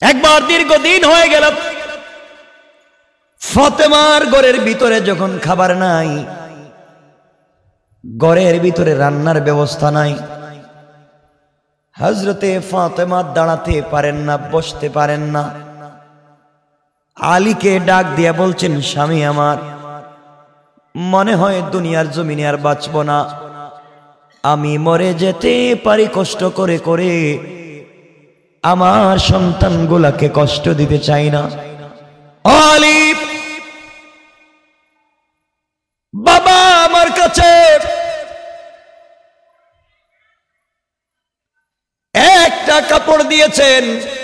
একবার দীর্ঘদিন হয়ে গেল ফাতেমার ঘরের ভিতরে যখন খাবার নাই, ঘরের ভিতরে রান্নার ব্যবস্থা নাই, হযরতে ফাতেমা দাঁড়াতে পারেন না, বসতে পারেন না। আলীকে ডাক দিয়া বলছেন, স্বামী আমার, মনে হয় দুনিয়ার জমিনে আর বাঁচব না, আমি মরে যেতে পারি কষ্ট করে করে, আমার সন্তানগুলাকে কষ্ট দিতে চাই না। আলী, বাবা আমার কাছে একটা কাপড় দিয়েছেন,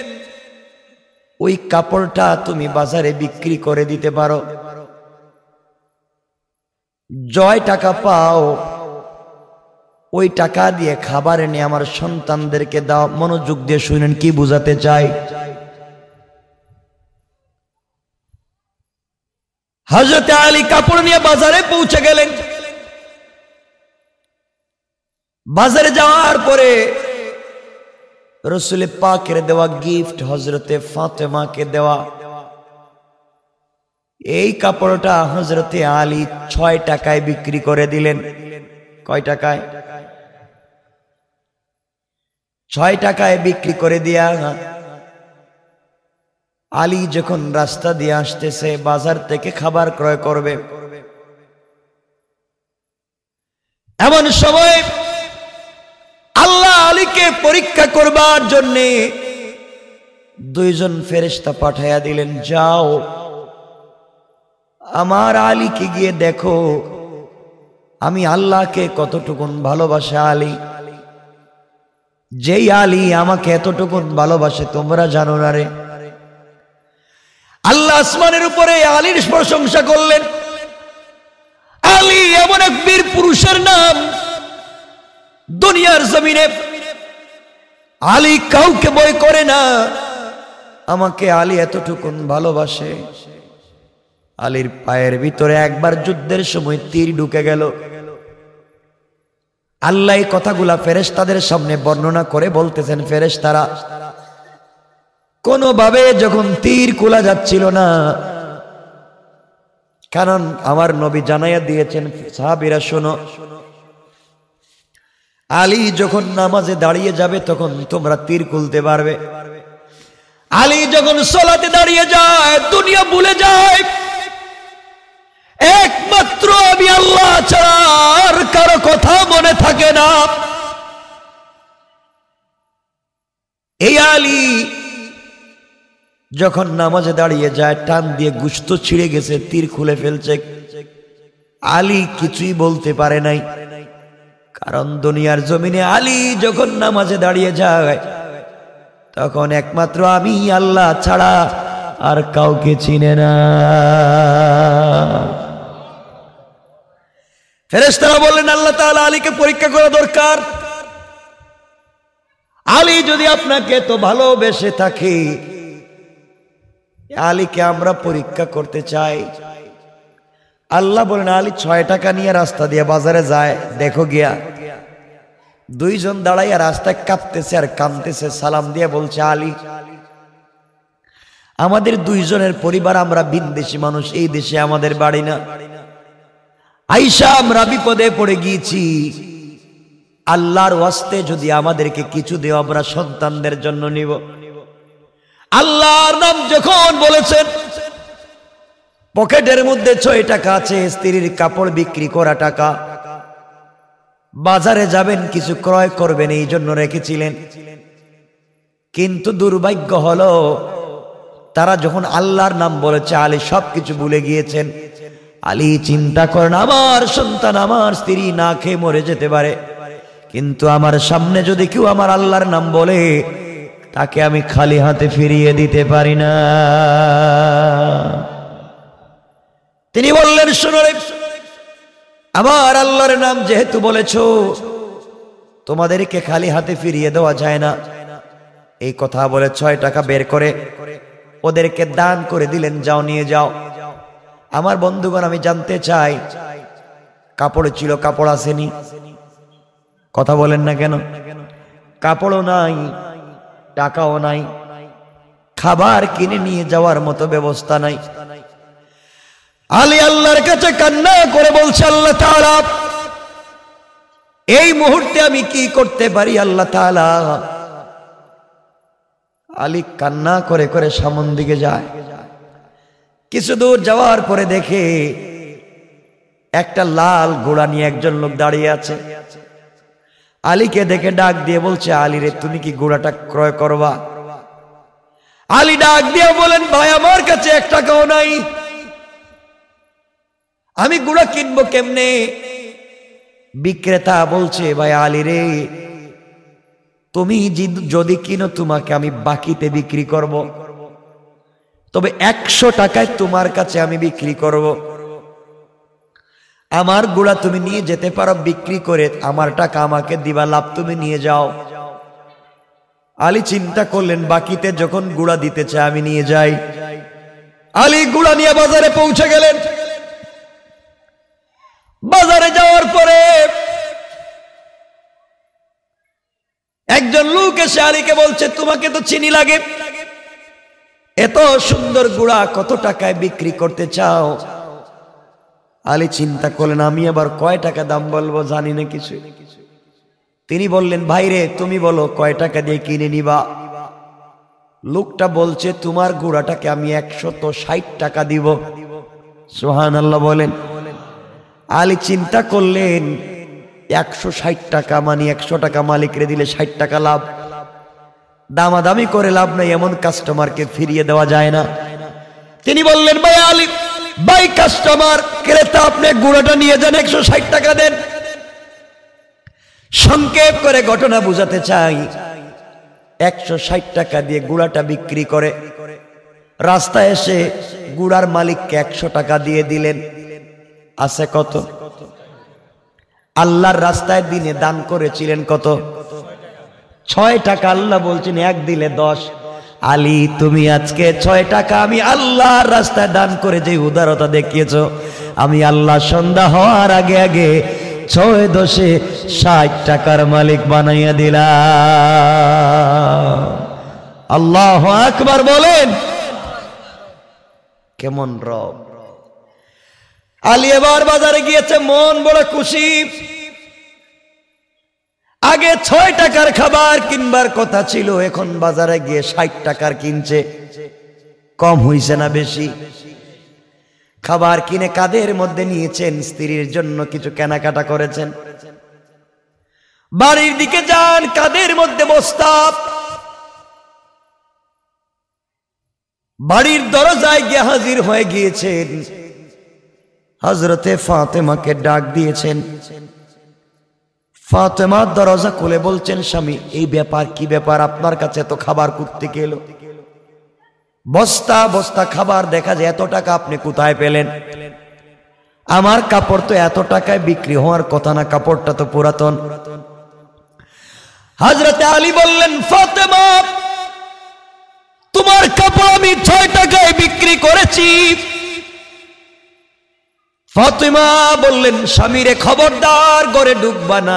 ওই কাপড়টা তুমি বাজারে বিক্রি করে দিতে পারো, জয় টাকা পাও, ওই টাকা দিয়ে খাবার এনে আমার সন্তানদেরকে দাও। মনোযোগ দিয়ে শুনেন কি বুঝাতে চাই। হযরত আলী কাপড় নিয়ে বাজারে পৌঁছে গেলেন। বাজারে যাওয়ার পরে রাসূল পাকের দেওয়া গিফট হযরতে ফাতেমাকে দেওয়া এই কাপড়টা হযরতে আলী 6 টাকায় বিক্রি করে দিলেন। কয় টাকায়? 6 টাকায় বিক্রি করে দিয়া আলী যখন রাস্তা দিয়ে আসতেছে, বাজার থেকে খাবার ক্রয় করবে, এমন সময় আল্লাহ আলীকে পরীক্ষা করবার জন্য 2 জন ফেরেশতা পাঠাইয়া দিলেন, যাও আমার আলীকে গিয়ে দেখো আমি আল্লাহকে কতটুকুন ভালোবাসে। আলী, যেই আলী আমাকে এতটুকুন ভালোবাসে তোমরা জানো না রে। আল্লাহ আসমানের উপরে আলীর প্রশংসা করলেন। আলী এমন এক বীর পুরুষের নাম, দুনিয়ার জমিনে আলী কাউকে ভয় করে না, আমাকে আলী এতটুকুন ভালোবাসে। আলীর পায়ের ভিতরে একবার যুদ্ধের সময় তীর ঢুকে গেল। আল্লাহ এই কথাগুলা ফেরেশতাদের সামনে বর্ণনা করে বলতেছেন, ফেরেশতারা কোনোভাবে যখন তীর খোলা যাচ্ছিল না, কারণ আমার নবী জানাইয়া দিয়েছেন, সাহাবীরা শোনো, আলী যখন নামাজে দাঁড়িয়ে যাবে তখন তোমরা তীর খুলতে পারবে। আলী যখন সালাতে দাঁড়িয়ে যায় দুনিয়া ভুলে যায়, একমাত্র আমি আল্লাহ ছাড়া আর কারো কথা মনে থাকে না। এই আলী যখন নামাজে দাঁড়িয়ে যায়, টান দিয়ে গোশত ছিঁড়ে গেছে, তীর খুলে ফেলছে, আলী কিছুই বলতে পারে নাই, কারণ দুনিয়ার জমিনে আলী যখন নামাজে দাঁড়িয়ে যায় তখন একমাত্র আমি আল্লাহ ছাড়া আর কাউকে চিনে না। ফেরেশতারা বললেন, আল্লাহ তাআলা আলীকে পরীক্ষা করা দরকার। আলী যদি আপনাকে তো ভালোবেসে থাকে, আলীকে আমরা পরীক্ষা করতে চাই। আল্লাহ বলেন, আলী 6 টাকা নিয়ে রাস্তা দিয়ে বাজারে যায়, দেখো গিয়া 2 জন দাঁড়াইয়া রাস্তায় কাঁপতেছে আর কাঁদতেছে, সালাম দিয়ে বলছে, আলী আমাদের 2 জনের পরিবার, আমরা ভিনদেশী মানুষ, এই দেশে আমাদের বাড়ি না, আয়েশা আমরা বিপদে পড়ে গিয়েছি, আল্লাহর ওয়াস্তে যদি আমাদেরকে কিছু দেও আমরা সন্তানদের জন্য নিব। আল্লাহর নাম যখন বলেছেন, পকেটের মধ্যে 6 টাকা আছে, স্ত্রীর কাপড় বিক্রি করা টাকা, বাজারে যাবেন কিছু ক্রয় করবেন এই জন্য রেখেছিলেন। কিন্তু দুর্ভাগ্য হলো তারা যখন আল্লাহর নাম বলেছে, আলী সবকিছু ভুলে গিয়েছেন। আলী চিন্তা করেন, আমার সন্তান আমার স্ত্রী না খেয়ে মরে যেতে পারে, কিন্তু আমার সামনে যদি কেউ আমার আল্লাহর নাম বলে তাকে আমি খালি হাতে ফিরিয়ে দিতে পারি না। তিনি বললেন, শোনো রে, আমার আল্লাহর নাম যেহেতু বলেছো, তোমাদেরকে খালি হাতে ফিরিয়ে দেওয়া যায় না। এই কথা বলে 6 টাকা বের করে ওদেরকে দান করে দিলেন, যাও নিয়ে যাও। আমার বন্ধুগণ, আমি জানতে চাই, কাপড় ছিল, কাপড় আসেনি? কথা বলেন না কেন? কাপড়ও নাই, টাকাও নাই, খাবার কিনে নিয়ে যাওয়ার মতো ব্যবস্থা নাই। আলী আল্লাহর কাছে কান্না করে বলছে, আল্লাহ তাআলা এই মুহূর্তে আমি কি করতে পারি আল্লাহ তাআলা। আলী কান্না করে করে সামন দিকে যায়। কিছু দূর যাওয়ার পরে দেখে একটা লাল ঘোড়া নিয়ে একজন লোক দাঁড়িয়ে আছে। আলীকে দেখে ডাক দিয়ে বলছে, আলী রে তুমি কি ঘোড়াটা ক্রয় করবা? আলী ডাক দিয়ে বলেন, ভাই আমার কাছে 1 টাকাও নাই, আমি ঘোড়া কিনবো কেমনে? বিক্রেতা বলছে, ভাই আলী রে তুমি যদি কিনো তোমাকে আমি বাকিতে বিক্রি করব, তবে 100 টাকায় তোমার কাছে আমি বিক্রি করব। আমার ঘোড়া তুমি নিয়ে যেতে পারো, বিক্রি করে আমার টাকা আমাকে দিবা, লাভ তুমি নিয়ে যাও। আলী চিন্তা করলেন, বাকিতে যখন ঘোড়া দিতে চায় আমি নিয়ে যাই। আলী ঘোড়া নিয়ে বাজারে পৌঁছে গেলেন। বাজারে যাওয়ার পরে একজন লোক এসে আলীকে বলছে, তোমাকে তো চিনি লাগে, এত সুন্দর ঘোড়া কত টাকায় বিক্রি করতে চাও? আলী চিন্তা করলেন, আমি আবার কয় টাকা দাম বলবো জানি না কিছু। তিনি বললেন, ভাইরে তুমি বলো কয় টাকা দিয়ে কিনে নিবা? লোকটা বলছে, তোমার ঘোড়াটাকে আমি 160 টাকা দিব। সুবহানাল্লাহ বলেন। আলী চিন্তা করলেন, 160 টাকা মানে 100 টাকা মালিকরে দিলে 60 টাকা লাভ, দামাদামি করে লাভ নাই, এমন কাস্টমারকে ফিরিয়ে দেওয়া যায় না। তিনি বললেন, ভাই আলী, ভাই কাস্টমার ক্রেতা আপনি ঘোড়াটা নিয়ে যান, 160 টাকা দেন। সংক্ষেপ করে ঘটনা বুঝাতে চাই, 160 টাকা দিয়ে ঘোড়াটা বিক্রি করে রাস্তায় এসে ঘোড়ার মালিককে 100 টাকা দিয়ে দিলেন। আছে কত? আল্লাহর রাস্তায় দিনে দান করেছিলেন কত? 6 টাকা। আল্লাহ বলছেন 1 দিলে 10। আলী তুমি আজকে 6 টাকা আমি আল্লাহর রাস্তায় দান করে যে উদারতা দেখিয়েছো, আমি আল্লাহ সন্ধ্যা হওয়ার আগে আগে 6 10 60 টাকার মালিক বানাইয়া দিলাম। আল্লাহু আকবার বলেন। কেমন রব। আলী এবার বাজারে গিয়েছে, মন বড় খুশি। আগে 6 টাকার খাবার কিনবার কথা ছিল, এখন বাজারে গিয়ে 60 টাকার কিনছে। কম হইছে না বেশি? খাবার কিনে কাদের মধ্যে নিয়েছেন, স্ত্রীর জন্য কিছু কেনাকাটা করেছেন। বাড়ির দিকে যান, কাদের মধ্যে বস্তা। বাড়ির দরজায় গিয়ে হাজির হয়ে গিয়েছেন। হযরতে ফাতেমাকে ডাক দিয়েছেন। ফাতেমা দরজা খুলে বলছেন, স্বামী এই ব্যাপার কি ব্যাপার, আপনার কাছে তো খাবার করতে গেল, বস্তা বস্তা খাবার, দেখা যায় এত টাকা আপনি কোথায় পেলেন? আমার কাপড় তো এত টাকায় বিক্রি হওয়ার কথা না, কাপড়টা তো পুরাতন। হযরতে আলী বললেন, ফাতেমা তোমার কাপড় আমি 6 টাকায় বিক্রি করেছি। ফাতেমা বললেন, স্বামীরে খবরদার ঘরে ঢুকবা না,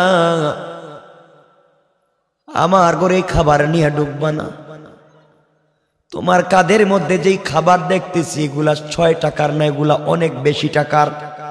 আমার ঘরে খাবার নিয়ে ঢুকবা না। তোমার কাদের মধ্যে যেই খাবার দেখতেছি এগুলা 6 টাকার না, এগুলা অনেক বেশি টাকার।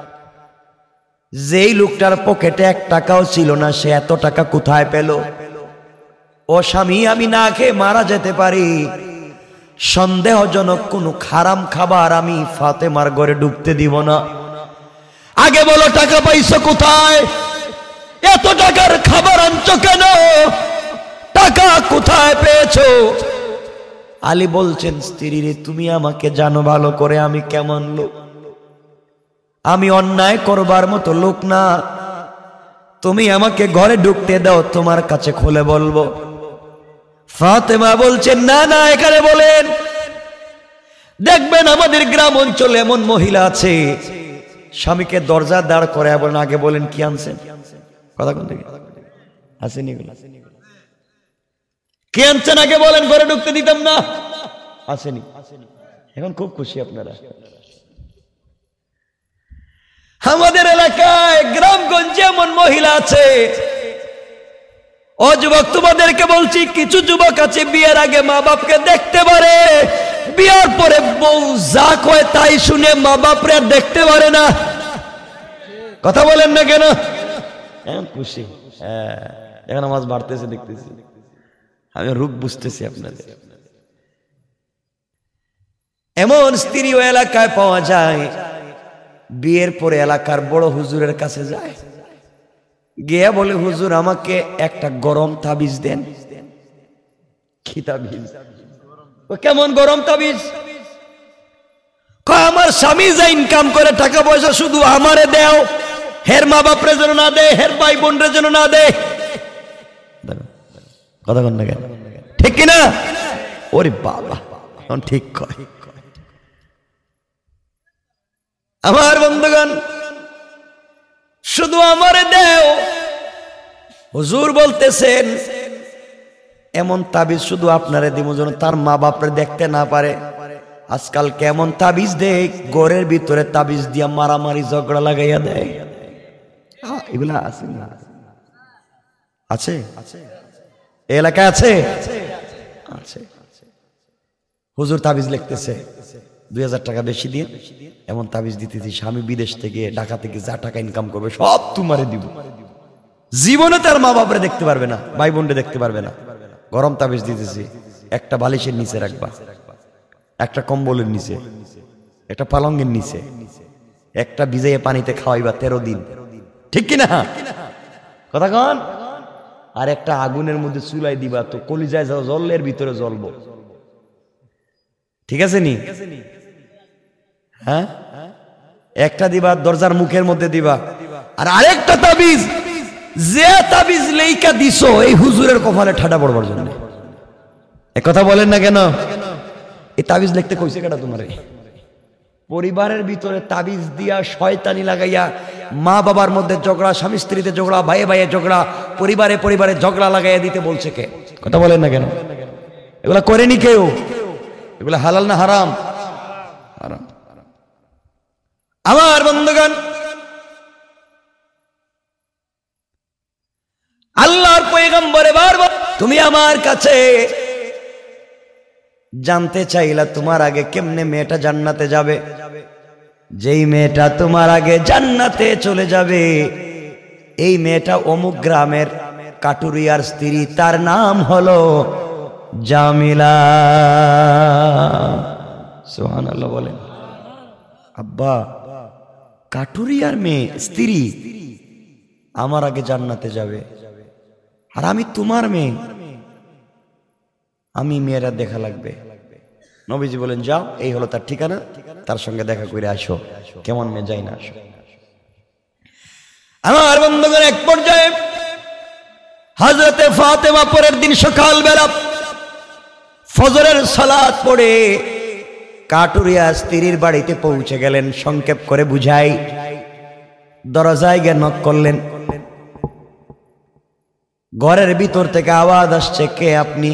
যেই লোকটার পকেটে 1 টাকাও ছিল না, সে এত টাকা কোথায় পেল? ও স্বামী, আমি না খেয়ে মারা যেতে পারি, সন্দেহজনক কোনো হারাম খাবার আমি ফাতেমার ঘরে ঢুকতে দিব না। আগে বলো টাকা পাইছো কোথায়? এত টাকার খাবার আনছো কেন? টাকা কোথায় পেয়েছো? আলী বলছেন, স্ত্রী রে তুমি আমাকে জানো ভালো করে আমি কেমন লোক, আমি অন্যায় করবার মতো লোক না। তুমি আমাকে ঘরে ঢুকতে দাও, তোমার কাছে খুলে বলবো। ফাতেমা বলছেন, না না এখানে বলেন। দেখবেন আমাদের গ্রাম অঞ্চলে এমন মহিলা আছে, স্বামীকে দরজা দাঁড় করে বলেন, আগে বলেন কি আনছেন, কথা কোন দিকে আসেনি, কি আনছেন আগে বলেন, ঘরে ঢুকতে দিতাম না। আসেনি? এখন খুব খুশি আপনারা। আমাদের এলাকায় গ্রামগঞ্জে এমন মহিলা আছে। ও যুবক, তোমাদেরকে বলছি, কিছু যুবক আছে বিয়ের আগে মা বাপকে দেখতে পারে, বিয়ার পরে বউ যা কয় তাই শুনে মা বাপরে আর দেখতে পারে না। কথা বলেন না কেন? খুশি, হ্যাঁ, এখন মাছ বাড়তেছে দেখতেছি, আমি রূপ বুঝতেছি আপনাদের। এমন স্ত্রীও এলাকায় পাওয়া যায়, বিয়ের পরে এলাকার বড় হুজুরের কাছে যায়, গিয়া বলে হুজুর আমাকে একটা গরম তাবিজ দেন। কি তাবিজ? কেমন গরম তাবিজ? আমার স্বামী যা ইনকাম করে টাকা পয়সা শুধু আমারে দেও, হের মা বাপরে যেন না দে, হের ভাই বোনরে যেন না দে। কথা বল না কেন? ঠিক কিনা? ওরে বাবা, ঠিক কয়। আমার বন্ধুগণ, শুধু আমারে দেও। হুজুর বলতেছেন এমন তাবিজ শুধু আপনারে দিব যেন তার মা বাপরে দেখতে না পারে। আজকাল কেমন তাবিজ দেয়, ঘরের ভিতরে তাবিজ দিয়া মারামারি ঝগড়া লাগাইয়া দেয়। এগুলা আছে না? আছে এলাকায় আছে। হুজুর তাবিজ লিখতেছে, 2000 টাকা বেশি দিয়ে এমন তাবিজ দিতেছি, স্বামী বিদেশ থেকে ঢাকা থেকে যা টাকা ইনকাম করবে সব তোমারে দিব, জীবনে তার মা বাপরে দেখতে পারবে না, ভাই বোনরে দেখতে পারবে না। গরম তাবিজ দিতেছি, একটা বালিশের নিচে রাখবা, একটা কম্বলের নিচে, একটা পালঙ্গের নিচে, একটা ভিজাইয়ে পানিতে খাওয়াইবা 13 দিন। ঠিক কিনা? কথা কন। আর একটা আগুনের মধ্যে চুলাই দিবা, তো কলিজায় জলের ভিতরে জ্বলবো। ঠিক আছে নি? হ্যাঁ, একটা দিবা দরজার মুখের মধ্যে দিবা। আর আরেকটা তাবিজ, যে তাবিজ লেইকা দিছো এই হুজুরের কপালে ঠাডা পড়বার জন্য। এক কথা বলেন না কেন? এই তাবিজ লিখতে কইছে কেডা তোমারে? পরিবারের ভিতরে তাবিজ দিয়া শয়তানি লাগাইয়া মা বাবার মধ্যে ঝগড়া, স্বামী স্ত্রীতে ঝগড়া, ভাইয়ে ভাইয়ে ঝগড়া, পরিবারে পরিবারে ঝগড়া লাগাইয়া দিতে বলছে কে? কথা বলেন না কেন? এগুলা করেনি কেউ? এগুলা হালাল না হারাম? হারাম। আমার বন্ধুগণ, আল্লাহর পয়গম্বর বারবার তুমি আমার কাছে জানতে চাইলা তোমার আগে কেমনে মেয়েটা জান্নাতে যাবে। যেই মেয়েটা তোমার আগে জান্নাতে চলে যাবে, এই মেয়েটা অমুক গ্রামের কাটুরিয়ার স্ত্রী, তার নাম হলো জামিলা। সুবহানাল্লাহ বলেন। আব্বা, কাটুরিয়ার মেয়ে স্ত্রী আমার আগে জান্নাতে যাবে, আর আমি তোমার মেয়ে, আমি মেয়েরা দেখা লাগবে। নবীজি বলেন যাও, এই হলো তার ঠিকানা, তার সঙ্গে দেখা করে আসো। কেমন মেয়ে যাই না আসো। আমার বন্ধুগণ, এক পর্যায়ে হযরতে ফাতেমা পরের দিন সকালবেলা ফজরের সালাত পড়ে কাটুরিয়া স্ত্রীর বাড়িতে পৌঁছে গেলেন। সংক্ষেপ করে বুঝাই, দরজায় গিয়ে নক করলেন। ঘরের ভিতর থেকে আওয়াজ আসছে, কে আপনি?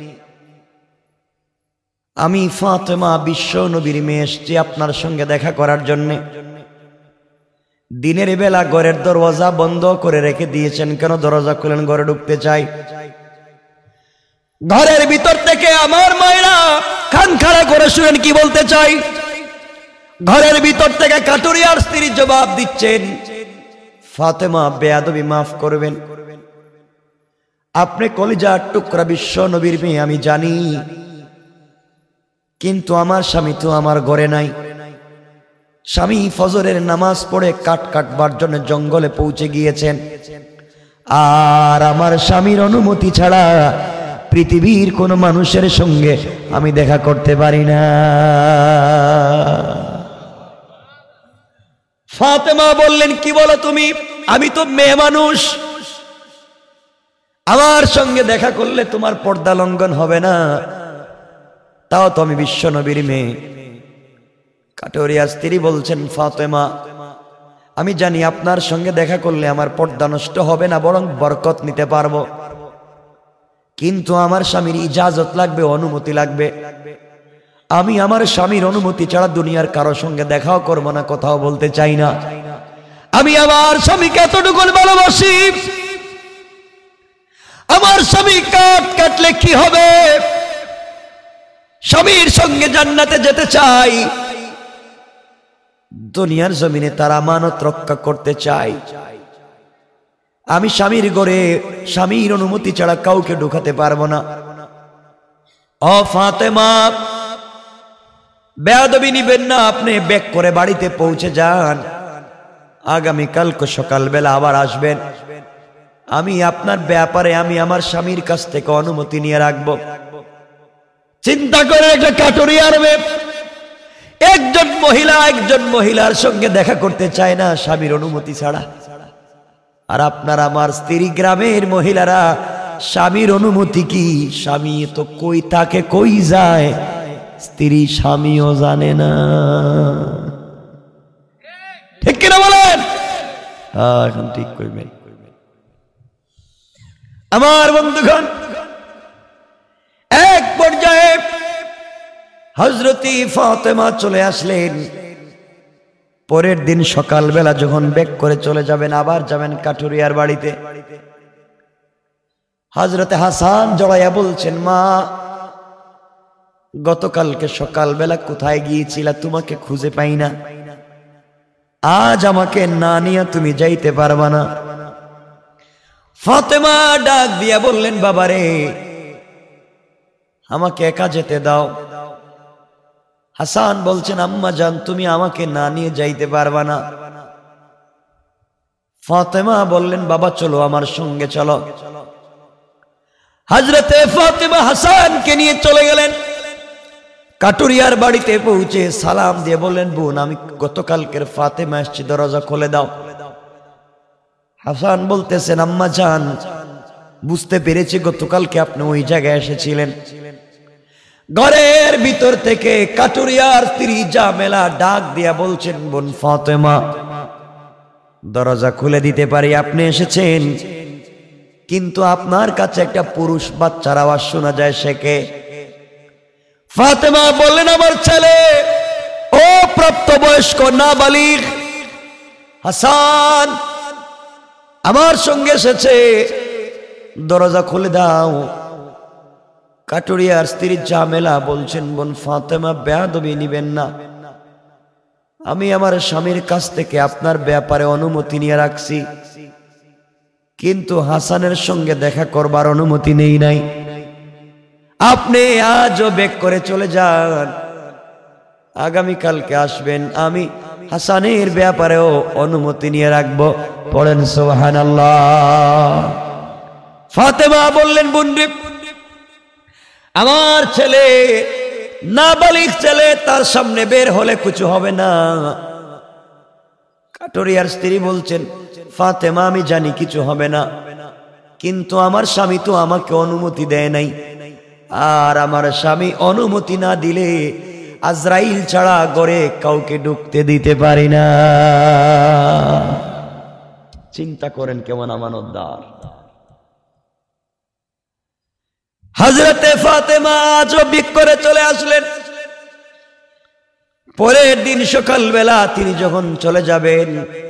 আমি ফাতেমা, বিশ্ব নবীর মেয়ে, এসেছি আপনার সঙ্গে দেখা করার জন্য। দিনের বেলা ঘরের দরজা বন্ধ করে রেখে দিয়েছেন কেন? দরজা খুলেন, ঘরে ঢুকতে চাই। ঘরের ভিতর থেকে আমার মায়েরা কান খাড়া করে শুনেন কি বলতে চাই। ঘরের ভিতর থেকে কাটুরিয়ার স্ত্রী জবাব দিচ্ছেন, ফাতেমা বেয়াদবি মাফ করবেন, আপনি কলিজার টুকরা বিশ্ব নবীর মেয়ে আমি জানি, কিন্তু আমার স্বামী তো আমার ঘরে নাই। স্বামী ফজরের নামাজ পড়ে কাঠ কাটবার জন্য জঙ্গলে পৌঁছে গিয়েছেন, আর আমার স্বামীর অনুমতি ছাড়া পৃথিবীর কোন মানুষের সঙ্গে আমি দেখা করতে পারি না। ফাতেমা বললেন, কি বলো তুমি? আমি তো মেয়ে মানুষ, আমার সঙ্গে দেখা করলে তোমার পর্দা লঙ্ঘন হবে না, তাও তো আমি বিশ্ব নবীর মেয়ে। কাটুরিয়া স্ত্রী বলছেন, ফাতেমা আমি জানি আপনার সঙ্গে দেখা করলে আমার পর্দা নষ্ট হবে না, বরং বরকত নিতে পারবো, কিন্তু আমার স্বামীর ইজাজত লাগবে, অনুমতি লাগবে। আমি আমার স্বামীর অনুমতি ছাড়া দুনিয়ার কারো সঙ্গে দেখাও করবো না, কথাও বলতে চাই না। আমি আমার স্বামীকে এতটুকু ভালোবাসি, আমার স্বামী কাট কাটলে কি হবে স্বামীর সঙ্গে জান্নাতে যেতে চায়, দুনিয়ার জমিনে তারা আমানত রক্ষা করতে চায়। আমি স্বামীর ঘরে স্বামীর অনুমতি ছাড়া কাউকে ঢুকাতে পারবো না। ও ফাতেমা, বেয়াদবি নিবেন না, আপনি ব্যাক করে বাড়িতে পৌঁছে যান। আগামীকালকে সকালবেলা আবার আসবেন। আমি আপনার ব্যাপারে আমি আমার স্বামীর কাছ থেকে অনুমতি নিয়ে রাখবো। চিন্তা করে একটা কাটুরিয়ার মেয়ে একজন মহিলার সঙ্গে দেখা করতে চায় না স্বামীর অনুমতি ছাড়া। আর আপনার আমার স্ত্রী গ্রামের মহিলারা স্বামীর অনুমতি কি, স্বামী তো কই তাকে কই যায়, স্ত্রী স্বামীও জানে না। ঠিক কিনা বলেন? এখন ঠিক করবেন। আমার বন্ধুগণ, এক পর্যায়ে হযরত ফাতেমা চলে আসলেন। পরের দিন সকালবেলা যখন ব্যাক করে চলে যাবেন, আবার যাবেন কাটুরিয়ার বাড়িতে, হযরত হাসান জড়াইয়া বলছেন, মা, গতকালকে সকালবেলা কোথায় গিয়েছিলা? তোমাকে খুঁজে পাই না। আজ আমাকে না নিয়ে তুমি যাইতে পারবা না। ফাতেমা ডাক দিয়া বললেন, বাবারে, আমাকে একা যেতে দাও। হাসান বলছেন, আম্মা জান, তুমি আমাকে না নিয়ে যাইতে পারবা না। ফাতেমা বললেন, বাবা চলো, আমার সঙ্গে চলো। হযরতে ফাতেমা হাসানকে নিয়ে চলে গেলেন। কাটুরিয়ার বাড়িতে পৌঁছে সালাম দিয়ে বললেন, বোন, আমি গতকালকের ফাতেমা এসেছি, দরজা খুলে দাও। হাসান বলতেছেন, আম্মা জান, বুঝতে পেরেছি গতকালকে আপনি ওই জায়গায় এসেছিলেন। ঘরের ভিতর থেকে কাটুরিয়ার স্ত্রী জামেলা ডাক দিয়া বলছেন, বোন ফাতেমা, দরজা খুলে দিতে পারি, আপনি এসেছেন, কিন্তু আপনার কাছে একটা পুরুষ বাচ্চার আওয়াজ শোনা যায়, সে কে? ফাতেমা বললেন, আমার ছেলে, ও প্রাপ্তবয়স্ক নাবালিগ হাসান আমার সঙ্গে এসেছে, দরজা খুলে দাও। কাটুরিয়ার স্ত্রী জামেলা বলছেন, বোন ফাতেমা, বেয়াদবি নিবেন না, আমি আমার স্বামীর কাছ থেকে আপনার ব্যাপারে অনুমতি নিয়ে রাখছি, কিন্তু হাসানের সঙ্গে দেখা করবার অনুমতি নেই নাই। আপনি আজও ব্যাক করে চলে যান, আগামীকালকে আসবেন, আমি হাসানের ব্যাপারেও অনুমতি নিয়ে রাখবো। পড়েন সুবহানাল্লাহ। ফাতেমা বললেন, বোনরে, আমার ছেলে নাবালিগ ছেলে, তার সামনে বের হলে কিছু হবে না। কাটুরিয়ার স্ত্রী বলছেন, ফাতেমা, আমি জানি কিছু হবে না, কিন্তু আমার স্বামী তো আমাকে অনুমতি দেয় নাই, আর আমার স্বামী অনুমতি না দিলে আজরাইল ছাড়া ঘরে কাউকে ঢুকতে দিতে পারি না। চিন্তা করেন কেমন আমানতদার। হযরতে ফাতেমা আজও বিক করে চলে আসলেন। পরের দিন সকালবেলা তিনি যখন চলে যাবেন,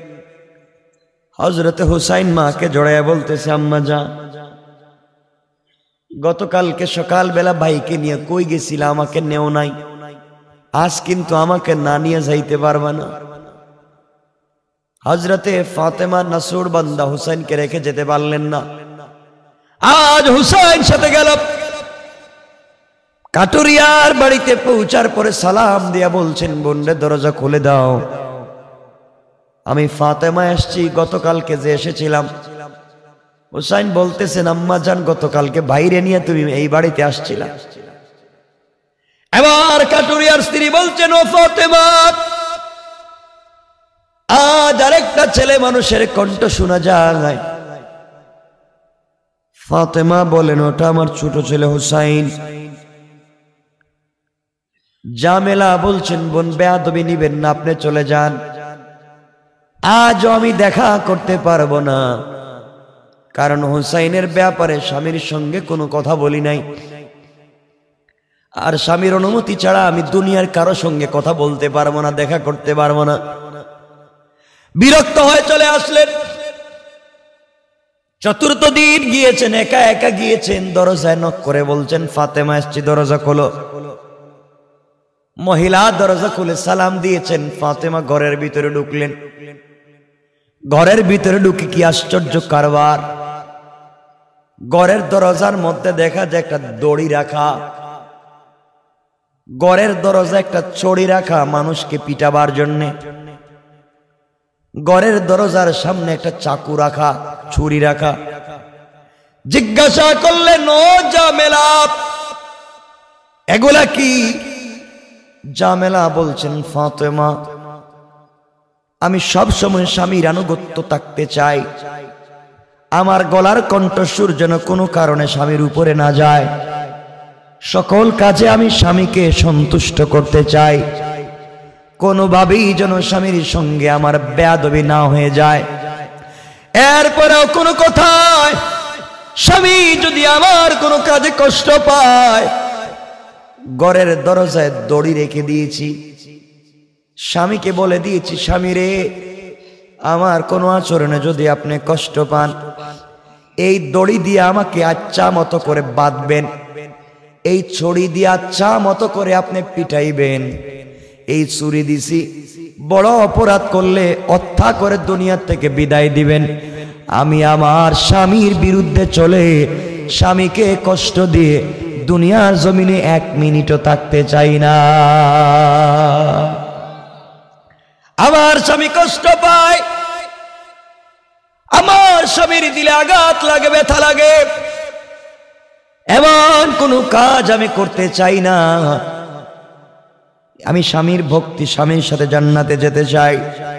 হযরতে হুসাইন মাকে জড়াইয়া বলতেছে, আম্মা জান, গতকালকে সকালবেলা ভাইকে নিয়ে কই গেছিলা, আমাকে নেও নাই, আজ কিন্তু আমাকে না নিয়ে যাইতে পারবা না। হযরতে ফাতেমা নাসুর বান্দা হুসাইনকে রেখে যেতে পারলেন না। আজ হুসাইন সাথে গেল। কাটুরিয়ার বাড়িতে পৌঁছার পরে সালাম দিয়া বলছেন, বোনরে, দরজা খুলে দাও, আমি ফাতেমা এসেছি, গতকালকে যে এসেছিলাম। হুসাইন বলতেছেন, আম্মা জান, গতকালকে বাইরে নিয়ে তুমি এই বাড়িতে আসছিলা। এবার কাটুরিয়ার স্ত্রী বলছেন, ও ফাতেমা, আজ আরেকটা ছেলে মানুষের কণ্ঠ শোনা যায়। ফাতেমা বলেন, ওটা আমার ছোট ছেলে হুসাইন। জামেলা বলছেন, বোন, বেয়াদবি নিবেন না, আপনি চলে যান, আজও আমি দেখা করতে পারবো না, কারণ হুসাইনের ব্যাপারে স্বামীর সঙ্গে কোনো কথা বলি নাই, আর স্বামীর অনুমতি ছাড়া আমি দুনিয়ার কারো সঙ্গে কথা বলতে পারবো না, দেখা করতে পারবো না। বিরক্ত হয়ে চলে আসলেন। চতুর্থ দিন গিয়েছেন, একা একা গিয়েছেন, দরজায় নক করে বলছেন, ফাতেমা এসছি, দরজা খোলো। মহিলা দরজা খুলে সালাম দিয়েছেন, ফাতেমা ঘরের ভিতরে ঢুকলেন। ঘরের ভিতরে ঢুকে কি আশ্চর্য কারবার, ঘরের দরজার মধ্যে দেখা যায় একটা দড়ি রাখা, ঘরের দরজা একটা ছড়ি রাখা মানুষকে পিটাবার জন্যে, ঘরের দরজার সামনে একটা চাকু রাখা, ছুরি রাখা। জিজ্ঞাসা করলেন, ও জামেলা, এগুলা কি? জামেলা বলছেন, ফাতেমা, আমি সব সময় স্বামীর আনুগত্য থাকতে চাই, আমার গলার কণ্ঠস্বর যেন কোনো কারণে স্বামীর উপরে না যায়, সকল কাজে আমি স্বামীকে সন্তুষ্ট করতে চাই, কোনোভাবেই যেন স্বামীর সঙ্গে আমার বেয়াদবি না হয়ে যায়। এরপরেও কোনো কথায় স্বামী যদি আমার কোনো কাজে কষ্ট পায়, ঘরের দরজায় দড়ি রেখে দিয়েছি, স্বামীকে বলে দিয়েছি, স্বামী রে, আমার কোনো আচরণে যদি আপনি কষ্ট পান, এই দড়ি দিয়ে আমাকে আচ্ছা মতো করে বাঁধবেন, এই ছড়ি দিয়ে আচ্ছা মতো করে আপনি পিটাইবেন, এই ছুরি দিছি, বড় অপরাধ করলে হত্যা করে দুনিয়া থেকে বিদায় দিবেন। আমি আমার স্বামীর বিরুদ্ধে চলে স্বামীকে কষ্ট দিয়ে দুনিয়ার জমিনে 1 মিনিটও থাকতে চাই না। আমার স্বামী কষ্ট পায়, আমার স্বামীর দিলে আঘাত লাগে, ব্যথা লাগে, এমন কোনো কাজ আমি করতে চাই না। আমি স্বামীর ভক্তি, স্বামীর সাথে জান্নাতে যেতে চাই।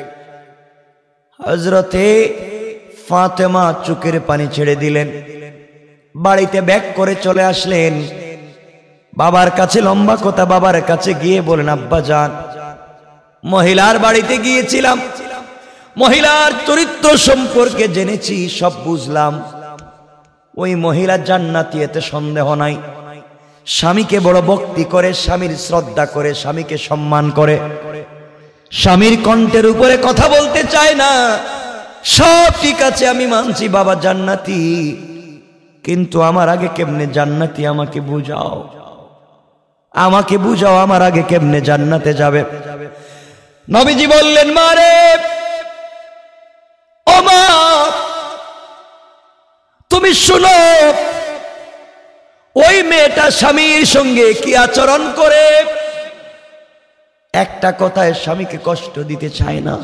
হযরতে ফাতেমা চোখের পানি ছেড়ে দিলেন, বাড়িতে ব্যাক করে চলে আসলেন। বাবার কাছে লম্বা কথা, বাবার কাছে গিয়ে বলেন, আব্বা জান, মহিলার বাড়িতে গিয়েছিলাম, মহিলার চরিত্র সম্পর্কে জেনেছি, সব বুঝলাম। ওই মহিলা জান্নাতি, এতে সন্দেহ নাই। স্বামীকে বড় ভক্তি করে, স্বামীর শ্রদ্ধা করে, স্বামীকে সম্মান করে, স্বামীর কণ্ঠের উপরে কথা বলতে চায় না। সব ঠিক আছে, আমি মানছি বাবা জান্নাতি, কিন্তু আমার আগে কেমনে জান্নাতি আমাকে বুঝাও, আমাকে বুঝাও, আমার আগে কেমনে জান্নাতে যাবে। নবীজি বললেন, মারে, ও মা, তুমি শুনো, ওই মেয়েটা স্বামীর সঙ্গে কি আচরণ করে। একটা কথায় স্বামীকে কষ্ট দিতে চায় না।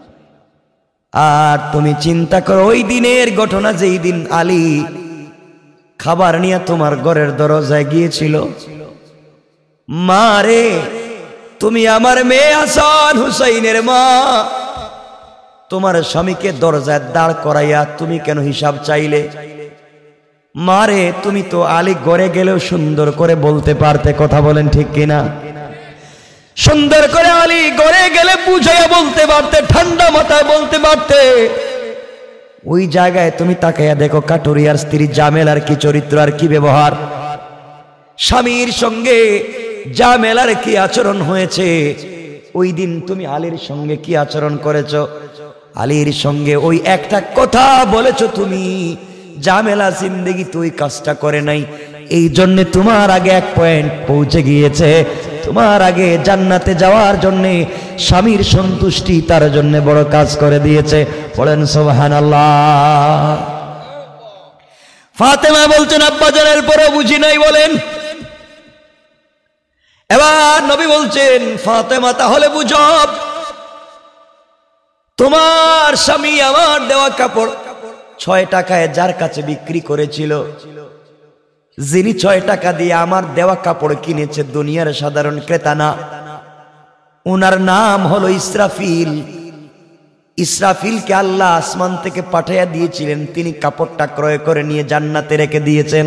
আর তুমি চিন্তা করো, ওই দিনের ঘটনা, যেই দিন আলী খাবার নিয়ে তোমার ঘরের দরজায় গিয়েছিল, মা রে, তুমি আমার মেয়ে হাসান হুসাইনের মা, তোমার স্বামীকে দরজায় দাঁড় করাইয়া তুমি কেন হিসাব চাইলে? মারে, তুমি তো আলী ঘরে গেলেও সুন্দর করে বলতে পারতে, কথা বলেন ঠিক কিনা? সুন্দর করে আলী ঘরে গেলে বুঝাইয়া বলতে পারতে, ঠান্ডা মাথায় বলতে পারতে। ওই জায়গায় তুমি তাকাইয়া দেখো কাটুরিয়ার স্ত্রী জামেলার কি চরিত্র আর কি ব্যবহার, স্বামীর সঙ্গে জামেলার কি আচরণ হয়েছে। ওই দিন তুমি আলীর সঙ্গে কি আচরণ করেছ? আলীর সঙ্গে ওই একটা কথা বলেছ তুমি, জামেলা জিন্দেগি তুই কাজটা করে নাই, এই জন্য তোমার আগে 1 পয়েন্ট পৌঁছে গিয়েছে। তোমার আগে জান্নাতে যাওয়ার জন্য স্বামীর সন্তুষ্টি তার জন্য বড় কাজ করে দিয়েছে। বলেন সুবহানাল্লাহ। ফাতেমা বলছেন, আব্বা জানের পরে বুঝি নাই বলেন। এবার নবী বলছেন, ফাতেমা তাহলে বুঝো, তোমার স্বামী আমার দেওয়া কাপড় 6 টাকায় যার কাছে বিক্রি করেছিল, যিনি 6 টাকা দিয়ে আমার দেওয়া কাপড় কিনেছে, দুনিয়ার সাধারণ ক্রেতা না, ওনার নাম হলো ইসরাফিল। ইসরাফিলকে আল্লাহ আসমান থেকে পাঠাইয়া দিয়েছিলেন, তিনি কাপড়টা ক্রয় করে নিয়ে জান্নাতে রেখে দিয়েছেন।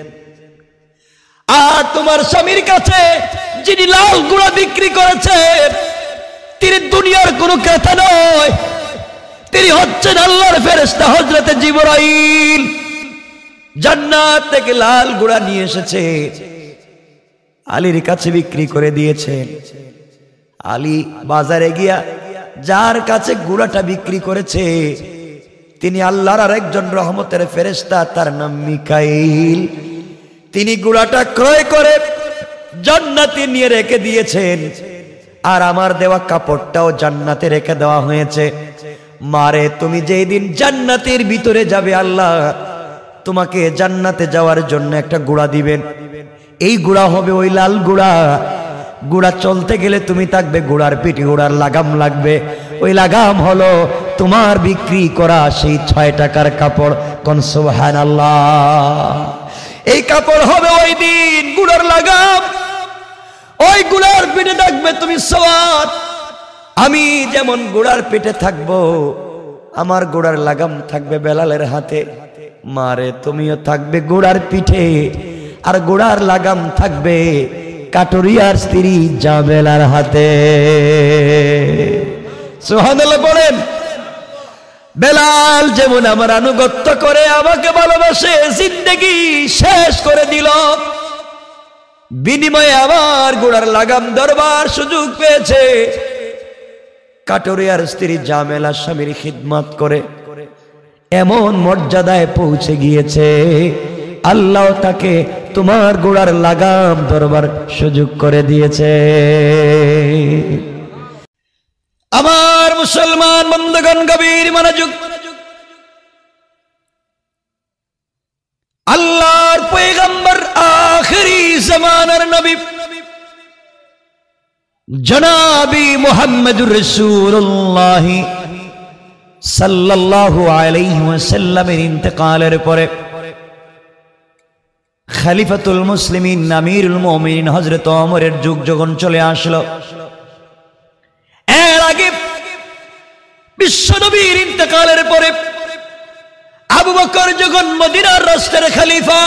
আর তোমার স্বামীর কাছে যিনি লাল গুঁড়া বিক্রি করেছে, তিনি দুনিয়ার কোনো ক্রেতা নয়, তিনি হচ্ছেন আল্লাহর ফেরেশতা হযরতে জিবরাইল। জান্নাত থেকে লাল গুঁড়া নিয়ে এসেছে, আলীর কাছে বিক্রি করে দিয়েছেন। আলী বাজারে গিয়া যার কাছে গুঁড়াটা বিক্রি করেছে, তিনি আল্লাহর আরেকজন রহমতের ফেরেশতা, তার নাম মিকাইল। তিনি গুঁড়াটা ক্রয় করে জান্নাতে নিয়ে রেখে দিয়েছেন, আর আমার দেওয়া কাপড়টাও জান্নাতে রেখে দেওয়া হয়েছে। মারে তুমি যেই দিন জান্নাতের ভিতরে যাবে, আল্লাহ তোমাকে জান্নাতে যাওয়ার জন্য একটা ঘোড়া দিবেন। এই ঘোড়া হবে ওই লাল ঘোড়া। ঘোড়া চলতে গেলে তুমি থাকবে ঘোড়ার পিঠে, ঘোড়ার লাগাম লাগবে। ওই লাগাম হলো তোমার বিক্রি করা সেই 6 টাকার কাপড়। কোন সুবহানাল্লাহ। এই কাপড় হবে ওই দিন ঘোড়ার লাগাম। ওই ঘোড়ার পিঠে থাকবে তুমি সওয়ার। আমি যেমন ঘোড়ার পিঠে থাকবো, আমার ঘোড়ার লাগাম থাকবে বেলালের হাতে। মারে তুমিও থাকবে ঘোড়ার পিঠে, আর ঘোড়ার লাগাম থাকবে কাটুরিয়ার স্ত্রী জাবেলার হাতে। সুবহানাল্লাহ বলেন। বেলাল যেমন আমার আনুগত্য করে, আমাকে ভালোবাসে, জিন্দেগি শেষ করে দিল, বিনিময়ে আমার ঘোড়ার লাগাম ধরবার সুযোগ পেয়েছে। কাটুরিয়ার স্ত্রী জামেলা স্বামীর খিদমত করে এমন মর্যাদায় পৌঁছে গিয়েছে, আল্লাহ তাকে তোমার ঘোড়ার লাগাম ধরবার সুযোগ করে দিয়েছে। আমার মুসলমান বন্ধুগণ, গভীর মনোযোগ। আল্লাহর পয়গম্বর, আখিরি জামানার নবী জনাবি মুহাম্মদুর রাসূলুল্লাহ সাল্লাল্লাহু আলাইহি ওয়াসাল্লামের ইন্তেকালের পরে খলিফাতুল মুসলিমিন আমিরুল মুমিনিন হযরত ওমরের যুগ যখন চলে আসলো, এর আগে বিশ্বনবীর ইন্তেকালের পরে আবু বকর যখন মদিনার রাষ্ট্রের খলিফা,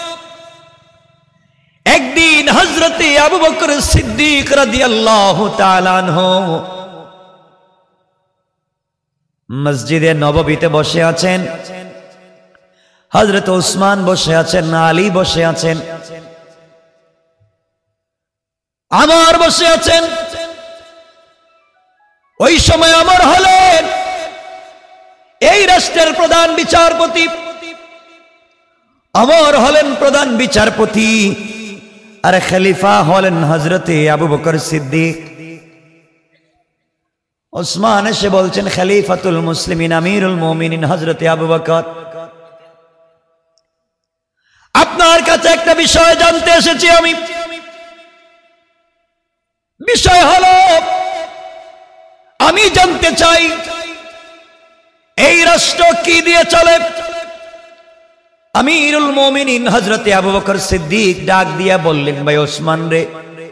একদিন হযরতে আবু বকর সিদ্দিক রাদিয়াল্লাহু তাআলা আনহু মসজিদে নববীতে বসে আছেন, হযরত উসমান বসে আছেন, আলী বসে আছেন, আমার বসে আছেন। ওই সময় আমার হলেন এই রাষ্ট্রের প্রধান বিচারপতি, আমার হলেন প্রধান বিচারপতি, আর খলিফা হলেন হযরতে আবু বকর সিদ্দিক। উসমান এসে বলছেন, খলিফাতুল মুসলিমিন আমিরুল মুমিনিন হযরতে আবু বকর, আপনার কাছে একটা বিষয় জানতে এসেছি আমি। বিষয় হলো, আমি জানতে চাই এই রাষ্ট্র কি দিয়ে চলে। আমিরুল মুমিনিন হযরতে আবু বকর সিদ্দিক ডাক দিয়া বললেন, ভাই ওসমান রে,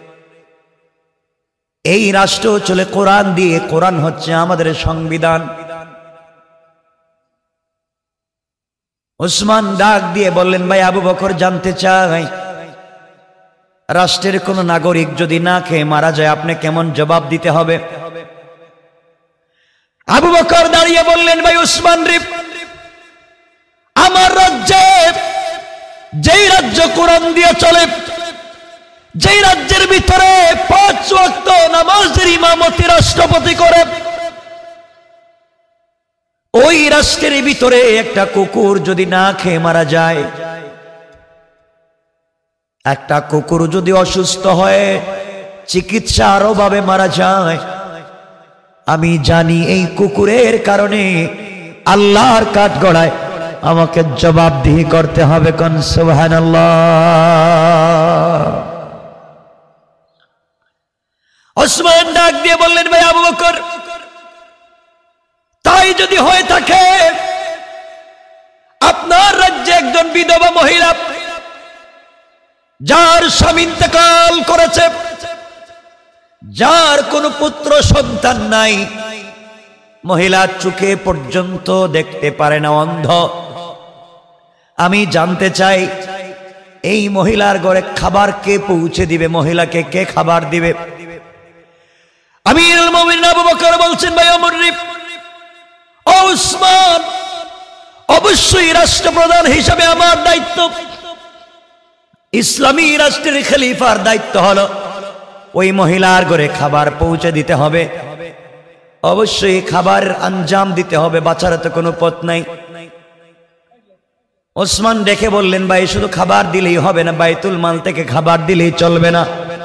এই রাষ্ট্র চলে কোরআন দিয়ে, কোরআন হচ্ছে আমাদের সংবিধান। ওসমান ডাক দিয়ে বললেন, ভাই আবু বকর জানতে চাই, রাষ্ট্রের কোন নাগরিক যদি না খেয়ে মারা যায়, আপনি কেমন জবাব দিতে হবে? আবু বকর দাঁড়িয়ে বললেন, ভাই উসমান রে, আমার রাজ্যে যেই রাজ্য কোরআন দিয়ে চলে, যেই রাজ্যের ভিতরে 5 ওয়াক্ত নামাজের ইমামতি রাষ্ট্রপতি করে, ওই রাষ্ট্রের ভিতরে একটা কুকুর যদি না খেয়ে মারা যায়, একটা কুকুর যদি অসুস্থ হয়ে চিকিৎসার অভাবে মারা যায়, আমি জানি এই কুকুরের কারণে আল্লাহর কাঠগড়ায় আমাকে জবাবদিহি করতে হবে। কোন সুবহানাল্লাহ। ওসমান ডাক দিয়ে বললেন, ভাই আবু বকর, তাই যদি হয়ে থাকে, আপনার রাজ্যে একজন বিধবা মহিলা যার স্বামী ইন্তেকাল করেছে, যার কোনো পুত্র সন্তান নাই, মহিলা চোখে পর্যন্ত দেখতে পারে না, অন্ধ, আমি জানতে চাই এই মহিলার ঘরে খাবার কে পৌঁছে দিবে, মহিলাকে কে খাবার দিবে? আমিরুল মুমিনিন আবু বকর বলছেন, ভাই ওমর রে, ও উসমান, অবশ্যই রাষ্ট্রপ্রধান হিসাবে আমার দায়িত্ব, ইসলামী রাষ্ট্রের খলিফার দায়িত্ব হলো ওই মহিলার ঘরে খাবার পৌঁছে দিতে হবে, অবশ্যই খাবারের আঞ্জাম দিতে হবে, বাঁচার তো কোনো পথ নাই। ওসমান ডেকে বললেন, ভাই শুধু খাবার দিলেই হবে না, বাইতুল মাল থেকে খাবার দিলেই চলবে না,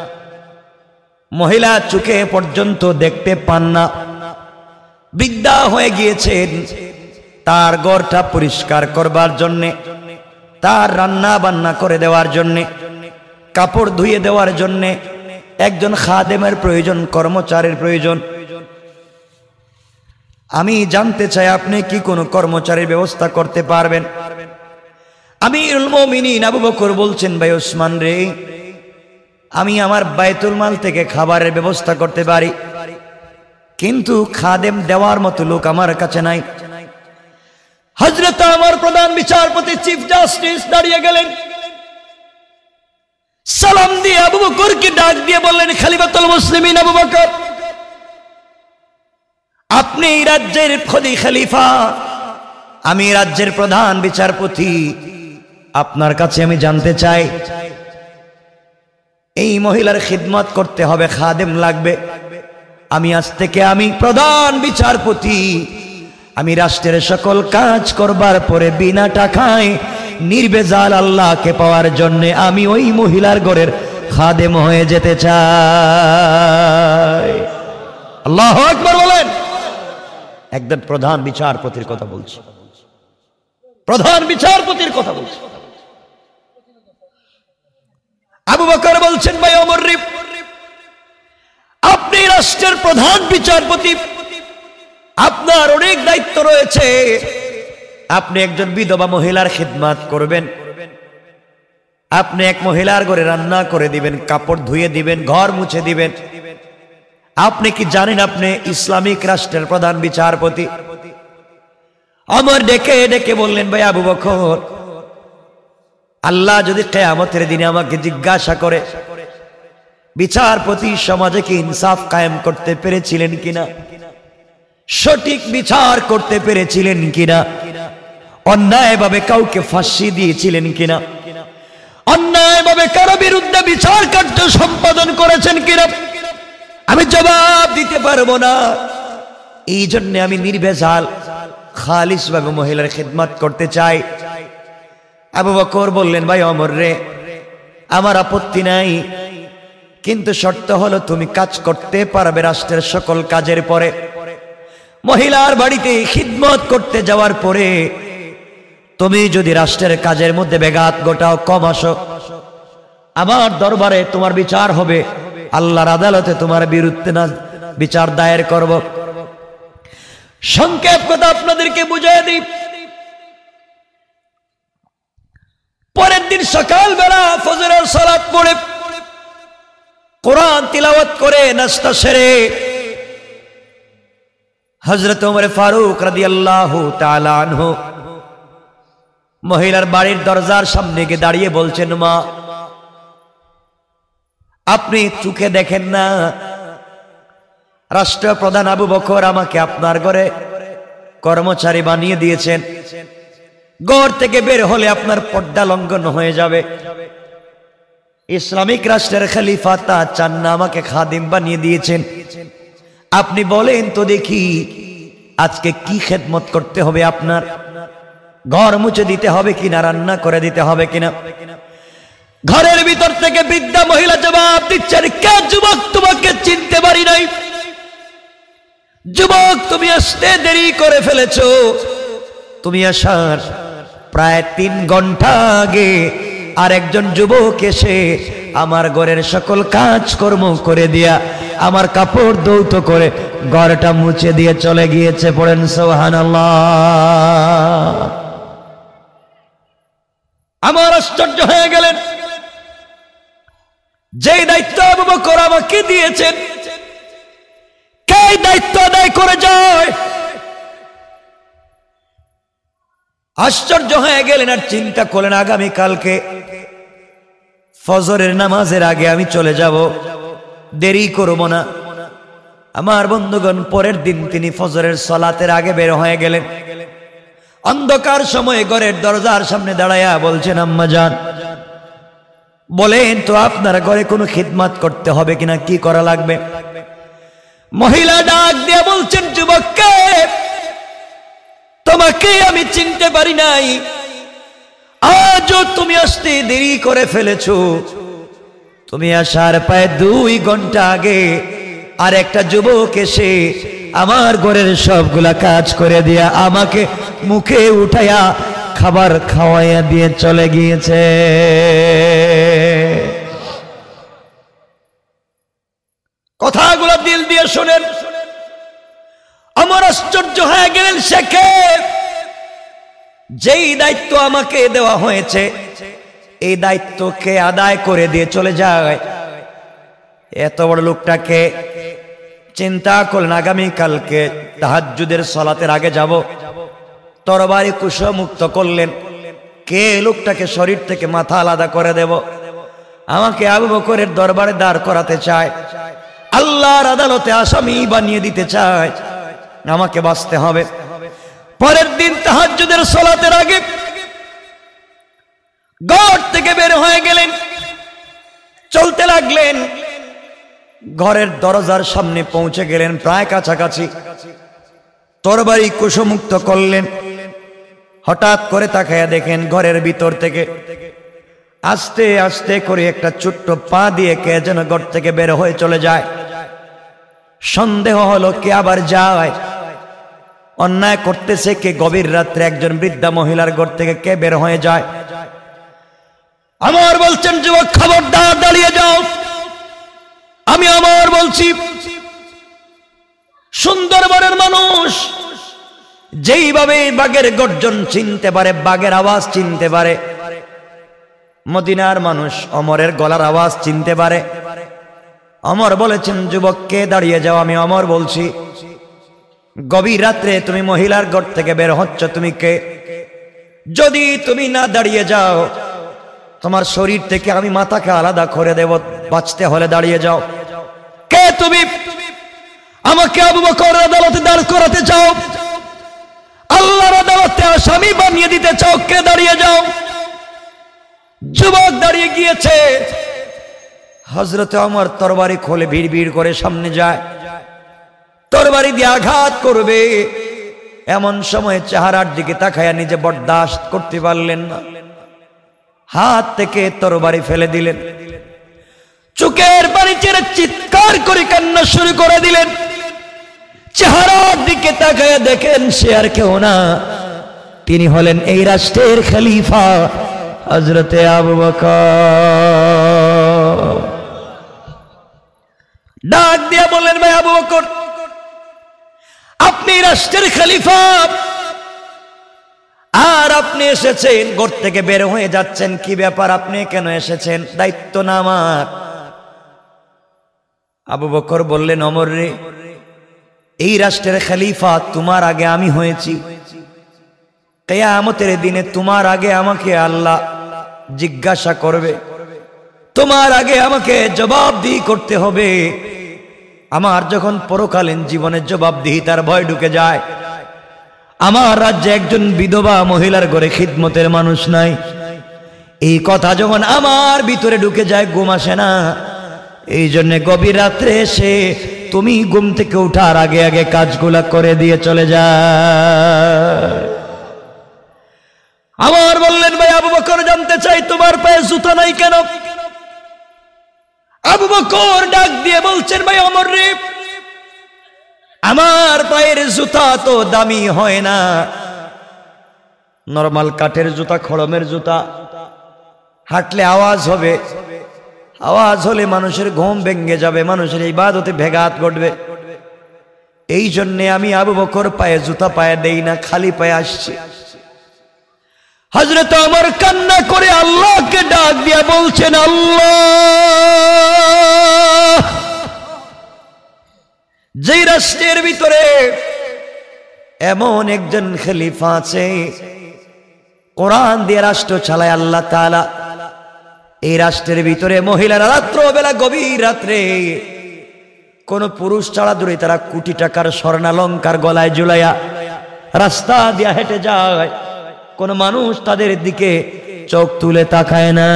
মহিলা চোখে পর্যন্ত দেখতে পান না, বৃদ্ধা হয়ে গিয়েছেন। তার ঘরটা পরিষ্কার করবার জন্যে, তার রান্না বান্না করে দেওয়ার জন্যে, কাপড় ধুয়ে দেওয়ার জন্যে একজন খাদেমের প্রয়োজন, কর্মচারীর প্রয়োজন। আমি জানতে চাই আপনি কি কোনো কর্মচারীর ব্যবস্থা করতে পারবেন? আমিরুল মুমিনিন আবু বকর বলছেন, ভাই ওসমান রে, আমি আমার বাইতুল মাল থেকে খাবারের ব্যবস্থা করতে পারি, কিন্তু খাদেম দেওয়ার মতো লোক আমার কাছে নাই। হযরত আমার প্রধান বিচারপতি চিফ জাস্টিস দাঁড়িয়ে গেলেন, সালাম দিয়ে আবু বকরকে ডাক দিয়ে বললেন, খলিফাতুল মুসলিমিন আবু বকর, আপনি এই রাজ্যের খোদি খলিফা, আমি রাজ্যের প্রধান বিচারপতি, আপনার কাছে আমি জানতে চাই, এই মহিলার খিদমত করতে হবে, খাদেম লাগবে। আমি আজ থেকে আমি প্রধান বিচারপতি, আমি রাষ্ট্রের সকল কাজ করবার পরে বিনা টাকায় নির্বেজাল আল্লাহকে পাওয়ার জন্য আমি ওই মহিলার ঘরের খাদেম হয়ে যেতে চাই। আল্লাহু আকবার বলেন। একজন প্রধান বিচারপতির কথা বলছি, প্রধান বিচারপতির কথা বলছি। আবু বকর বলছেন, ভাই ওমর রে, আপনি রাষ্ট্রের প্রধান বিচারপতি, আপনার অনেক দায়িত্ব রয়েছে। আপনি একজন বিধবা মহিলার খিদমত করবেন, আপনি এক মহিলার ঘরে রান্না করে দিবেন, কাপড় ধুয়ে দিবেন, ঘর মুছে দিবেন। আপনি কি জানেন আপনি ইসলামিক রাষ্ট্রের প্রধান বিচারপতি? ওমর ডেকে ডেকে বললেন, ভাই আবু বকর, আল্লাহ যদি কিয়ামতের দিনে আমাকে জিজ্ঞাসা করে বিচারপতি সমাজে কি ইনসাফ কায়েম করতে পেরেছিলেন কিনা, সঠিক বিচার করতে পেরেছিলেন কিনা, অন্যায়ভাবে কাউকে ফাঁসি দিয়েছিলেন কিনা, অন্যায়ভাবে কারো বিরুদ্ধে বিচার কার্য সম্পাদন করেছেন কিনা, আমি জবাব দিতে পারবো না। এই জন্য আমি নির্ভেজাল খালিস ভাবে মহিলার খিদমত করতে চাই। আবু বকর বললেন, ভাই ওমর রে, আমার আপত্তি নাই, কিন্তু শর্ত হলো তুমি কাজ করতে পারবে রাষ্ট্রের সকল কাজের পরে। মহিলার বাড়িতে খিদমত করতে যাওয়ার পরে তুমি যদি রাষ্ট্রের কাজের মধ্যে ব্যাঘাত ঘটাও, কম আসো, আমার দরবারে তোমার বিচার হবে, আল্লাহর আদালতে তোমার বিরুদ্ধে না বিচার দায়ের করব। সংক্ষেপ কথা আপনাদেরকে বুঝিয়ে দিই। পরের দিন সকালবেলা ফজরের সালাত পড়ে কোরআন তিলাওয়াত করে নাস্তা সেরে হযরত ওমর ফারুক রাদিয়াল্লাহু তাআলা আনহু মহিলার বাড়ির দরজার সামনে গিয়ে দাঁড়িয়ে বলছেন, মা, আপনি চোখে দেখেন না রাষ্ট্রপ্রধান আবু বকর আমাকে আপনার ঘরে কর্মচারী বানিয়ে দিয়েছেন, ঘর থেকে বের হলে আপনার পর্দা লঙ্ঘন হয়ে যাবে। ইসলামিক রাষ্ট্রের খলিফা তা চান না, আমাকে খাদিম বানিয়ে দিয়েছেন। আপনি বলেন তো দেখি আজকে কি খেদমত করতে হবে আপনার? ঘর মুছে দিতে হবে কিনা, রান্না করে দিতে হবে কিনা? ঘরের ভিতর থেকে বৃদ্ধা মহিলা জবাব দিচ্ছেন, কে যুবক, তোমাকে চিনতে পারি নাই। যুবক, তুমি আসতে দেরি করে ফেলেছো, তুমি আসার প্রায় 3 ঘন্টা আগে আরেকজন যুবক এসে আমার ঘরের সকল কাজকর্ম করে দিয়া আমার কাপড় ধৌত করে ঘরটা মুছে দিয়ে চলে গিয়েছে। পড়েন সুবহানাল্লাহ। আমার আশ্চর্য হয়ে গেলেন, যে দায়িত্ব আবু বকর আমাকে দিয়েছেন, কে দায়িত্ব আদায় করে যায়? আশ্চর্য হয়ে গেলেন আর চিন্তা করলেন, আগামী কালকে ফজরের নামাজের আগে আমি চলে যাব, দেরি করব না। আমার বন্ধুগণ, পরের দিন তিনি ফজরের সালাতের আগে বের হয়ে গেলেন। অন্ধকার সময়ে ঘরের দরজার সামনে দাঁড়ায়া বলছেন, আম্মা জান, বলেন তো আপনার ঘরে কোনো খিদমত করতে হবে কিনা, কি করা লাগবে? মহিলা ডাক দিয়ে বলছেন, যুবককে, তোমাকে আমি চিনতে পারি নাই, আজও তুমি আসতে দেরি করে ফেলেছো, তুমি আসার প্রায় 2 ঘন্টা আগে আর একটা যুবক এসে আমার ঘরের সবগুলা কাজ করে দিয়া আমাকে মুখে উঠাইয়া খাবার খাওয়াইয়া দিয়ে চলে গিয়েছে। কথাগুলো দিল দিয়ে শুনেন। আমার আশ্চর্য হয়ে গেলেন, শেখে যেই দায়িত্ব আমাকে দেওয়া হয়েছে এই দায়িত্বকে আদায় করে দিয়ে চলে যায়। এত বড় লোকটাকে চিন্তা করলেন, আগামীকালকে তাহাজ্জুদের সালাতের আগে যাব, তরবারি কুশমুক্ত করলেন। কে লোকটাকে শরীর থেকে মাথা আলাদা করে দেব? আমাকে আবু বকরের দরবারে দাঁড় করাতে চায়, আল্লাহর আদালতে আসামি বানিয়ে দিতে চায়। আমাকে বাঁচতে হবে। পরের দিন তাহাজ্জুদের সালাতের আগে ঘর থেকে বের হয়ে গেলেন, চলতে লাগলেন। ঘরের দরজার সামনে পৌঁছে গেলেন, প্রায় কাছাকাছি। তরবারি কুশমুক্ত করলেন। হঠাৎ করে তাকায়া দেখেন ঘরের ভিতর থেকে আস্তে আস্তে করে একটা ছোট্ট পা দিয়ে কে যেন ঘর থেকে বের হয়ে চলে যায়। সন্দেহ হলো কে আবার যায়। অন্যায় করতেছে কে? গভীর রাত্রে একজন বৃদ্ধা মহিলার ঘর থেকে কে বের হয়ে যায়? আমার বলছেন, যুবক খবরদার দাঁড়িয়ে যাও। আমি আমার বলছি, সুন্দরবনের মানুষ যেইভাবে বাঘের গর্জন চিনতে পারে, বাঘের আওয়াজ চিনতে পারে, মদিনার মানুষ ওমরের গলার আওয়াজ চিনতে পারে। ওমর বলেছেন, যুবক কে দাঁড়িয়ে যাও। আমি ওমর বলছি, গভীর রাত্রে তুমি মহিলার ঘর থেকে বের হচ্ছ, তুমি কে? যদি তুমি না দাঁড়িয়ে যাও তোমার শরীর থেকে আমি মাথাকে আলাদা করে দেব। বাঁচতে হলে দাঁড়িয়ে যাও। কে তুমি? আমাকে আবু বকর আদালতে দাঁড় করাতে চাও, আল্লাহর আদালতে আসামি বানিয়ে দিতে চাও, কে? দাঁড়িয়ে যাও। যুবক দাঁড়িয়ে গিয়েছে। হযরতে ওমর তরবারি খোলে ভিড় ভিড় করে সামনে যায়, তরবারি দিয়ে আঘাত করবে। এমন সময় চেহারার দিকে তাকায়া নিজে বরদাস্ত করতে পারলেন না, হাত থেকে তরবারি ফেলে দিলেন। চোখের পানি ছেড়ে চিৎকার করে কান্না শুরু করে দিলেন। চেহারার দিকে তাকায়া দেখেন সে আর কেউ না, তিনি হলেন এই রাষ্ট্রের খলিফা হযরতে আবু বকর। ডাক দিয়া বললেন, ভাই আবু বকর, আপনি রাষ্ট্রের খলিফা আর আপনি এসেছেন, ঘর থেকে বের হয়ে যাচ্ছেন, কি ব্যাপার? আপনি কেন এসেছেন? দায়িত্ব না আমার। আবু বকর বললেন, ওমর রে, এই রাষ্ট্রের খলিফা তোমার আগে আমি হয়েছি। কিয়ামতের দিনে তোমার আগে আমাকে আল্লাহ জিজ্ঞাসা করবে, তোমার আগে আমাকে জবাবদিহি করতে হবে। আমার যখন পরকালীন জীবনে জবাবদিহিতার ভয় ঢুকে যায়, আমার রাজ্যে একজন বিধবা মহিলার ঘরে খিদমতের মানুষ নাই, এই কথা যখন আমার ভিতরে ঢুকে যায়, ঘুম আসে না। এই জন্য গভীর রাত্রে এসে তুমি ঘুম থেকে ওঠার আগে আগে কাজগুলা করে দিয়ে চলে যায়। আমার বললেন, ভাই আবু বকর, জানতে চাই তোমার পায়ে জুতা নাই কেন? আবু বকর ডাক দিয়ে বলছেন, ভাই ওমর রে, আমার পায়ের জুতা তো দামি হয় না, নরমাল কাঠের জুতা, খড়মের জুতা। হাঁটলে আওয়াজ হবে, আওয়াজ হলে মানুষের ঘুম ভেঙে যাবে, মানুষের ইবাদতে ব্যাঘাত ঘটবে। এই জন্যে আমি আবু বকর পায়ে জুতা পায়ে দেই না, খালি পায়ে আসছি। হযরত ওমর কান্না করে আল্লাহকে ডাক দিয়া বলছেন, আল্লাহ, যে রাষ্ট্রের ভিতরে এমন একজন খলিফা আছে, কোরআন দিয়ে রাষ্ট্র চালায় আল্লাহ তাআলা, এই রাষ্ট্রের ভিতরে মহিলারা রাত্রবেলা গভীর রাত্রে কোন পুরুষ ছাড়া দূরে তারা কোটি টাকার স্বর্ণালংকার গলায় ঝুলাইয়া রাস্তা দিয়া হেঁটে যায়, কোন মানুষ তাদের দিকে চোখ তুলে তাকায় না।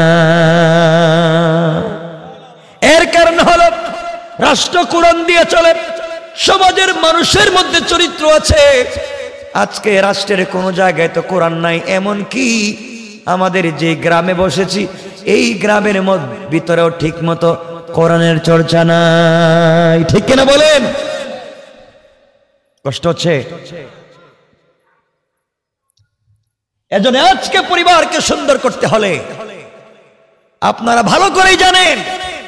এর কারণ হলো রাষ্ট্র কোরআন দিয়ে চলে, সমাজের মানুষের মধ্যে চরিত্র আছে। আজকে রাষ্ট্রের কোন জায়গায় তো কোরআন নাই, এমন কি আমাদের যে গ্রামে বসেছি এই গ্রামের ভিতরেও ঠিক মতো কোরআনের চর্চা নাই। ঠিক কিনা বলেন? কষ্ট হচ্ছে। এজন্য আজকে পরিবারকে সুন্দর করতে হলে আপনারা ভালো করেই জানেন,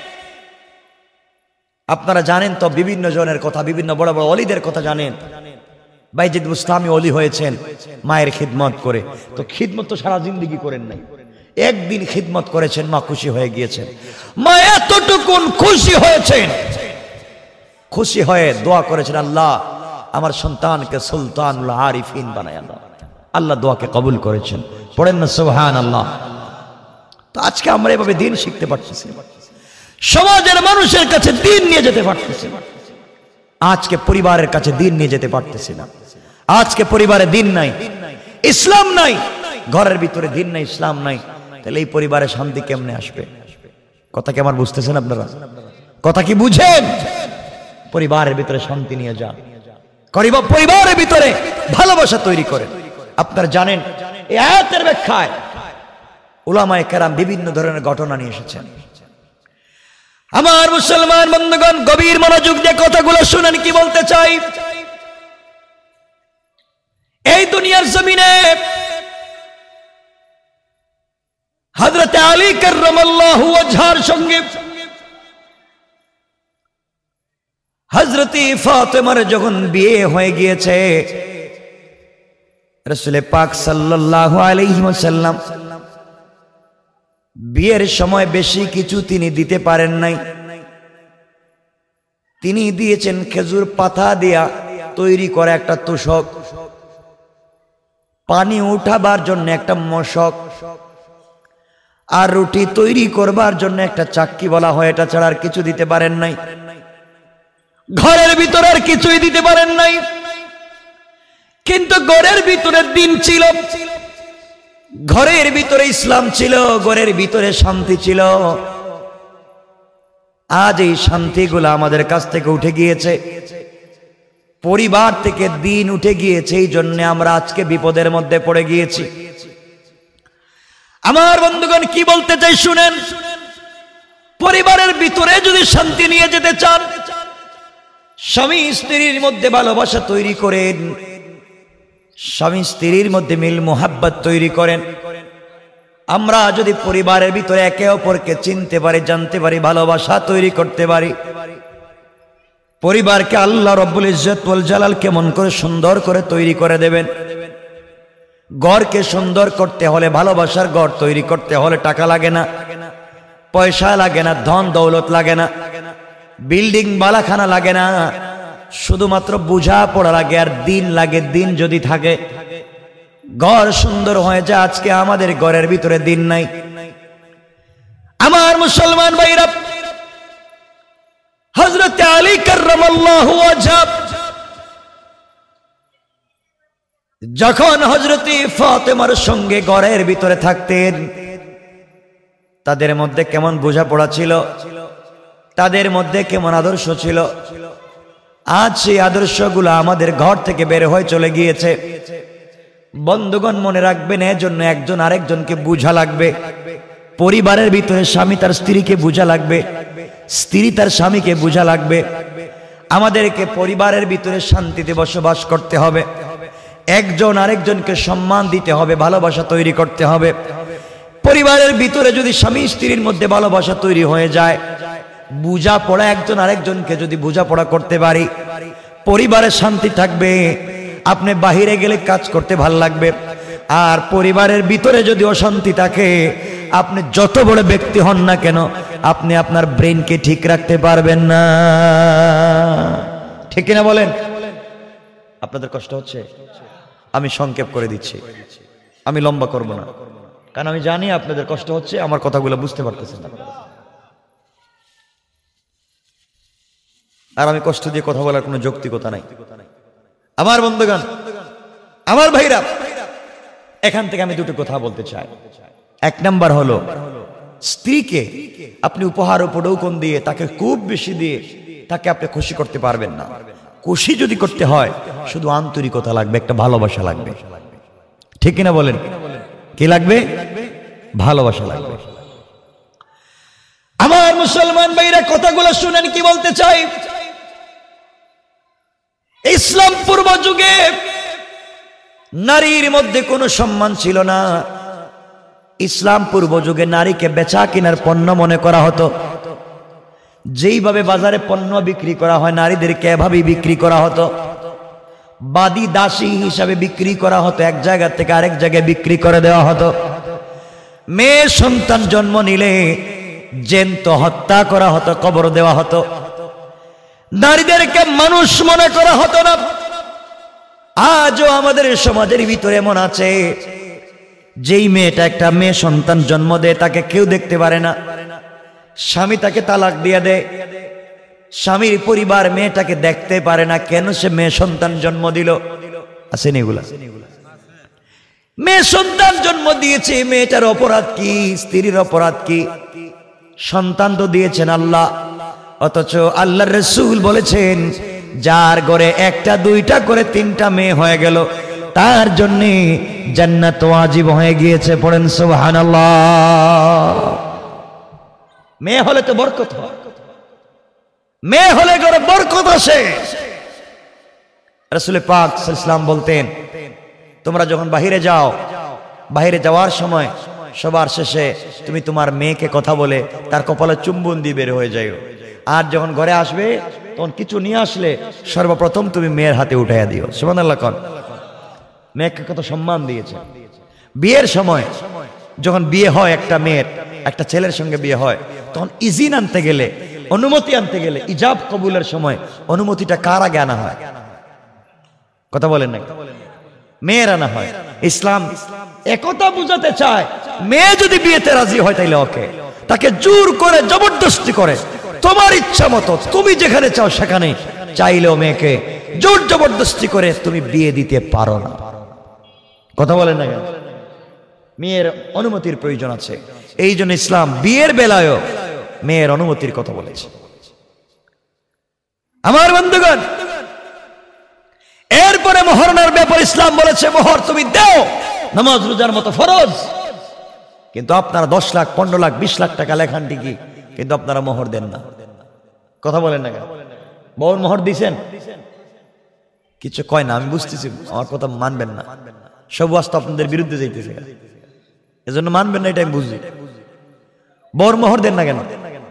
আপনারা জানেন তো বিভিন্ন জনের কথা, বিভিন্ন বড় বড় অলিদের কথা জানেন। বাইজিদ বুস্তামি অলি হয়েছেন মায়ের খিদমত করে, তো খিদমত তো সারা জিন্দগি করেন নাই, একদিন খিদমত করেছেন, মা খুশি হয়ে গিয়েছেন। মা এতটুকুন খুশি হয়েছেন, খুশি হয়ে দোয়া করেছেন, আল্লাহ আমার সন্তানকে সুলতানুল আরিফিন বানায় দাও। আল্লাহ দোয়াকে কবুল করেছেন। পড়েন না সুবহানাল্লাহ। তো আজকে আমরা এভাবে দিন শিখতে পারতেছি, সমাজের মানুষের কাছে দিন নিয়ে যেতে পারতেছি, আজকে পরিবারের কাছে দিন নিয়ে যেতে পারতেছি না। আজকে পরিবারে দিন নাই, ইসলাম নাই, ঘরের ভিতরে দিন নাই, ইসলাম নাই, তাহলে এই পরিবারে শান্তি কেমনে আসবে? কথা কি আমার বুঝতেছেন আপনারা? কথা কি বুঝেন? পরিবারের ভিতরে শান্তি নিয়ে যান, পরিবারের ভিতরে ভালোবাসা তৈরি করেন। আপনারা জানেন এই আয়াতের ব্যাখ্যায় উলামায়ে কেরাম বিভিন্ন ধরনের ঘটনা নিয়ে এসেছেন। আমার মুসলমান বন্ধুগণ, গভীর মনোযোগ দিয়ে কথাগুলো শুনেন কি বলতে চাই। এই দুনিয়ার জমিনে হযরত আলী কাররামাল্লাহু ওয়াজহার সঙ্গে হযরত ফাতেমার যখন বিয়ে হয়ে গিয়েছে, রাসূল পাক সাল্লাল্লাহু আলাইহি ওয়াসাল্লাম বিয়ের সময় বেশি কিছু তিনি দিতে পারেন নাই। তিনি দিয়েছেন খেজুর পাতা দিয়া তৈরি করা একটা তোশক, পানি উঠাবার জন্য একটা মশক, আর রুটি তৈরি করবার জন্য একটা চাক্কি বলা হয়, এটা ছাড়া আর কিছু দিতে পারেন নাই। ঘরের ভিতরে আর কিছুই দিতে পারেন নাই। কিন্তু ঘরের ভিতরে দিন ছিল, ঘরের ভিতরে ইসলাম ছিল, ঘরের ভিতরে শান্তি ছিল। আজ এই শান্তিগুলো আমাদের কাছ থেকে উঠে গিয়েছে, পরিবার থেকে দিন উঠে গিয়েছে, এই জন্য আমরা আজকে বিপদের মধ্যে পড়ে গিয়েছি। আমার বন্ধুগণ, কি বলতে চাই শুনেন। পরিবারের ভিতরে যদি শান্তি নিয়ে যেতে চান, স্বামী স্ত্রীর মধ্যে ভালোবাসা তৈরি করেন, স্বামী স্ত্রীর মধ্যে মিল মোহাব্বত তৈরি করেন। আমরা যদি পরিবারের ভিতরে একে অপরকে চিনতে পারি, জানতে পারি, ভালোবাসা তৈরি করতে পারি, পরিবারকে আল্লাহ রব্বুল ইজ্জত ওয়াল জালাল কেমন করে সুন্দর করে তৈরি করে দেবেন। ঘরকে সুন্দর করতে হলে, ভালোবাসার ঘর তৈরি করতে হলে টাকা লাগে না, পয়সা লাগে না, ধন দৌলত লাগে না, বিল্ডিং বালাখানা লাগে না, শুধুমাত্র বুঝা পড়া লাগে আর দিন লাগে। দিন যদি থাকে ঘর সুন্দর হয়ে যায়। আজকে আমাদের ঘরের ভিতরে দিন নাই। আমার মুসলমান ভাইরা, হযরত আলী কাররামাল্লাহু ওয়াজহা যখন হযরত ফাতেমার সঙ্গে ঘরের ভিতরে থাকতেন, তাদের মধ্যে কেমন বোঝাপড়া ছিল, তাদের মধ্যে কেমন আদর্শ ছিল। আজ সেই আদর্শগুলো আমাদের ঘর থেকে বের হয়ে চলে গিয়েছে। বন্ধুগণ, মনে রাখবেন, এজন্য একজন আরেকজনকে বুঝা লাগবে। পরিবারের ভিতরে স্বামী তার স্ত্রীকে বুঝা লাগবে, স্ত্রী তার স্বামীকে বুঝা লাগবে। আমাদেরকে পরিবারের ভিতরে শান্তিতে বসবাস করতে হবে, একজন আরেকজনকে সম্মান দিতে হবে, ভালোবাসা তৈরি করতে হবে। পরিবারের ভিতরে যদি স্বামী স্ত্রীর মধ্যে ভালোবাসা তৈরি হয়ে যায়, বুঝাপড়া, একজন আরেকজনকে যদি বুঝাপড়া করতে পারি, পরিবারে শান্তি থাকবে। আপনি বাহিরে গেলে কাজ করতে ভাল লাগবে। আর পরিবারের ভিতরে যদি অশান্তি থাকে, আপনি যত বড় ব্যক্তি হন না কেন, আপনি আপনার ব্রেনকে ঠিক রাখতে পারবেন না। ঠিক কিনা বলেন? আপনাদের কষ্ট হচ্ছে? আমি সংক্ষেপ করে দিচ্ছি, আমি লম্বা করব না, কারণ আমি জানি আপনাদের কষ্ট হচ্ছে, আমার কথাগুলো বুঝতে পারতেছেন না। আর আমি কষ্ট দিয়ে কথা বলার কোনো যৌক্তিকতা নাই। আমার বন্ধুগণ, আমার ভাইরা, এখান থেকে আমি দুটো কথা বলতে চাই। এক নাম্বার হলো, স্ত্রীকে আপনি উপহার উপঢৌকন দিয়ে, তাকে খুব বেশি দিয়ে তাকে আপনি খুশি করতে পারবেন না। খুশি যদি করতে হয়, শুধু আন্তরিকতা লাগবে, একটা ভালোবাসা লাগবে। ঠিক কিনা বলেন? কি লাগবে? ভালোবাসা লাগবে। আমার মুসলমান ভাইরা কথাগুলো শুনেন কি বলতে চাই। ইসলাম পূর্ব যুগে নারীর মধ্যে কোনো সম্মান ছিল না। ইসলাম পূর্ব যুগে নারীকে বেচা কেনার পণ্য মনে করা হতো। যেইভাবে বাজারে পণ্য বিক্রি করা হয় নারীদেরকে এভাবেই বিক্রি করা হতো। বাদী দাসী হিসাবে বিক্রি করা হতো, এক জায়গা থেকে আরেক জায়গায় বিক্রি করে দেওয়া হতো। মেয়ে সন্তান জন্ম নিলে জ্যান্ত হত্যা করা হতো, কবর দেওয়া হতো। নারীদেরকে মানুষ মনে করা হতো না। আজও আমাদের সমাজের ভিতরে এমন আছে, যেই মেয়েটা একটা মেয়ে সন্তান জন্ম দেয় তাকে কেউ দেখতে পারে না। স্বামী তাকে তালাক দিয়ে দেয়, স্বামীর পরিবার মেয়েটাকে দেখতে পারে না। কেন? সে মেয়ে সন্তান জন্ম দিল। আছেন এগুলা? মেয়ে সন্তান জন্ম দিয়েছে, মেয়েটার অপরাধ কি? স্ত্রীর অপরাধ কি? সন্তান তো দিয়েছেন আল্লাহ, অথচ আল্লাহর রাসূল বলেছেন যার ঘরে একটা দুইটা করে তিনটা মেয়ে হয়ে গেল তার জন্য জান্নাত ওয়াজিব হয়ে গিয়েছে। পড়েন সুবহানাল্লাহ। মেয়ে হলে তো বরকত হয়, মেয়ে হলে ঘরে বরকত আসে। রাসূল পাক সাল্লাল্লাহু আলাইহি ওয়াসাল্লাম বলতেন, তোমরা যখন বাহিরে যাও, বাহিরে যাওয়ার সময় সবার শেষে তুমি তোমার মেয়েকে কথা বলে তার কপালে চুম্বন দিয়ে বের হয়ে যাও। আর যখন ঘরে আসবে তখন কিছু নিয়ে আসলে সর্বপ্রথম তুমি মেয়ের হাতে উঠাইয়া দিও। সুবহানাল্লাহ। কোন মেয়েকে কত সম্মান দিয়েছে। বিয়ের সময় যখন বিয়ে হয় একটা মেয়ের একটা ছেলের সঙ্গে বিয়ে হয়, তখন ইজিন আনতে গেলে, অনুমতি আনতে গেলে, ইজাব কবুলের সময় অনুমতিটা কার আগে আনা হয়? কথা বলেন না? মেয়ের আনা হয়। ইসলাম একথা বুঝাতে চায়, মেয়ে যদি বিয়েতে রাজি হয় তাইলে ওকে, তাকে জোর করে জবরদস্তি করে তোমার ইচ্ছা মতো তুমি যেখানে চাও সেখানে চাইলেও মেয়েকে জোর জবরদস্তি করে তুমি বিয়ে দিতে পারো না। কথা বলেন না? মেয়ের অনুমতির প্রয়োজন আছে। এই জন্য ইসলাম বিয়ের বেলায়ও মেয়ের অনুমতির কথা বলেছে। আমার বন্ধুগণ, এরপরে মোহরের ব্যাপার ইসলাম বলেছে মোহর তুমি দাও, নামাজ রোজার মতো ফরজ। কিন্তু আপনারা 10 লাখ 15 লাখ 20 লাখ টাকা লেখান ঠিকই, কিন্তু আপনারা মোহর দেন না। কথা বলেন না? বউর মোহর দিছেন? কিছু কয় না, আমি বুঝতেছি, আমার কথা মানবেন না। সব ওয়াজ তো আপনাদের বিরুদ্ধে যাইতেছে, এজন্য মানবেন না, এটা আমি বুঝি। বউর মোহর দেন না কেন?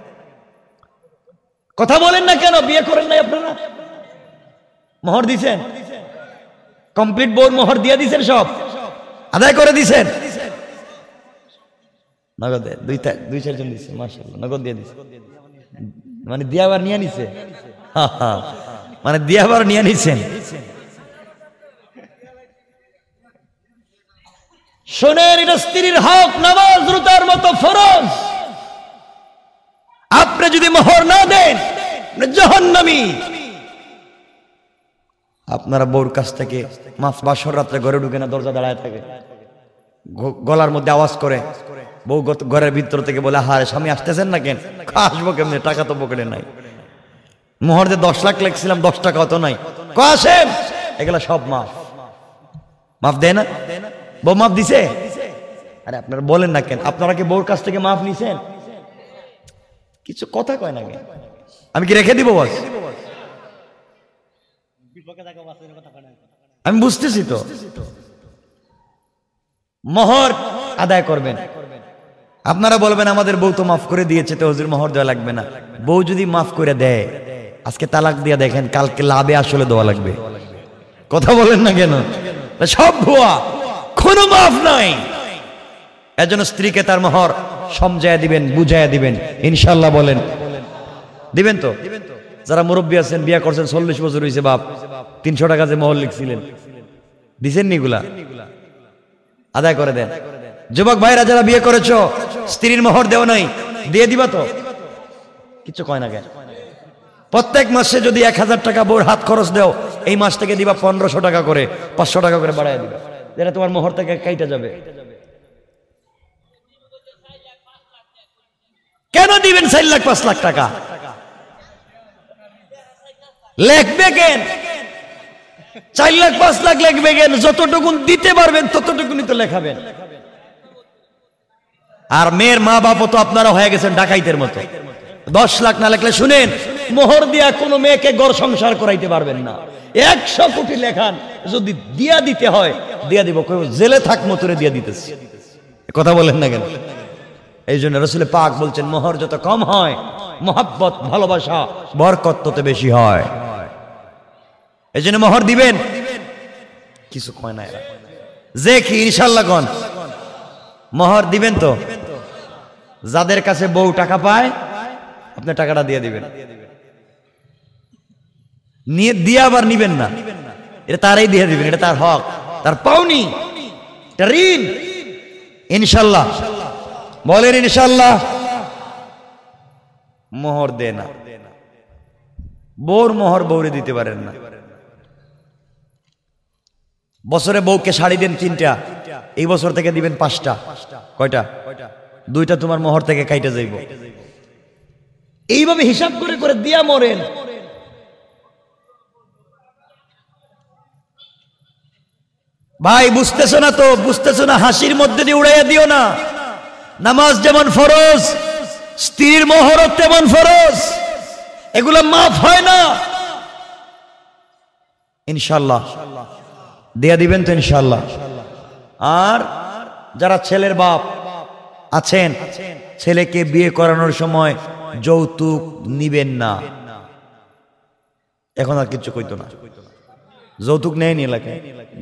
কথা বলেন না কেন? বিয়ে করেন নাই আপনারা? মোহর দিছেন? কমপ্লিট বউর মোহর দিয়ে দিছেন? সব আদায় করে দিছেন? নগদে 2-4 জন দিছে, মাশাআল্লাহ, নগদ দিয়ে দিছে। মানে দিয়াবার নিয়ে নিছে, মানে দিয়াবার নিয়ে নিছেন। শোনেন, এটা স্ত্রীর হক, নামাজ রোজার মতো ফরজ। আপনি যদি মোহর না দেন জাহান্নামী। আপনারা বউর কাছ থেকে বাসর রাত্রে ঘরে ঢুকে না, দরজা দাঁড়ায় থাকে, গলার মধ্যে আওয়াজ করে, বউ ঘরের ভিতর থেকে বলে, হারে স্বামী আসতেছেন না কেন? আসবো কেমনে, টাকা তো পকেটে নাই। মোহর যে 10 লাখ লেখছিলাম, 10 টাকা তো নাই। আসেন, এগুলা সব মাফ। মাফ দেয় না? বউ মাফ দিছে? আরে আপনারা বলেন না কেন? আপনারা কি বউর কাছ থেকে মাফ নিছেন? কিছু কথা কয় না কেন? আমি কি রেখে দিব? বস, আমি বুঝতেছি তো। মোহর আদায় করবেন। আপনারা বলবেন আমাদের বউ তো মাফ করে দিয়েছে, তো হুজুর মোহর দেওয়া লাগবে না। বউ যদি মাফ করে দেয়, আজকে তালাক দিয়ে দেখেন, কালকে লাভে আসলে দেওয়া লাগবে। কথা বলেন না কেন? সব ভুয়া, কোনো মাফ নাই। এজন্য স্ত্রীকে তার মোহর সমঝায়া দিবেন, বুঝাইয়া দিবেন, ইনশাআল্লাহ। বলেন দিবেন তো? যারা মুরব্বী আছেন, বিয়ে করছেন, 40 বছর হয়েছে, বাপ 300 টাকা যে মোহর লিখছিলেন, দিছেন নিগুলা? আদায় করে দেন। যুবক ভাইরা যারা বিয়ে করেছো, স্ত্রীর মোহর দেও নাই, দিয়ে দিবা তো? কিছু কয় না কেন? প্রত্যেক মাসে যদি 1000 টাকা বউর হাত খরচ দেও, এই মাস থেকে দিবা 1500 টাকা করে, 500 টাকা করে বাড়ায় দিবা, যেটা তোমার মোহর থেকে কাইটা যাবে। কেন দিবেন 4 লাখ 5 লাখ টাকা? লেখবে কেন 4 লাখ 5 লাখ? লেখবে কেন? যতটুকুন দিতে পারবেন ততটুকুনি তো লেখাবেন। আর মেয়ের মা বাবা তো আপনারা হয়ে গেছেন ডাকাইতের মতো। 10 লাখ না লেখলে শুনেন, মোহর দিয়া কোনো মেয়েকে ঘর সংসার করাইতে পারবেন না। 100 কোটি লেখান, যদি দিয়া দিতে হয় দিয়া দিব, জেলে থাক মতরে দিয়া দিতেছি। কথা বলেন না কেন? এই জন্য রাসূল পাক বলছেন, মোহর যত কম হয় মহাব্বত ভালোবাসা বরকত তত বেশি হয়। এই জন্য মোহর দিবেন। কিছু কয় না এরা, যে কি ইনশাআল্লাহ কোন মোহর দিবেন তো। যাদের কাছে বউ টাকা পায় আপনি টাকাটা দিয়ে দিবেন, নিয়ে দিয়ে আবার নিবেন না, এটা তারাই দিয়ে দিবেন, এটা তার হক, তার পাওনি, এটা ঋণ। ইনশাআল্লাহ বলেন ইনশাআল্লাহ। মোহর দে না, বউর মোহর বউরে দিতে পারেন না। বছরে বউকে শাড়ি দেন 3টা, এই বছর থেকে দিবেন 5টা। কয়টা? 2টা তোমার মোহর থেকে কাইটা যাইব। এইভাবে হিসাব করে করে দিয়া মরেন। ভাই বুঝতেছো না তো, বুঝতেছো না, হাসির মধ্যে দিয়ে উড়াইয়া দিও না। নামাজ যেমন ফরজ, স্ত্রীর মোহর তেমন ফরজ, এগুলো মাফ হয় না। ইনশাআল্লাহ দেয়া দিবেন তো ইনশাআল্লাহ। আর যারা ছেলের বাপ আছেন, ছেলেকে বিয়ে করানোর সময় যৌতুক নিবেন না। এখন আর কিছু কইতো না, যৌতুক নেয়নি এলাকায়,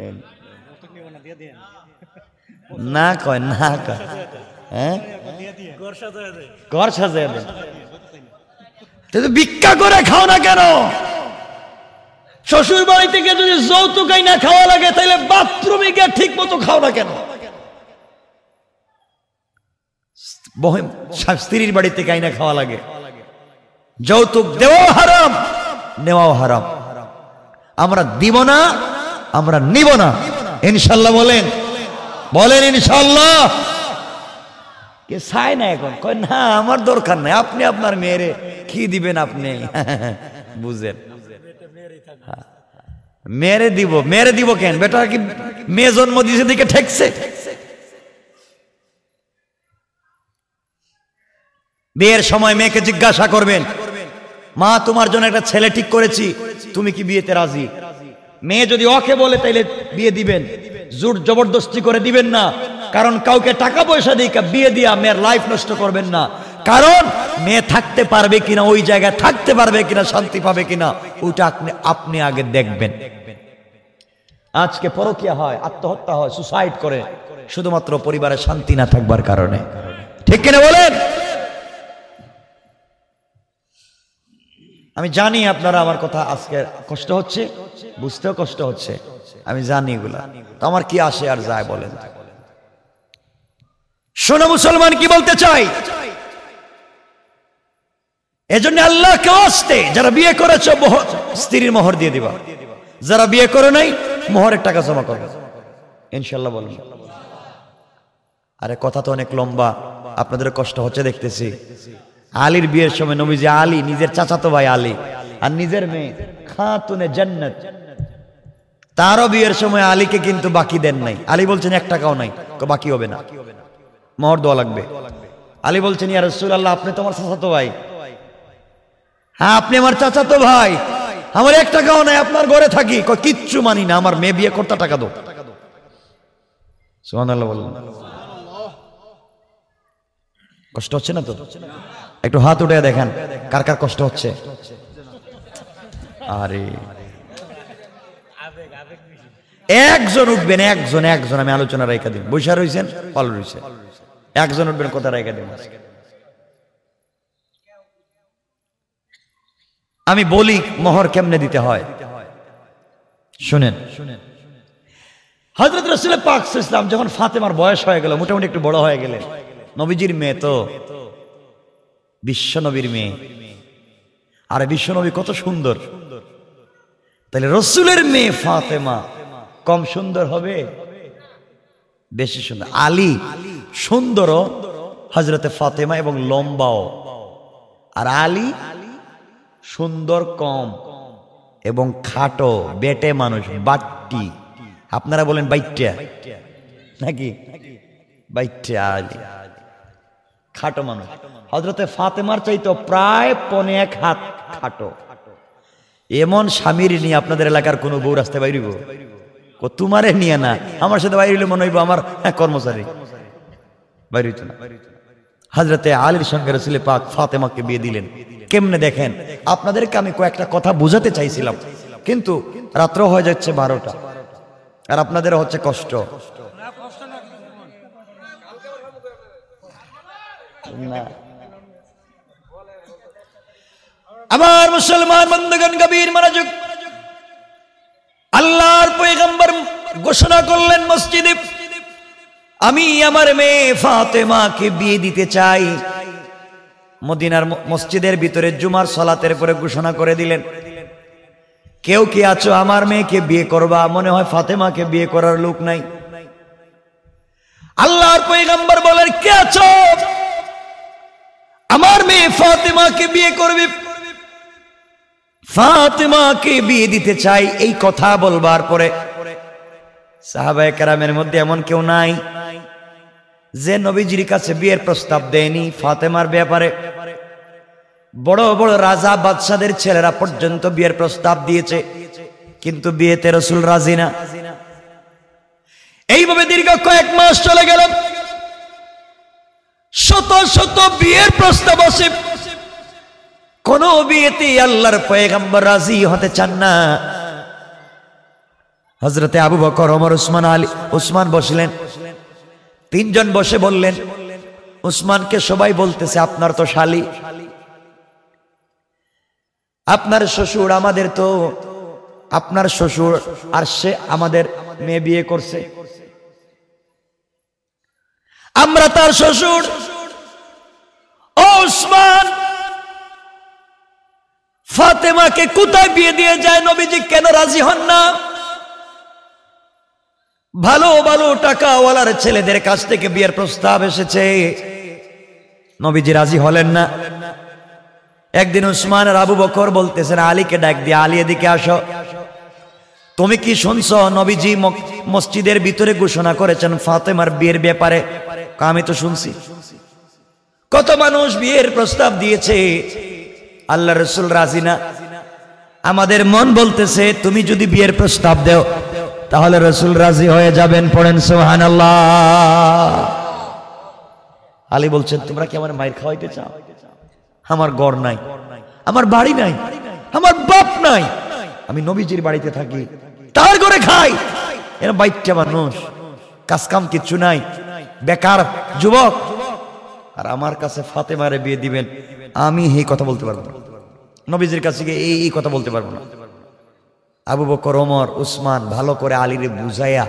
না কয় না কয়, হ্যাঁ ঘর সাজায় দেন। ভিক্ষা করে খাও না কেন? শ্বশুর বাড়ি থেকে যদি যৌতুক না খাওয়া লাগে, তাহলে বাথরুমে গিয়ে ঠিক মতো খাও না কেন? স্ত্রীর বাড়ি থেকে আইনা খাওয়া লাগে। যৌতুক দেওয়াও হারাম, নেওয়াও হারাম। আমরা দিব না, আমরা নিব না। ইনশাআল্লাহ বলেন, বলেন ইনশাআল্লাহ। কে চায় না এখন, কয় না আমার দরকার নাই, আপনি আপনার মেয়েরে কি দিবেন আপনি বুঝেন। মেরে দিব, মেরে দিব কেন? বেটা কি মেয়ে জন্ম দিয়েছে দিকে ঠেকছে? বিয়ের সময় মেয়েকে জিজ্ঞাসা করবেন, মা তোমার জন্য একটা ছেলে ঠিক করেছি, তুমি কি বিয়েতে রাজি? মেয়ে যদি ওকে বলে তাইলে বিয়ে দিবেন, জোর জবরদস্তি করে দিবেন না। কারণ কাউকে টাকা পয়সা দিয়ে বিয়ে দিয়া মেয়ের লাইফ নষ্ট করবেন না। কারণ মেয়ে থাকতে পারবে কিনা, ওই জায়গায় থাকতে পারবে কিনা, শান্তি পাবে কিনা, ওইটা আপনি আগে দেখবেন। আজকে পরকীয়া হয়, আত্মহত্যা হয়, সুসাইড করে, শুধুমাত্র পরিবারে শান্তি না থাকবার কারণে। ঠিক কিনা বলেন? আমি জানি আপনারা আমার কথা আজকে কষ্ট হচ্ছে, বুঝতেও কষ্ট হচ্ছে, আমি জানি এগুলা, তো আমার কি আসে আর যায় বলেন। শোনো মুসলমান, কি বলতে চাই, এজন্য আল্লাহকে আসতে, যারা বিয়ে করেছো স্ত্রীর মোহর দিয়ে দিবা, যারা বিয়ে করে নাই মোহরের টাকা জমা করবে ইনশাআল্লাহ বলেন। আরে কথা তো অনেক লম্বা, আপনাদের কষ্ট হচ্ছে দেখতেছি। আলীর বিয়ের সময় নবীজি, আলী নিজের চাচাতো ভাই আলী আর নিজের মেয়ে খাতুনে জান্নাত, তারও বিয়ের সময় আলীকে কিন্তু বাকি দেন নাই। আলী বলছেন 1 টাকাও নাই, বাকি হবে না, মোহর দেওয়া লাগবে। আলী বলছেন, ইয়া রাসূলুল্লাহ আপনি তো আমার চাচাতো ভাই। হ্যাঁ আপনি আমার চাচাতো ভাই, আমার 1 টাকাও নাই, আপনার ঘরে থাকি, কিচ্ছু মানি না, আমার মেয়ে বিয়ে করতে টাকা দাও। সুবহানাল্লাহ বলুন। কষ্ট হচ্ছে না তো? একটু হাত উঠে দেখেন কার কার কষ্ট হচ্ছে। আরে একজন উঠবেন, একজন, আমি আলোচনা রেখে দিন। বৈশা রয়েছেন, পাল রয়েছে, একজন উঠবেন, কথা রেখে দিন। আমি বলি মোহর কেমনে দিতে হয় শুনেন। হযরত রাসূল পাক সাল্লাল্লাহু আলাইহি ওয়াসাল্লাম যখন ফাতেমার বয়স হয়ে গেল, মোটামুটি একটু বড় হয়ে গেলেন, নবীজির মেয়ে তো, বিশ্ব নবীর মেয়ে, আর বিশ্ব নবী কত সুন্দর, তাহলে রসুলের মেয়ে ফাতেমা কম সুন্দর হবে? বেশি সুন্দর। আলী সুন্দরও, হযরতে ফাতেমা, এবং লম্বাও। আর আলী সুন্দর কম এবং খাটো, বেটে মানুষ, বাট্টি। আপনারা বলেন বাইট্টা নাকি? বাইট্টা আলী। খাটো মানুষ। হযরতে ফাতেমার চাইতো প্রায় 1.5 হাত খাটো। এমন স্বামীর নিয়ে আপনাদের এলাকার কোনো বউ রাস্তায় বাইরিব? ও তোমারে নিয়ে না, আমার সাথে বাইরিলে মনে হইব আমার কর্মচারী, বাইরিত না। হযরতে আলীর সঙ্গে রাসূল পাক ফাতেমাকে বিয়ে দিলেন। কেমনে দেখেন, আপনাদেরকে আমি কয়েকটা কথা বোঝাতে চাইছিলাম, কিন্তু রাত্র হয়ে যাচ্ছে 12টা, আর আপনাদের হচ্ছে কষ্ট। না আমার মুসলমান বন্ধুগণ, গভীর মনোযোগ। আল্লাহর পয়গম্বর ঘোষণা করলেন মসজিদে, আমি আমার মেয়ে ফাতেমাকে বিয়ে দিতে চাই। মদিনার মসজিদের ভিতরে জুমার সালাতের পরে ঘোষণা করে দিলেন, কেউ কি আছো আমার মেয়েকে বিয়ে করবা? মনে হয় ফাতেমাকে বিয়ে করার লোক নাই। আল্লাহর পয়গম্বর বলেন, কে আছো আমার মেয়ে ফাতেমাকে বিয়ে করবে? ফাতেমাকে বিয়ে দিতে চাই। এই কথা বলবার পরে সাহাবায়ে কেরামের মধ্যে এমন কেউ নাই যে নবীজির কাছে বিয়ের প্রস্তাব দেয়নি ফাতেমার ব্যাপারে। বড় বড় রাজা বাদশাদের ছেলেরা পর্যন্ত বিয়ের প্রস্তাব দিয়েছে, কিন্তু বিয়েতে রাসূল রাজি না। এইভাবে দীর্ঘ কয়েক মাস চলে গেল, শত শত বিয়ের প্রস্তাব আসে, কোন বিয়েতে আল্লাহর পয়গম্বর রাজি হতে চান না। হযরতে আবু বকর, ওমর, উসমান, আলী। উসমান বসলেন, তিনজন বসে বললেন, উসমানকে সবাই বলতেছে আপনার তো শালী, আপনার শ্বশুর, আমাদের তো আপনার শ্বশুর আর সে আমাদের মেয়ে বিয়ে করছে, আমরা তার শ্বশুর। ও উসমান, ফাতেমাকে কোথায় বিয়ে দিয়ে যায়? নবীজি কেন রাজি হন না? ভালো ভালো টাকাওয়ালার ছেলেদের কাছ থেকে বিয়ের প্রস্তাব এসেছে, নবীজি রাজি হলেন না। একদিন উসমান আর আবু বকর বলতেছেন, আলীকে ডাক দিয়ে, আলী এদিকে আসো, তুমি কি শুনছো নবীজি মসজিদের ভিতরে ঘোষণা করেছেন ফাতেমার বিয়ের ব্যাপারে? আমি তো শুনছি, কত মানুষ বিয়ের প্রস্তাব দিয়েছে, আল্লাহ রাসূল রাজি না। আমাদের মন বলতেছে তুমি যদি বিয়ের প্রস্তাব দাও তাহলে রাসূল রাজি হয়ে যাবেন। পড়েন সুবহানাল্লাহ। আলী বলছেন, তোমরা কি আমার মায়ের খাওয়াইতে চাও? আমার ঘর নাই, আমার বাড়ি নাই, আমার বাপ নাই, আমি নবীজির বাড়িতে থাকি, তার ঘরে খাই। এরা বাইচ্চা মানুষ, কাজ কাম কিচ্ছু নাই, বেকার যুবক, আর আমার কাছে ফাতেমারে বিয়ে দিবেন? আমি এই কথা বলতে পারবো না, নবীজির কাছে গিয়ে এই কথা বলতে পারবো না। আবু বকর, ওমর, উসমান ভালো করে আলীরে বুঝাইয়া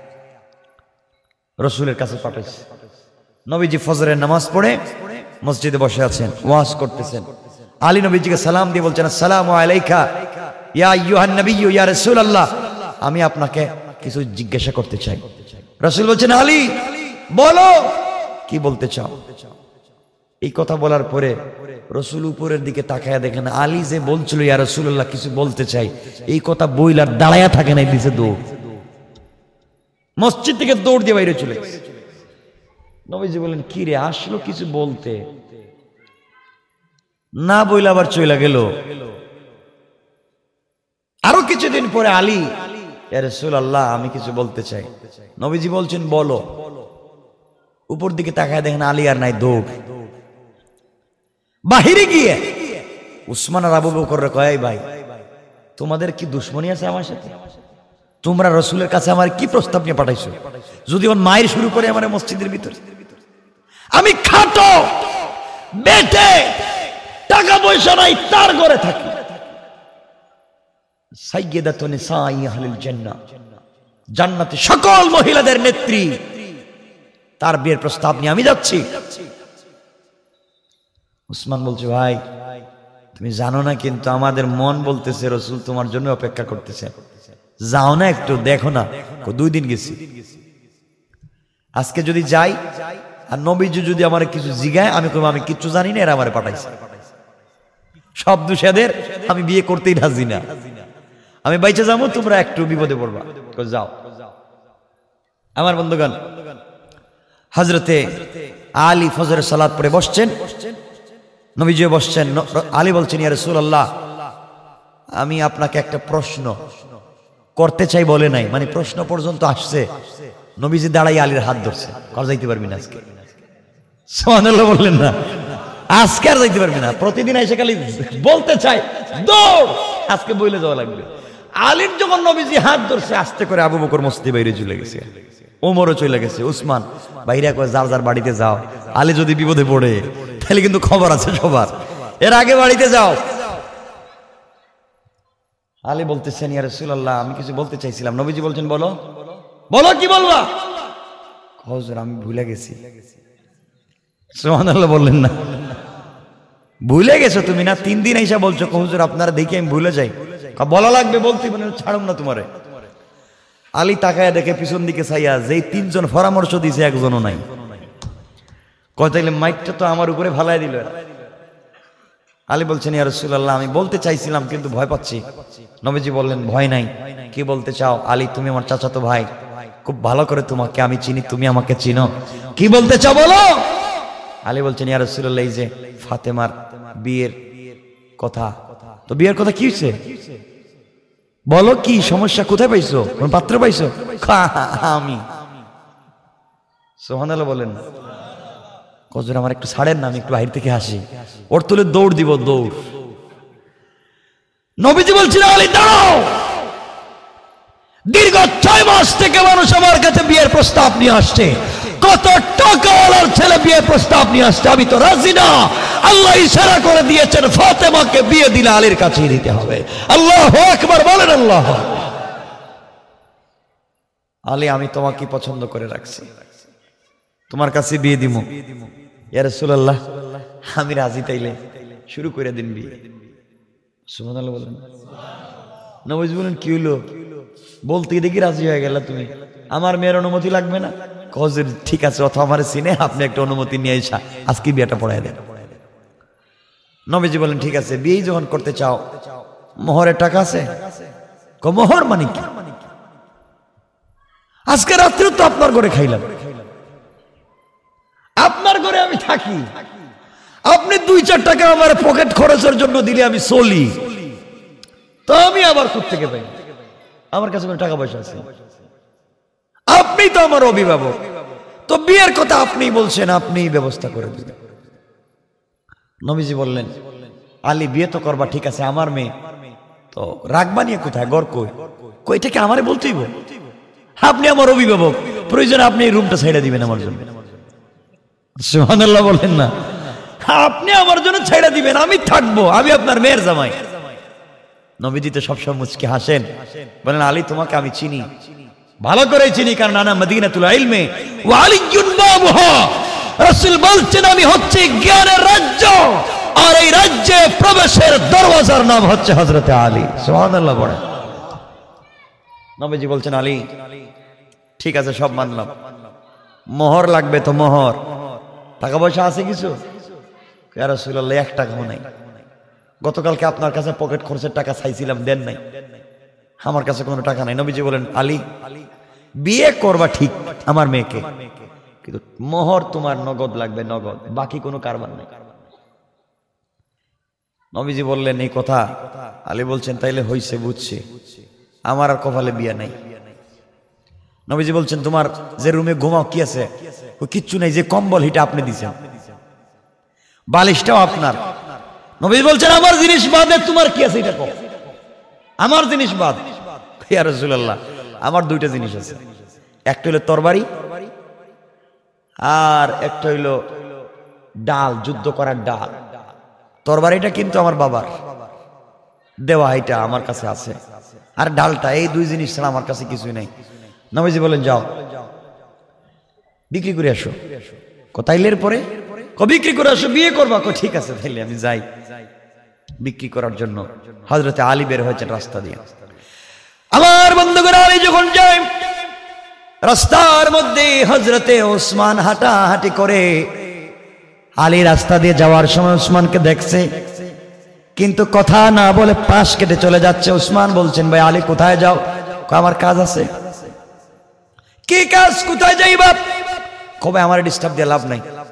রসুলের কাছে পাঠাইছে। নবীজি ফজরের নামাজ পড়ে মসজিদে বসে আছেন, ওয়াজ করতেছেন। আলী নবীজিকে সালাম দিয়ে বলছেন, আসসালামু আলাইকা ইয়া আইয়ুহান নবিয়্যু ইয়া রাসূলুল্লাহ, আমি আপনাকে কিছু জিজ্ঞাসা করতে চাই। রাসূল বলছেন, আলী বলো, কি বলতে চাও? এই কথা বলার পরে রসুল উপরের দিকে তাকায়া দেখেন আলী যে বলছিল ইয়া রাসূলুল্লাহ কিছু বলতে চাই, এই কথা বইলার দাঁড়ায়া থাকে নাই, দিছে দৌড়, মসজিদ থেকে দৌড় দিয়ে বাইরে চলে গেছে। নবীজি বলেন, কি রে, আসলো কিছু বলতে, না বইলা আবার চলে গেল। আরো কিছুদিন পরে আলী, ইয়া রাসূলুল্লাহ আমি কিছু বলতে চাই। নবীজি বলছেন, বলো। উপর দিকে তাকায় দেখেন আলী আর নাই, দৌড়। বাহিরে গিয়ে উসমান আর আবু বকর কয়, ভাই তোমাদের কি দুশ্মনী আছে আমার সাথে? তোমরা রসুলের কাছে আমার কি প্রস্তাব নিয়ে পাঠাইছো? যদি ওর মায়ের শুরু করে আমার মসজিদের ভিতরে, আমি খাটো বেটে, টাকা পয়সা নাই, তার ঘরে থাকি, সাইয়্যিদাতু নিসাই আহলিল জান্নাহ, জান্নাতে সকল মহিলাদের নেত্রী, তার বিয়ের প্রস্তাব নিয়ে আমি যাচ্ছি। উসমান বলছে, ভাই তুমি জানো না, কিন্তু আমাদের মন বলতেছে রসুল তোমার জন্য অপেক্ষা করতেছে, যাও না একটু দেখো না। 2 দিন গেছি, আজকে যদি যাই আর নবীজি যদি আমার কিছু জিগায়, আমি কইব আমি কিচ্ছু জানি না, এরা আমারে পাঠাইছে, সব দুষেদের, আমি বিয়ে করতেই রাজি না, আমি বাইচে যাবো, তোমরা একটু বিপদে পড়বা, যাও। আমার বন্ধুগণ, হযরতে আলী ফজরের সালাত পড়ে বসছেন, নবীজিও বসছেন। আলী বলছেন, ইয়া রাসূলুল্লাহ, আমি আপনাকে একটা প্রশ্ন করতে চাই, বলে নাই, মানে প্রশ্ন পর্যন্ত আসছে। নবীজি দাঁড়াই আলীর হাত ধরছে, আর যাইতে পারবি না আজকে। সুবহানাল্লাহ বললেন না, আজকে আর যাইতে পারবি না। প্রতিদিন এসে খালি বলতে চাই, দৌড়, আজকে বইলে যাওয়া লাগবে। আলীর যখন নবীজি হাত ধরছে, আস্তে করে আবু বকর মসজিদে বাইরে চলে গেছে, ওমরও চলে গেছে, উসমান বাইরে কয় যার যার বাড়িতে যাও, আলী যদি বিপদে পড়ে তাহলে কিন্তু খবর আছে সবার, এর আগে বাড়িতে যাও। আলী বলতেছেন, ইয়া রাসূলুল্লাহ, আমি কিছু বলতে চাইছিলাম। নবীজি বলছেন, বলো। বলো, কি বলবা? হুজুর, আমি ভুলে গেছি। সুবহানাল্লাহ বললেন না, ভুলে গেছো তুমি না? 3 দিন আইসা বলছো, হুজুর আপনারা দেখি আমি ভুলে যাই, বলা লাগবে, বলতে মানে ছাড়ুম না তোমারে। আলী তাকায় দেখে পিছন দিকে চাইয়া, যেই 3 জন পরামর্শ দিছে একজনও নাই। কয় তাইলে মাইকটা তো আমার উপরে ফালাই দিল। আলী বলছেন, ইয়া রাসূলুল্লাহ, আমি বলতে চাইছিলাম কিন্তু ভয় পাচ্ছি। নবীজি বললেন, ভয় নাই, কি বলতে চাও? আলী, তুমি আমার চাচাতো ভাই, খুব ভালো করে তোমাকে আমি চিনি, তুমি আমাকে চিনো, কি বলতে চাও বলো। আলী বলছেন, ইয়া রাসূলুল্লাহ, এই যে ফাতেমার বিয়ের কথা। তো বিয়ের কথা কি হয়েছে বলো, কি সমস্যা, কোথায় পাইছো, কোন পাত্র পাইছো? আমি। সুবহানাল্লাহ বলেন। হুজুর আমার একটু ছাড়েন না, আমি একটু বাইরে থেকে আসি। ওর তুলে দৌড় দিব, দৌড়। নবীজি বলছেন, আলী দাঁড়াও। দীর্ঘ 6 মাস থেকে মানুষ আমার কাছে বিয়ের প্রস্তাব নিয়ে আসছে, কত টাকাওয়ালার ছেলে বিয়ের প্রস্তাব নিয়ে আসছে, আমি তো রাজি না। আল্লাহ ইশারা করে দিয়েছেন, ফাতেমাকে বিয়ে দিলে আলীর কাছেই দিতে হবে। আল্লাহু আকবার বলেন। আল্লাহ। আলী, আমি তোমাকে পছন্দ করে রাখছি, তোমার কাছে বিয়ে দিব। ইয়া রাসূলুল্লাহ, আমি রাজি, তাইলে শুরু করে দিন বিয়ে। সুবহানাল্লাহ বলেন। নবীজি বলেন, কি হলো? বলতে দেখি রাজি হয়ে গেল তুমি, আমার মেয়ের অনুমতি লাগবে না? হুজুর ঠিক আছে, অথবা আমার সিনে আপনি একটা অনুমতি নিয়ে এসা আজকে বিয়েটা পড়ায় দেন। নবীজি বলেন, ঠিক আছে, বিয়ে যখন করতে চাও, মোহরের টাকা আছে? মোহর মানে কি? আজকে রাত্রে তো আপনার ঘরে খাইলাম, আপনার ঘরে আমি থাকি, আপনি 2-4 টাকা আমার পকেট খরচের জন্য দিলে আমি চলি, তো আমি আবার কোথা থেকে পাই? আমার কাছে কোনো টাকা পয়সা আছে? আপনি তো আমার অভিভাবক, তো বিয়ের কথা আপনি বলছেন, আপনি ব্যবস্থা করে দিবেন। নবীজি বললেন, আলী বিয়ে তো করবা, ঠিক আছে, আমার মেয়ে, তো রাখবা নিয়ে কোথায়, ঘর কই? কইটা কি আমারে বলতেই? আপনি আমার অভিভাবক, প্রয়োজন আপনি এই রুমটা ছেড়ে দিবেন আমার জন্য। সুবহানাল্লাহ বলেন না, আপনি আমার জন্য ছেড়ে দিবেন, আমি থাকবো, আমি আপনার মেয়ের জামাই। নবীজি তো সবসময় মুচকি হাসেন, বলেন, আলী তোমাকে আমি চিনি, ভালো করে চিনি, কারণ আনা মদিনাতুল ইলমি ওয়া আলিয়্যুন বাবুহা। রাসূল বলছেন, আমি হচ্ছে জ্ঞানের রাজ্য, আর এই রাজ্যে প্রবেশের দরওয়াজার নাম হচ্ছে হযরতে আলী। সুবহানাল্লাহ বলেন। নবীজি বলছেন, আলী ঠিক আছে, সব মানলাম, মোহর লাগবে তো মোহর, টাকা পয়সা আছে কিছু? ইয়া রাসূলুল্লাহ, 1 টাকাও নাই। গতকালকে আপনার কাছে পকেট খরচের টাকা চাইছিলাম, দেন নাই, আমার কাছে কোনো টাকা নাই। নবীজি বলেন, আলী বিয়ে করবা ঠিক আমার মেয়েকে, কিন্তু মোহর তোমার নগদ লাগবে, নগদ, বাকি কোনো কারবার নাই। নবীজি বললেন এই কথা। আলী বলছেন, তাইলে হইছে, বুঝছি, আমার আর কপালে বিয়ে নাই। নবীজি বলছেন, তোমার যে রুমে ঘুমাও কি আছে? ও কিচ্ছু নাই, যে কম্বল হিটা আপনি দিছেন, বালিশটাও আপনার। নবীজি বলছেন, আমার জিনিস বাদে তোমার কি আছে এটা কও, আমার জিনিস বাদ। ইয়া রাসূলুল্লাহ, আমার 2টা জিনিস আছে, একটা হলো তরবারি, আর একটা হইলো ডাল, যুদ্ধ করার ডাল। তরবারিটা কিন্তু আমার বাবার দেওয়া, এটা আমার কাছে আছে, আর ডালটা, এই 2 জিনিস ছাড়া আমার কাছে কিছুই নাই। নবীজি বলেন, যাও বিক্রি করে আসো। তাইলের পরে বিক্রি করে আসো, বিয়ে করবা? ঠিক আছে, তাইলে আমি যাই বিক্রি করার জন্য। হযরতে আলী বের হয়েছেন রাস্তা দিয়ে। আমার বন্ধুগণ, আলী যখন যায়, রাস্তার মধ্যে হযরতে ওসমান হাঁটাহাঁটি করে। আলী রাস্তা দিয়ে যাওয়ার সময় ওসমানকে দেখছে, কিন্তু কথা না বলে পাশ কেটে চলে যাচ্ছে। ওসমান বলছেন, ভাই আলী কোথায় যাও? আমার কাজ আছে। কি কাজ? কোথায় যাইবা? কবে আমার ডিস্টার্ব দিয়ে লাভ নাই,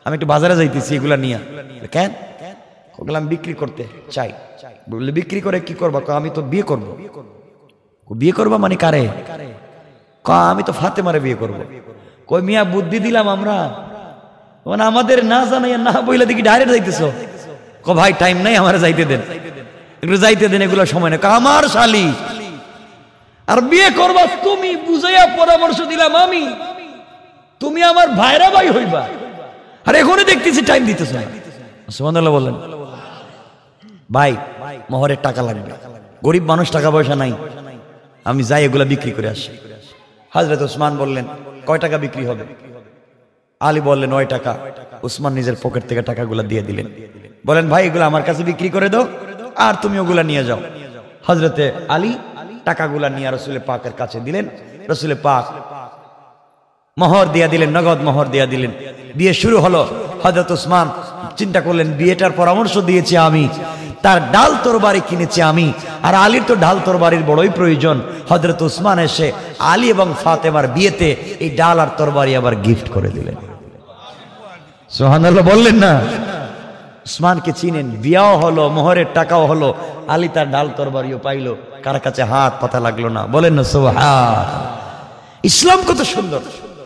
আমি একটু বাজারে যাইতেছি এগুলা নিয়ে। কেন? ওগুলো আমি বিক্রি করতে চাই। বললে বিক্রি করে কি করবা? আমি তো বিয়ে করবো। বিয়ে করবা মানে কারে? আমি তো ফাতেমারে বিয়ে করবো। কই মিয়া বুদ্ধি দিলাম আমরা, মানে আমাদের না জানাইয়া না বইলা দেখি ডাইরেক্ট যাইতেছ। ভাই টাইম নাই, আমার যাইতে দেন, একটু যাইতে দেন, এগুলো সময় না। আমার শালি আর বিয়ে করবা তুমি, বুঝাইয়া পরামর্শ দিলাম আমি, তুমি আমার ভাইরা ভাই হইবা, আর এখনই দেখতেছি টাইম দিতেছ না। সুবহানাল্লাহ বললেন। ভাই মোহরের টাকা লাগবে, গরিব মানুষ, টাকা পয়সা নাই, আমি যাই এগুলা বিক্রি করে আসি। হযরত উসমান বললেন কয় টাকা বিক্রি হবে? আলী বললেন 9 টাকা। উসমান নিজের পকেট থেকে টাকাগুলা দিয়ে দিলেন, বলেন ভাই এগুলো আমার কাছে বিক্রি করে দাও, আর তুমি ওগুলা নিয়ে যাও। হযরতে আলী টাকাগুলা নিয়ে রাসূল পাকের কাছে দিলেন। রাসূল পাক মোহর দিয়া দিলেন, নগদ মোহর দিয়া দিলেন। বিয়ে শুরু হলো। হযরত উসমান চিন্তা করলেন বিয়েটার পরামর্শ দিয়েছি আমি, তার ডাল তরবারি কিনেছি আমি, আর আলীর তো ডাল তরবারির বড়ই প্রয়োজন। হযরত উসমান এসে আলী এবং ফাতেমার বিয়েতে এই ডাল আর তরবারি আবার গিফট করে দিলেন। সুবহানাল্লাহ বললেন না? উসমানকে চিনেন, বিয়াও হলো, মোহরের টাকাও হলো, আলী তার ডাল তরবারিও পাইলো, কার কাছে হাত পাতা লাগলো না। বলেন না সুবহান। ইসলাম কত সুন্দর,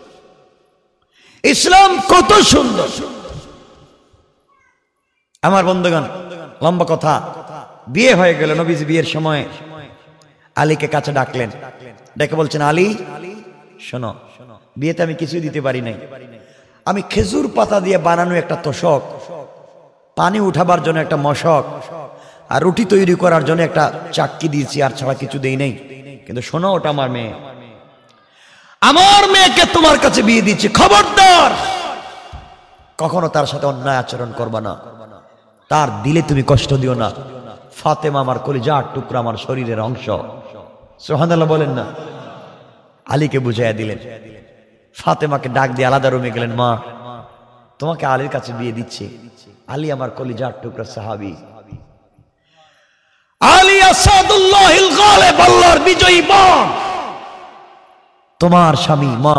ইসলাম কত সুন্দর। আমার বন্ধুগণ, লম্বা কথা, বিয়ে হয়ে গেল। নবীজি বিয়ের সময় আলীকে কাছে ডাকলেন, ডেকে বলছেন আলী শোনো, বিয়েতে আমি কিছুই দিতে পারি নাই, আমি খেজুর পাতা দিয়ে বানানো একটা তোশক, পানি উঠাবার জন্য একটা মশক, আর রুটি তৈরি করার জন্য একটা চাক্কি দিয়েছি, আর ছাড়া কিছু দেই নাই। কিন্তু শোনো, ওটা আমার মেয়ে, আমার মেয়েকে তোমার কাছে বিয়ে দিচ্ছি, খবরদার কখনো তার সাথে অন্যায় আচরণ করবা না, তার দিলে তুমি কষ্ট দিও না। ফাতেমা আমার কলিজার টুকরা, আমার শরীরের অংশ। সুবহানাল্লাহ বলেন না? আলীকে বুঝাইয়া দিলেন। ফাতেমাকে ডাক দিয়ে আলাদা রুমে গেলেন, মা তোমাকে আলীর কাছে বিয়ে দিচ্ছে, আলী আমার কলিজার টুকরা সাহাবী, আলী আসাদুল্লাহিল গালিব, আল্লাহর বিজয়ী বাণ, তোমার স্বামী। মা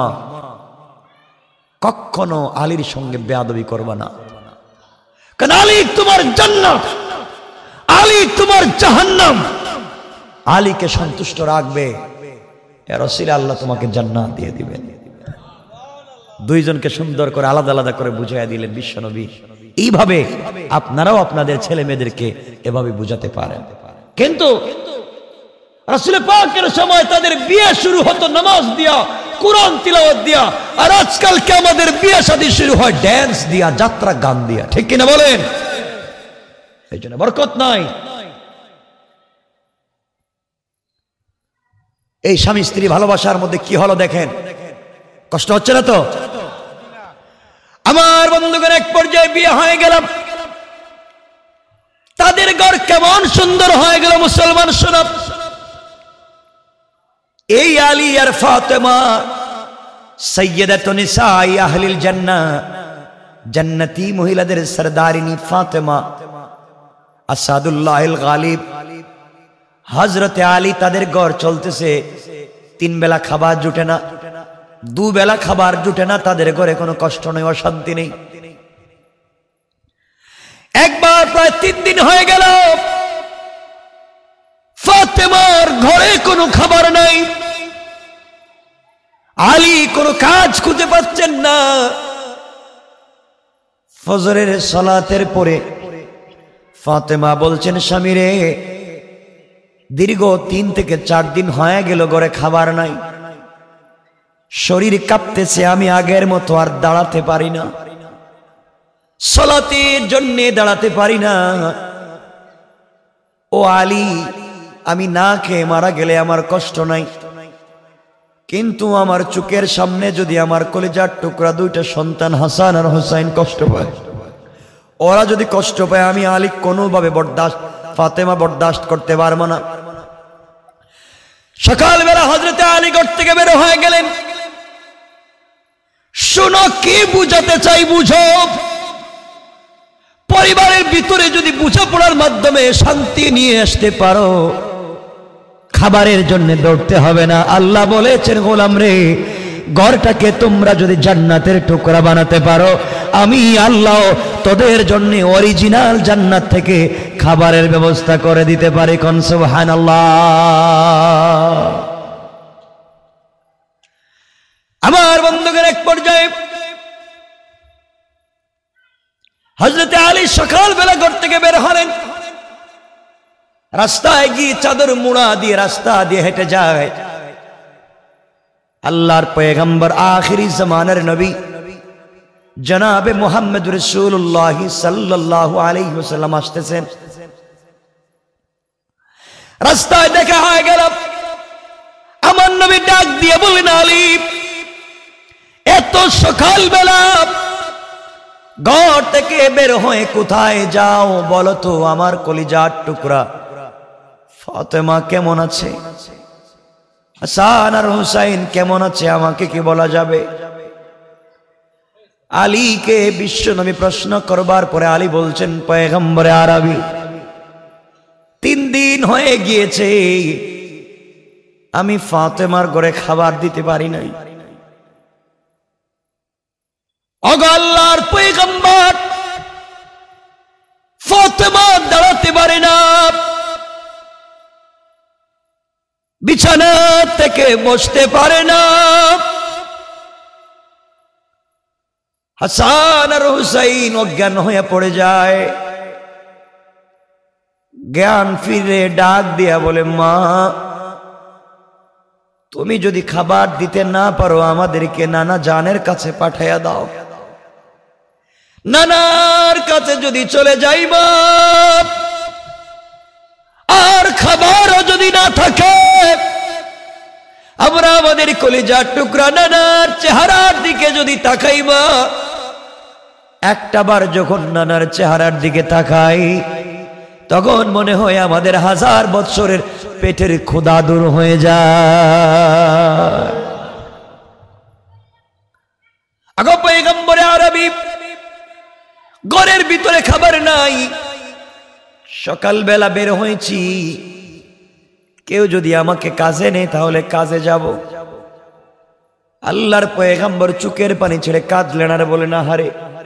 কখনো আলীর সঙ্গে বেয়াদবি করবা না, কারণ আলী তোমার জান্নাত, আলী তোমার জাহান্নাম। আলীকে সন্তুষ্ট রাখবে, ইয়া রাসূল, আল্লাহ তোমাকে জান্নাত দিয়ে দিবেন। দুইজনকে সুন্দর করে আলাদা আলাদা করে বুঝাইয়া দিলেন বিশ্বনবী। এইভাবে আপনারাও আপনাদের ছেলে মেয়েদেরকে এভাবে বুঝাতে পারেন। কিন্তু রাসূল পাকের সময় তাদের বিয়ে শুরু হতো নামাজ দিয়া, কুরআন তিলাওয়াত দিয়া, আর আজকালকে আমাদের বিয়ে শাদী শুরু হয় ড্যান্স দিয়া, যাত্রা গান দিয়া। ঠিক কিনা বলেন? এই জন্য বরকত নাই। এই স্বামী স্ত্রী ভালোবাসার মধ্যে কি হলো দেখেন, কষ্ট হচ্ছে না তো? আমার বন্ধুগণ, এক পর্যায়ে বিয়ে হয়ে গেল, তাদের ঘর কেমন সুন্দর হয়ে গেল মুসলমান শোনো। এই আলী আর ফাতেমা সাইয়্যিদাতুন নিসাই আহলিল জান্নাহ, জান্নাতি মহিলাদের সরদারিনী ফাতেমা আসাদুল্লাহিল গালিব। হযরতে আলী তাদের ঘর চলতেছে, 3 বেলা খাবার জুটে না, 2 বেলা খাবার জুটে না, তাদের ঘরে কোনো কষ্ট নেই, অশান্তি নেই। একবার প্রায় 3 দিন হয়ে গেল, ফাতেমার ঘরে কোনো খাবার নাই, আলী কোনো কাজ খুঁজে পাচ্ছেন না। ফজরের সালাতের পরে ফাতেমা বলছেন, স্বামী রে, দীর্ঘ 3 থেকে 4 দিন হয়ে গেল ঘরে খাবার নাই, শরীর কাঁপতেছে, আমি আগের মতো আর দাঁড়াতে পারি না, সালাতের জন্য দাঁড়াতে পারি না। ও আলী, আমি না খেয়ে মারা গেলে আমার কষ্ট নাই, কিন্তু আমার চোখের সামনে যদি আমার কলিজার টুকরা 2টা সন্তান হাসান আর হুসাইন কষ্ট পায়, ওরা যদি কষ্ট পায়, আমি আলী কোনোভাবে ফাতেমা বরদাস্ত করতে পারবো না। সকালবেলা হযরতে আলী ঘর থেকে বের হয়ে গেলেন। শোনো, কি বুঝাতে চাই বুঝো। পরিবারের ভিতরে যদি বোঝাপড়ার মাধ্যমে শান্তি নিয়ে আসতে পারো, খাবারের জন্য দৌড়তে হবে না। আল্লাহ বলেছেন, গোলাম রে, ঘরটাকে তোমরা যদি জান্নাতের টুকরা বানাতে পারো, আমি আল্লাহ তোদের জন্য অরিজিনাল জান্নাত থেকে খাবারের ব্যবস্থা করে দিতে পারি। কোন সুবহানাল্লাহ। আমার বন্ধুগণ, এক পর্যায়ে হযরত আলী সকালবেলা ঘর থেকে বের হলেন। রাস্তায় গিয়ে চাদর মুড়া দিয়ে রাস্তা দিয়ে হেঁটে যায়। আল্লাহর পয়গম্বর আখিরি জামানার নবী জনাবে মুহাম্মদ রাসূলুল্লাহ সাল্লাল্লাহু আলাইহি ওয়াসাল্লাম আসতেছেন। রাস্তায় দেখা হয়ে গেল। আমার নবী ডাক দিয়ে বললেন, আলী, এত সকালবেলা ঘর থেকে বের হয়ে কোথায় যাও বলো তো? আমার কলিজার টুকরা ফাতেমা কেমন আছে? হাসান আর হুসাইন কেমন আছে? আমাকে কি বলা যাবে? আলীকে বিশ্ব নবী প্রশ্ন করবার পরে আলী বলছেন, পয়গম্বরে আরবি, 3 দিন হয়ে গিয়েছে আমি ফাতেমার ঘরে খাবার দিতে পারি নাই। ওগো আল্লাহর পয়গম্বর, ফাতেমা দাঁড়াতে পারে না, বিছানা থেকে বসতে পারে না, হাসান আর হুসাইন অজ্ঞান হয়ে পড়ে যায়। জ্ঞান ফিরে ডাক দিয়া বলে, মা, তুমি যদি খাবার দিতে না পারো আমাদেরকে নানা জানের কাছে পাঠাইয়া দাও। নানার কাছে যদি চলে যাইবা আর খাবারও যদি না থাকে, আমরা আমাদের কলিজার টুকরা নানার চেহারার দিকে যদি তাকাইবা, একটা বার যখন নানার চেহারার দিকে তাকাই তখন মনে হয় আমাদের 1000 বৎসরের পেটের ক্ষুধা দূর হয়ে যায়। আগো পয়গম্বরে আরবি, ঘরের ভিতরে খাবার নাই, সকালবেলা বের হয়েছি, কেউ যদি আমাকে কাজে নেই তাহলে কাজে যাব। আল্লাহর পয়গম্বর চোখের পানি ছেড়ে কাঁদলেন আর বলেন, আহারে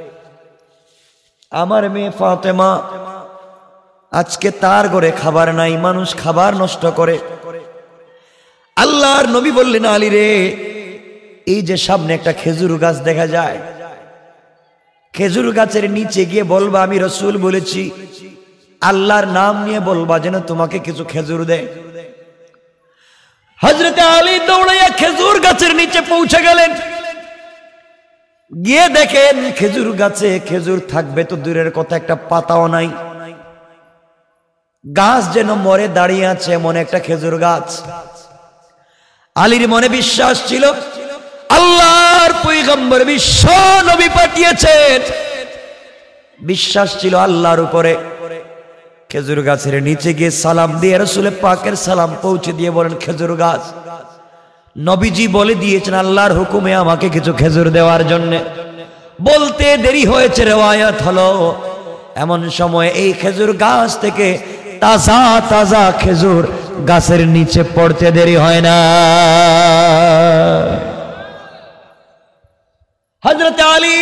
আমার মেয়ে ফাতেমা, আজকে তার ঘরে খাবার নাই, মানুষ খাবার নষ্ট করে। আল্লাহর নবী বললেন, আলী রে, এই যে সামনে একটা খেজুর গাছ দেখা যায়, খেজুর গাছের নিচে গিয়ে বলবা আমি রাসূল বলেছি, আল্লাহর নাম নিয়ে বলবা যেন তোমাকে কিছু খেজুর দেয়। হযরত আলী দৌড়াইয়া খেজুর গাছের নিচে পৌঁছে গেলেন। গিয়ে দেখেন খেজুর গাছে খেজুর থাকবে তো দূরের কথা, একটা পাতাও নাই। গাছ যেন মরে দাঁড়িয়ে আছে এমন একটা খেজুর গাছ। আলীর মনে বিশ্বাস ছিল আল্লাহর পয়গম্বর বিশ্ব নবী পাঠিয়েছেন, বিশ্বাস ছিল আল্লাহর উপরে। খেজুর গাছের নিচে গিয়ে সালাম দিয়ে রাসূল পাকের সালাম পৌঁছে দিয়ে বলেন, খেজুর গাছ, নবীজি বলে দিয়েছেন আল্লাহর হুকুমে আমাকে কিছু খেজুর দেওয়ার জন্য। বলতে দেরি হয়েছে, রিওয়ায়াত হলো এমন সময় এই খেজুর গাছ থেকে তাজা তাজা খেজুর গাছের নিচে পড়তে দেরি হয় না। হযরত আলী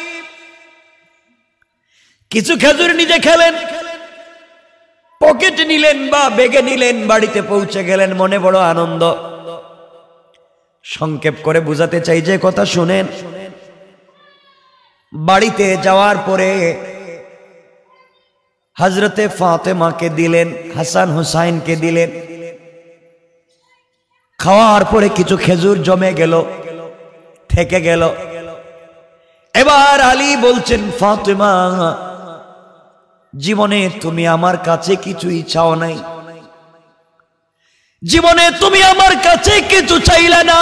কিছু খেজুর নিজে খেলেন, পকেটে নিলেন বা ব্যাগে নিলেন, বাড়িতে পৌঁছে গেলেন, মনে বড় আনন্দ। সংক্ষেপ করে বুঝাতে চাই যে কথা শুনেন। বাড়িতে যাওয়ার পরে হযরতে ফাতেমাকে দিলেন, হাসান হুসাইনকে দিলেন। খাওয়ার পরে কিছু খেজুর জমে গেল, থেকে গেল। এবার আলী বলছেন, ফাতেমা, জীবনে তুমি আমার কাছে কিছুই চাও নাই, জীবনে তুমি আমার কাছে কিছু চাইলে না,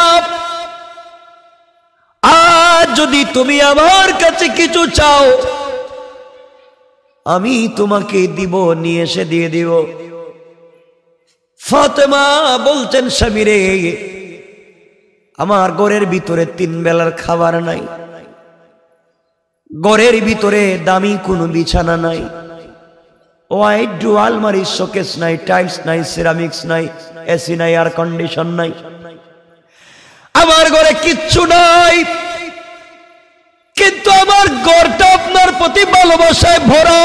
আজ যদি তুমি আমার কাছে কিছু চাও আমি তোমাকে দিব, নিয়ে এসে দিয়ে দিব। ফাতেমা বলছেন, স্বামী রে, আমার ঘরের ভিতরে 3 বেলার খাবার নাই, ঘরের ভিতরে দামি কোনো বিছানা নাই, ওয়াইড ডু আলমারি, শোকেস নাই, টাইলস নাই, সিরামিক্স নাই, এসি নাই, এয়ার কন্ডিশন নাই। আমার ঘরে কিচ্ছু নাই, কিন্তু আমার ঘরটা আপনার প্রতি ভালোবাসায় ভরা,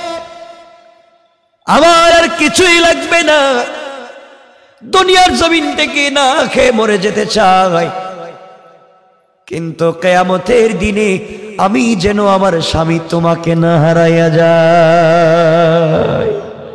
আমার আর কিছুই লাগবে না, দুনিয়ার জমিন থেকে না খেয়ে মরে যেতে চাই, কিন্তু কিয়ামতের দিনে আমি যেন আমার স্বামী তোমাকে না হারাইয়া যায়।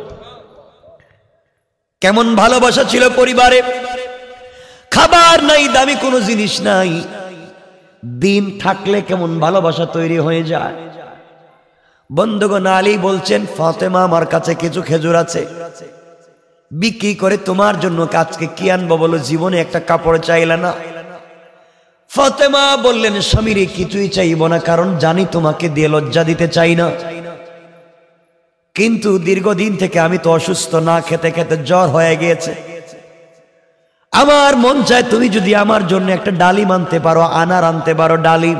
কেমন ভালোবাসা ছিল পরিবারে, খাবার নাই, দামি কোনো জিনিস নাই, দিন থাকলে কেমন ভালোবাসা তৈরি হয়ে যায়। বন্ধুগণ, আলী বলছেন, ফাতেমা আমার কাছে কিছু খেজুর আছে, বিক্রি করে তোমার জন্য আজকে কি আনবো বলো, জীবনে একটা কাপড় চাইলে না। ফাতেমা বললেন, স্বামীরে কিছুই চাইব না, কারণ জানি তোমাকে দিয়ে লজ্জা দিতে চাই না, কিন্তু দীর্ঘদিন থেকে আমি তো অসুস্থ, না খেতে খেতে জ্বর হয়ে গিয়েছে, আমার মন চায় তুমি যদি আমার জন্য একটা ডালিম আনতে পারো, আনার আনতে পারো, ডালিম,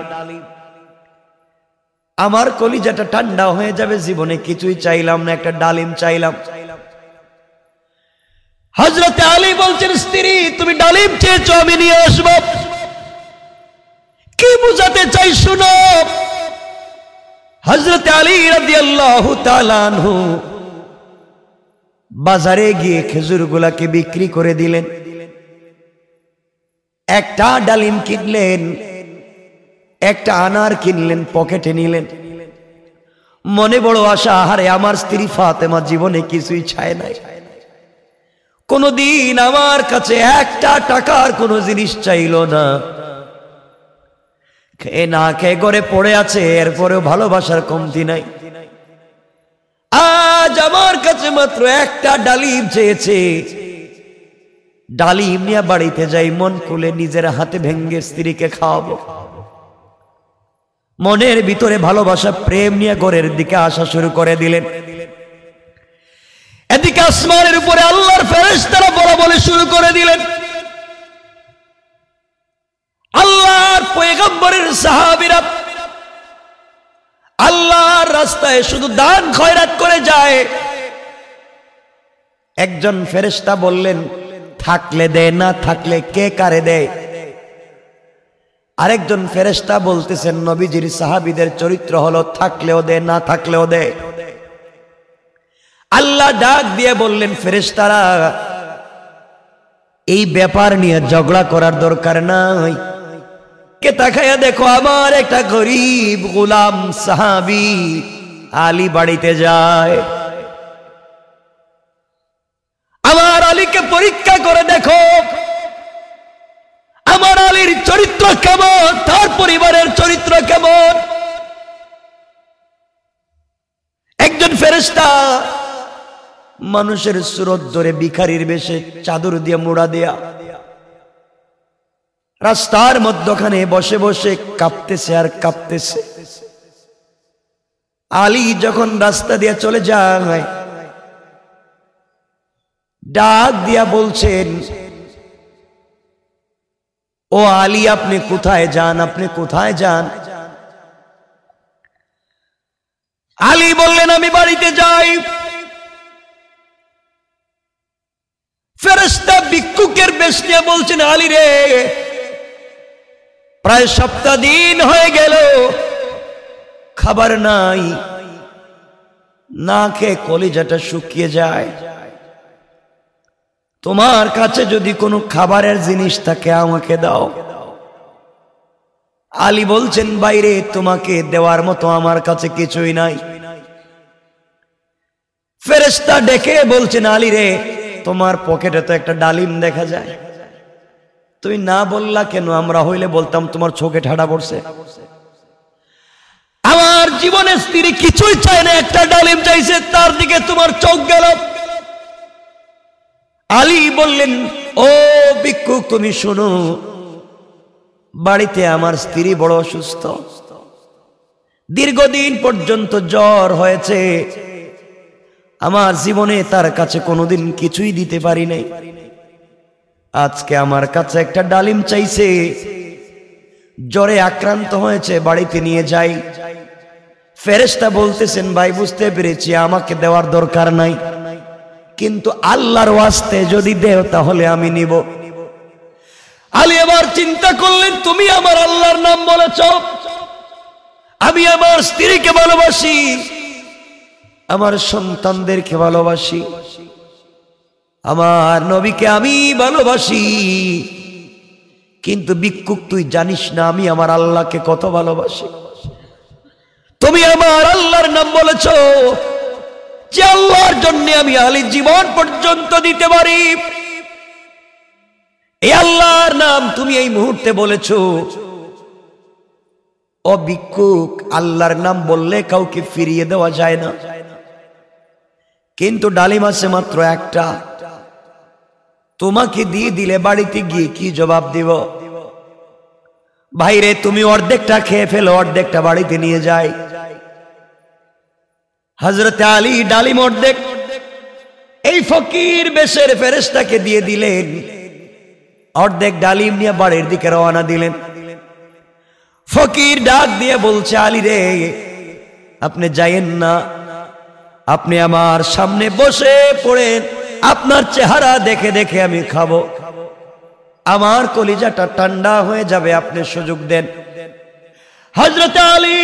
আমার কলিজাটা ঠান্ডা হয়ে যাবে, জীবনে কিছুই চাইলাম না, একটা ডালিম চাইলাম। হযরত আলী বলছেন, স্ত্রী তুমি ডালিম চেয়েছো, আমি নিয়ে আসবো। কি বুঝাতে চাই শুনো। হযরত আলী রাদিয়াল্লাহু তাআলা আনহু বাজারে গিয়ে খেজুরগুলাকে বিক্রি করে দিলেন, একটা ডালিম কিনলেন, একটা আনার কিনলেন, পকেটে নিলেন, মনে বড় আশা, আহারে আমার স্ত্রী ফাতেমা জীবনে কিছুই চায় নাই, কোনদিন আমার কাছে একটা টাকার কোনো জিনিস চাইলো না, খেয়ে না খেয়ে ঘরে পড়ে আছে, এরপরেও ভালোবাসার কমতি নাই, আজ আমার কাছে মাত্র একটা ডালিম চেয়েছে, ডালিম নিয়ে বাড়িতে যাই, মন খুলে নিজের হাতে ভেঙ্গে স্ত্রীকে খাওয়াবো। মনের ভিতরে ভালোবাসা, প্রেম নিয়ে ঘরের দিকে আসা শুরু করে দিলেন। এদিকে আসমানের উপরে আল্লাহর ফেরেশতারা বলা বলে শুরু করে দিলেন, আল্লাহর পয়গম্বরের সাহাবীরা আল্লাহর রাস্তায় শুধু দান খয়রাত করে যায়। একজন ফেরেশতা বললেন, থাকলে দে, না থাকলে কে কারে দেয়। আরেকজন ফেরেশতা বলতেছেন, নবীজির সাহাবীদের চরিত্র হলো থাকলেও দে, না থাকলেও দে। আল্লাহ ডাক দিয়ে বললেন, ফেরেশতারা এই ব্যাপার নিয়ে ঝগড়া করার দরকার নাই, কে তাকায়া দেখো, আমার একটা গরিব গোলাম সাহাবী আলী বাড়িতে যায়, আমার আলীকে পরীক্ষা করে দেখো, আমার আলীর চরিত্র কেমন, তার পরিবারের চরিত্র কেমন। একজন ফেরেশতা মানুষের সুরত ধরে ভিখারির বেশে চাদর দিয়ে মোড়া দেয়া রাস্তার মধ্যখানে বসে বসে কাঁপতেছে আর কাঁপতেছে। আলী যখন রাস্তা দিয়ে চলে যায়, ডাক দিয়া বলছেন, ও আলী আপনি কোথায় যান, আপনি কোথায় যান। আলী বললেন, আমি বাড়িতে যাই। ফেরেশতা ভিক্ষুকের বেশ নিয়ে বলছেন, আলী রে, প্রায় সপ্তাহ দিন হয়ে গেল, খাবার নাই, না খেয়ে কলিজাটা শুকিয়ে যায়, তোমার কাছে যদি কোনো খাবারের জিনিস থাকে আমাকে দাও। আলী বলছেন, বাইরে তোমাকে দেওয়ার মতো আমার কাছে কিছুই নাই। ফেরেশতা ডেকে বলছেন, আলী রে, তোমার পকেটে তো একটা ডালিম দেখা যায়, তুমি না বললা কেন, আমরা হইলে বলতাম তোমার চোখে ঠাডা পড়ছে। আমার জীবনে স্ত্রী কিছুই চায় না, একটা ডালিম চাইছে, তার দিকে তোমার চোখ গেল। আলী বললেন, ও ভিক্ষুক তুমি শোনো, বাড়িতে আমার স্ত্রী বড় অসুস্থ, দীর্ঘদিন পর্যন্ত জ্বর হয়েছে, আমার জীবনে তার কাছে কোনোদিন কিছুই দিতে পারি নাই, আজকে আমার কাছে একটা ডালিম চাইছে, জ্বরে আক্রান্ত হয়েছে, বাড়িতে নিয়ে যাই। ফেরেশতা বলতেছেন, ভাই বুঝতে পেরেছি, আমাকে দেওয়ার দরকার নাই, কিন্তু আল্লাহর ওয়াস্তে যদি দেও তাহলে আমি নিব। আলী এবার চিন্তা করলেন, তুমি আমার আল্লাহর নাম বলেছ, আমি আমার স্ত্রীকে ভালোবাসি, আমার সন্তানদেরকে ভালোবাসি, আমার নবীকে আমি ভালোবাসি, কিন্তু ভিক্ষুক তুই জানিস না আমি আমার আল্লাহকে কত ভালোবাসি। তুমি আমার আল্লাহর নাম বলেছ, যে আল্লাহর জন্য আমি আলী জীবন পর্যন্ত দিতে পারি, এই আল্লাহর নাম তুমি এই মুহূর্তে বলেছ। ও ভিক্ষুক, আল্লাহর নাম বললে কাউকে ফিরিয়ে দেওয়া যায় না, কিন্তু ডালিম আছে মাত্র একটা, তোমাকে দিয়ে দিলে বাড়িতে গিয়ে কি জবাব দিব? ভাইরে, তুমি অর্ধেকটা খেয়ে ফেলো, অর্ধেকটা বাড়িতে নিয়ে যাই। হযরত আলী ডালিম অর্ধেক এই ফকির বেশের ফেরেশতাকে দিয়ে দিলেন, অর্ধেক ডালিম নিয়ে বাড়ির দিকে রওনা দিলেন। ফকির ডাক দিয়ে বলছে, আলী রে, আপনি যাইয়েন না, আপনি আমার সামনে বসে পড়েন, আপনার চেহারা দেখে দেখে আমি খাবো, আমার কলিজাটা ঠান্ডা হয়ে যাবে, আপনি সুযোগ দেন। হযরত আলী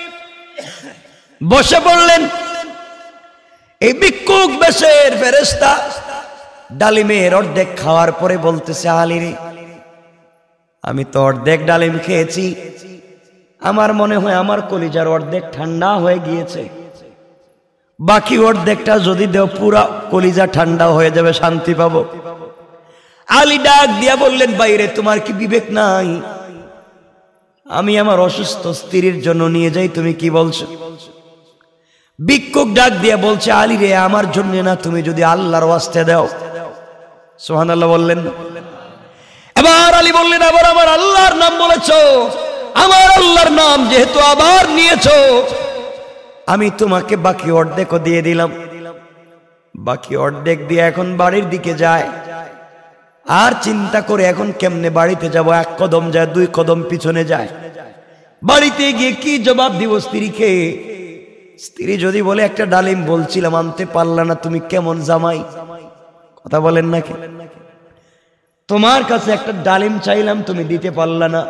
বসে পড়লেন। এই ভিক্ষুক বেশের ফেরেশতা ডালিমের অর্ধেক খাওয়ার পরে বলতেছে, আলী রে, আমি তো অর্ধেক ডালিম খেয়েছি, আমার মনে হয় আমার কলিজার অর্ধেক ঠান্ডা হয়ে গিয়েছে, বাকি অর্ধেকটা যদি দেও পুরা কলিজা ঠান্ডা হয়ে যাবে, শান্তি পাবো। আলী ডাক দিয়া বললেন, বাইরে তোমার কি বিবেক নাই? আমি আমার অসুস্থ স্ত্রীর জন্য নিয়ে যাই, তুমি কি বলছো? ভিক্ষুক ডাক দিয়া বলছে, আলী রে, আমার জন্য না, তুমি যদি আল্লাহর ওয়াস্তে দাও। সুবহানাল্লাহ বললেন। এবার আলী বললেন, আবার আমার আল্লাহর নাম বলেছো, আমার আল্লাহর নাম যেহেতু আবার নিয়েছো, আমি তোমাকে বাকি অর্ধেকও দিয়ে দিলাম। বাকি অর্ধেক দিয়ে এখন বাড়ির দিকে যায়, আর চিন্তা করে এখন কেমনে বাড়িতে যাব, এক কদম যায়, দুই কদম পিছনে যায়, বাড়িতে গিয়ে কি জবাব দিব স্ত্রীকে? স্ত্রী যদি বলে, একটা ডালিম বলছিলাম আনতে পারলা না, তুমি কেমন জামাই, কথা বলেন নাকি? তোমার কাছে একটা ডালিম চাইলাম, তুমি দিতে পারলা না।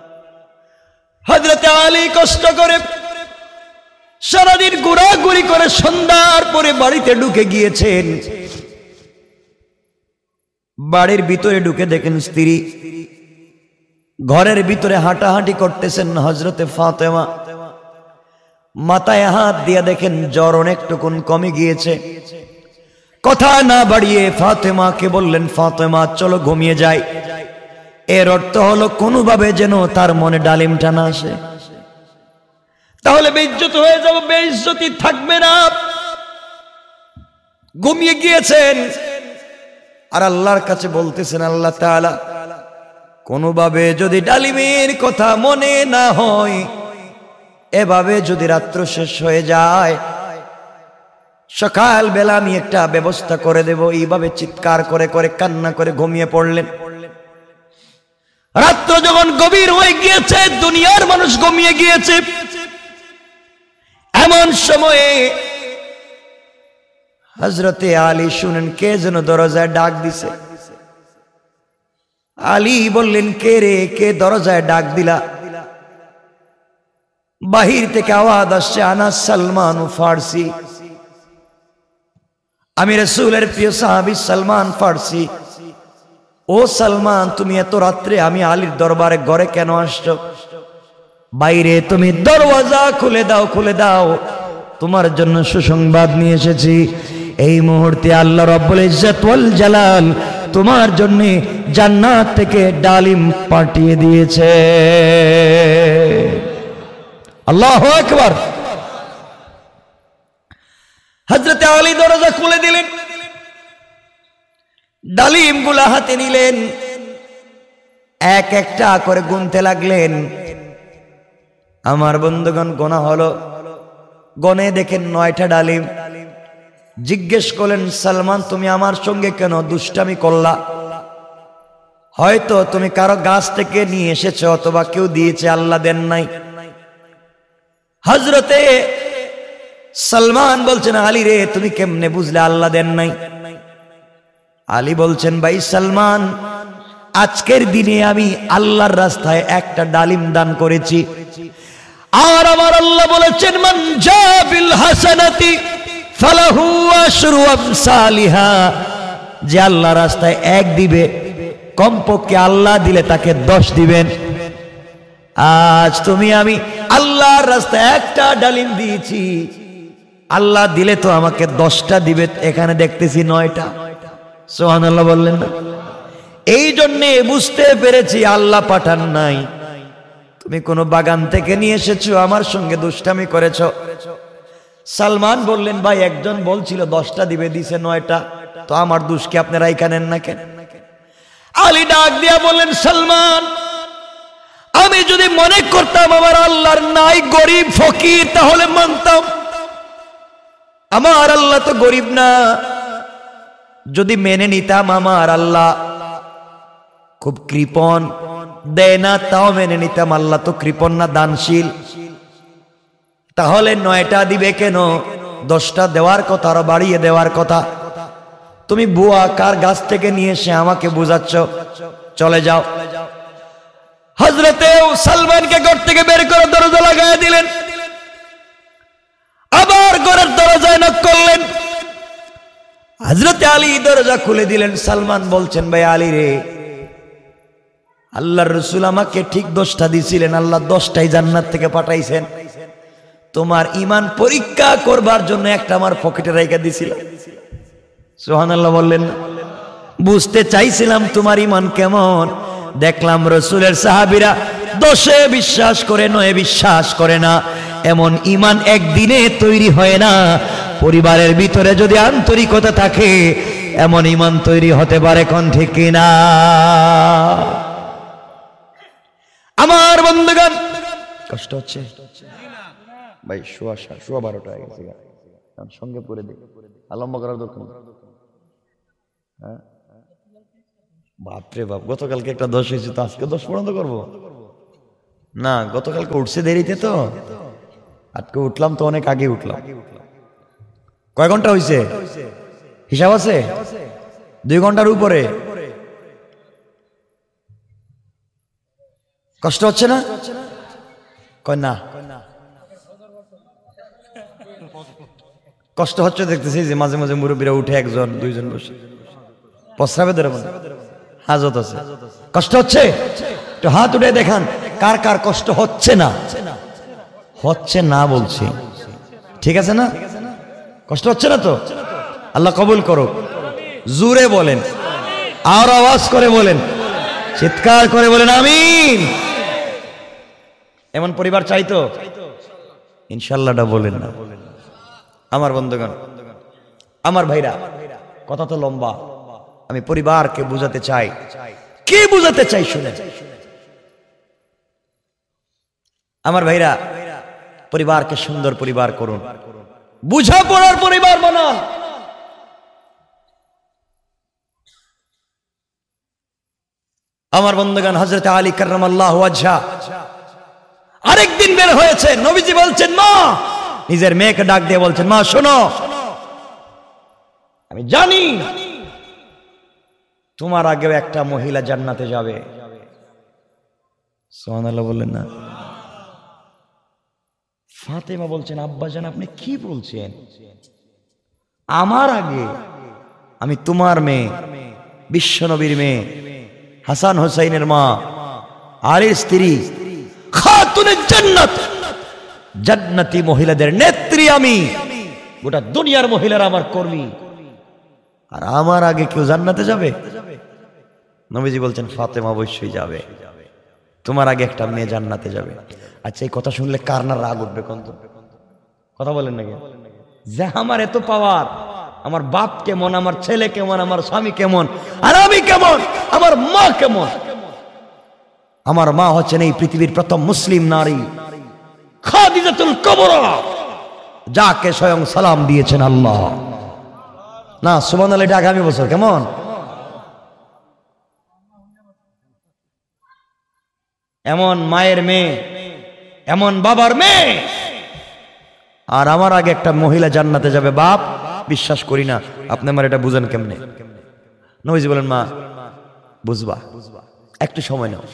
হযরত আলী কষ্ট করে সারাদিন ঘোরাঘুরি করে সন্ধ্যার পরে বাড়িতে ঢুকে গিয়েছেন। বাড়ির ভিতরে ঢুকে দেখেন স্ত্রী ঘরের ভিতরে হাঁটাহাঁটি করতেছেন। হযরতে ফাতেমা মাথায় হাত দিয়ে দেখেন জ্বর অনেকটুকুন কমে গিয়েছে। কথা না বাড়িয়ে ফাতেমাকে বললেন, ফাতেমা চলো ঘুমিয়ে যাই। এর অর্থ হলো কোনোভাবে যেন তার মনে ডালিমটা না আসে, তাহলে বেইজ্জত হয়ে যাব, বেইজ্জতি থাকবে না। ঘুমিয়ে গিয়েছেন আর আল্লাহর কাছে বলতেছেন, আল্লাহ তাআলা কোনোভাবে যদি ডালিমের কথা মনে না হয়, এভাবে যদি রাত্র শেষ হয়ে যায়, সকাল বেলা আমি একটা ব্যবস্থা করে দেব। এইভাবে চিৎকার করে করে কান্না করে ঘুমিয়ে পড়লেন। রাত্র যখন গভীর হয়ে গিয়েছে, দুনিয়ার মানুষ ঘুমিয়ে গিয়েছে, এমন সময়ে হযরতে আলী শুনেন কে যেন দরজায় ডাক দিছে। আলী বললেন, কে রে, কে দরজায় ডাক দিলা? বাহির থেকে আওয়াজ আসছে, আনা সালমান ফারসি, আমি রাসূলের প্রিয় সাহাবী সালমান ফারসি। ও সালমান, তুমি এত রাত্রে আমি আলীর দরবারে ঘরে কেন আসছো? বাইরে তুমি দরওয়াজা খুলে দাও, খুলে দাও, তোমার জন্য সুসংবাদ নিয়ে এসেছি। এই মুহূর্তে আল্লাহ রাব্বুল ইজ্জত ওয়াল জালাল তোমার জন্য জান্নাত থেকে ডালিম পাঠিয়ে দিয়েছে। আল্লাহু আকবার। হযরত আলী দরজা খুলে দিলেন, ডালিম গুলা হাতে নিলেন, এক একটা করে গুনতে লাগলেন। আমার বন্ধুগণ, গোনা হলো, গনে দেখেন 9টা ডালিম। জিজ্ঞেস করলেন, সালমান তুমি আমার সঙ্গে কেন দুষ্টামি করলা? হয়তো তুমি কারো গাছ থেকে নিয়ে এসেছো, অথবা কেউ দিয়েছে, আল্লাহ দেন নাই। হযরতে সালমান বলছেন, আলী রে, তুমি কেমনে বুঝলে আল্লাহ দেন নাই? আলী বলছেন, ভাই সালমান, আজকের দিনে আমি আল্লাহর রাস্তায় একটা ডালিম দান করেছি। আর আমার আল্লাহ বলেছেন, মান জাবিল হাসানাতি ফালাহু আশরু আমসালিহা, যে আল্লাহ রাস্তায় এক দিবে, কমপক্ষে আল্লাহ দিলে তাকে 10 দিবেন। আজ তুমি আমি আল্লাহর রাস্তায় একটা ডালিম দিয়েছি, আল্লাহ দিলে তো আমাকে 10টা দিবে, এখানে দেখতেছি 9টা। সুবহানাল্লাহ বললেন না? এই জন্যে বুঝতে পেরেছি আল্লাহ পাঠান নাই, তুমি কোন বাগান থেকে নিয়ে এসেছো, আমার সঙ্গে দুষ্টামি করেছো। সালমান বললেন, ভাই একজন বলছিল 10টা দিবে, দিছে 9টা, তো আমার দোষকে আপনারা এখানে না কেন? আলী ডাক দিয়া বললেন, সালমান, আমি যদি মনে করতাম আমার আল্লাহর নাই, গরিব ফকির, তাহলে মানতাম। আমার আল্লাহ তো গরিব না। যদি মেনে নিতাম আমার আল্লাহ খুব কৃপণ, দেয় না, তাও মেনে নিতাম। আল্লাহ তো কৃপণ না, দানশীল। তাহলে 9টা দিবে কেন? 10টা দেওয়ার কথা, আরো বাড়িয়ে দেওয়ার কথা। তুমি বুয়া কার গাছ থেকে নিয়ে এসে আমাকে বুঝাচ্ছ, চলে যাও। হযরতে সালমানকে ঘর থেকে বের করে দরজা লাগায় দিলেন, আবার ঘরের দরজায় নক করলেন। হযরতে আলী দরজা খুলে দিলেন। সালমান বলছেন, ভাই আলী রে, আল্লাহর রাসূল আমাকে ঠিক 10টা দিয়েছিলেন, আল্লাহ 10টাই জান্নাত থেকে পাঠাইছেন। তোমার ঈমান পরীক্ষা করবার জন্য একটা আমার পকেটে রেখে দিয়েছিলাম। সুবহানাল্লাহ বললেন না? বুঝতে চাইছিলাম তোমার ঈমান কেমন। দেখলাম রাসূলের সাহাবীরা 10এ বিশ্বাস করে, 9এ বিশ্বাস করে না। এমন ঈমান একদিনে তৈরি হয় না। পরিবারের ভিতরে যদি আন্তরিকতা থাকে, এমন ঈমান তৈরি হতে পারে। কোন ঠিক কিনা? আমার বন্ধুগণ, কষ্ট হচ্ছে ভাই? সোয়া 12টা হয়ে গেছে, সঙ্গে পড়ে দিই, লম্বা করার দরকার। হ্যাঁ বাপরে বাপ, গতকালকে একটা 10 হয়েছে, তো আজকে 10 পর্যন্ত করবো না? গতকালকে উঠছে দেরিতে, তো আজকে উঠলাম তো অনেক আগে উঠলাম। কয় ঘন্টা হয়েছে হিসাব আছে? 2 ঘন্টার উপরে। কষ্ট হচ্ছে না? কয় না, কষ্ট হচ্ছে দেখতেছি যে মাঝে মাঝে মুরব্বীরা উঠে 1জন 2জন বসে প্রস্রাবে ধরে হাজত আছে। কষ্ট হচ্ছে? একটু হাত উঠে দেখান কার কার কষ্ট হচ্ছে না। হচ্ছে না বলছি, ঠিক আছে না? কষ্ট হচ্ছে না তো? আল্লাহ কবুল করো। জোরে বলেন, আর আওয়াজ করে বলেন, চিৎকার করে বলেন আমিন। এমন পরিবার চাইতো? ইনশাআল্লাহটা বলেন না। আমার বন্ধুগণ, আমার ভাইরা, কথা তো লম্বা, আমি পরিবারকে বুঝাতে চাই। কি বুঝাতে চাই শুনে। আমার ভাইরা, পরিবারকে সুন্দর পরিবার করুন, বুঝাপড়ার পরিবার বানান। আমার বন্ধুগণ, হযরত আলী কাররামাল্লাহু ওয়াজহা আরেকদিন বের হয়েছে। নবীজি বলছেন, মা, নিজের মেয়েকে ডাক দিয়ে বলছেন, মা শোনো, আমি জানি তোমার আগেও একটা মহিলা জান্নাতে যাবে। সুবহানাল্লাহ বললেন না? ফাতেমা বলছেন, আব্বাজান আপনি কি বলছেন? আমার আগে? আমি তোমার মেয়ে, বিশ্বনবীর মেয়ে, হাসান হোসাইনের মা, আলীর স্ত্রী, খাতুনে জান্নাত, জান্নাতি মহিলাদের নেত্রী আমি। গোটা দুনিয়ার মহিলারা আমার কর্মী, আর আমার আগে কেউ জান্নাতে যাবে? নবীজি বলছেন, ফাতেমা অবশ্যই যাবে, তোমার আগে একটা মেয়ে জান্নাতে যাবে। আচ্ছা, এই কথা শুনলে কার না রাগ উঠবে? কোন কথা বলেন নাকি? যে আমার এত পাওয়ার, আমার বাপ কেমন, আমার ছেলে কেমন, আমার স্বামী কেমন, আর আমি কেমন, আমার মা কেমন। আমার মা হচ্ছেন এই পৃথিবীর প্রথম মুসলিম নারী, খাদিজাতুল কুবরা, যাকে স্বয়ং সালাম দিয়েছেন আল্লাহ। না সুবহানাল্লাহ, এটা আগামী বছর কেমন? এমন মায়ের মেয়ে, এমন বাবার মেয়ে, আর আমার আগে একটা মহিলা জান্নাতে যাবে। বাপ, বিশ্বাস করি না। আপনি আমার এটা বুঝেন কেমনে? নবীজি বলেন, মা বুঝবা, একটু সময় নাও।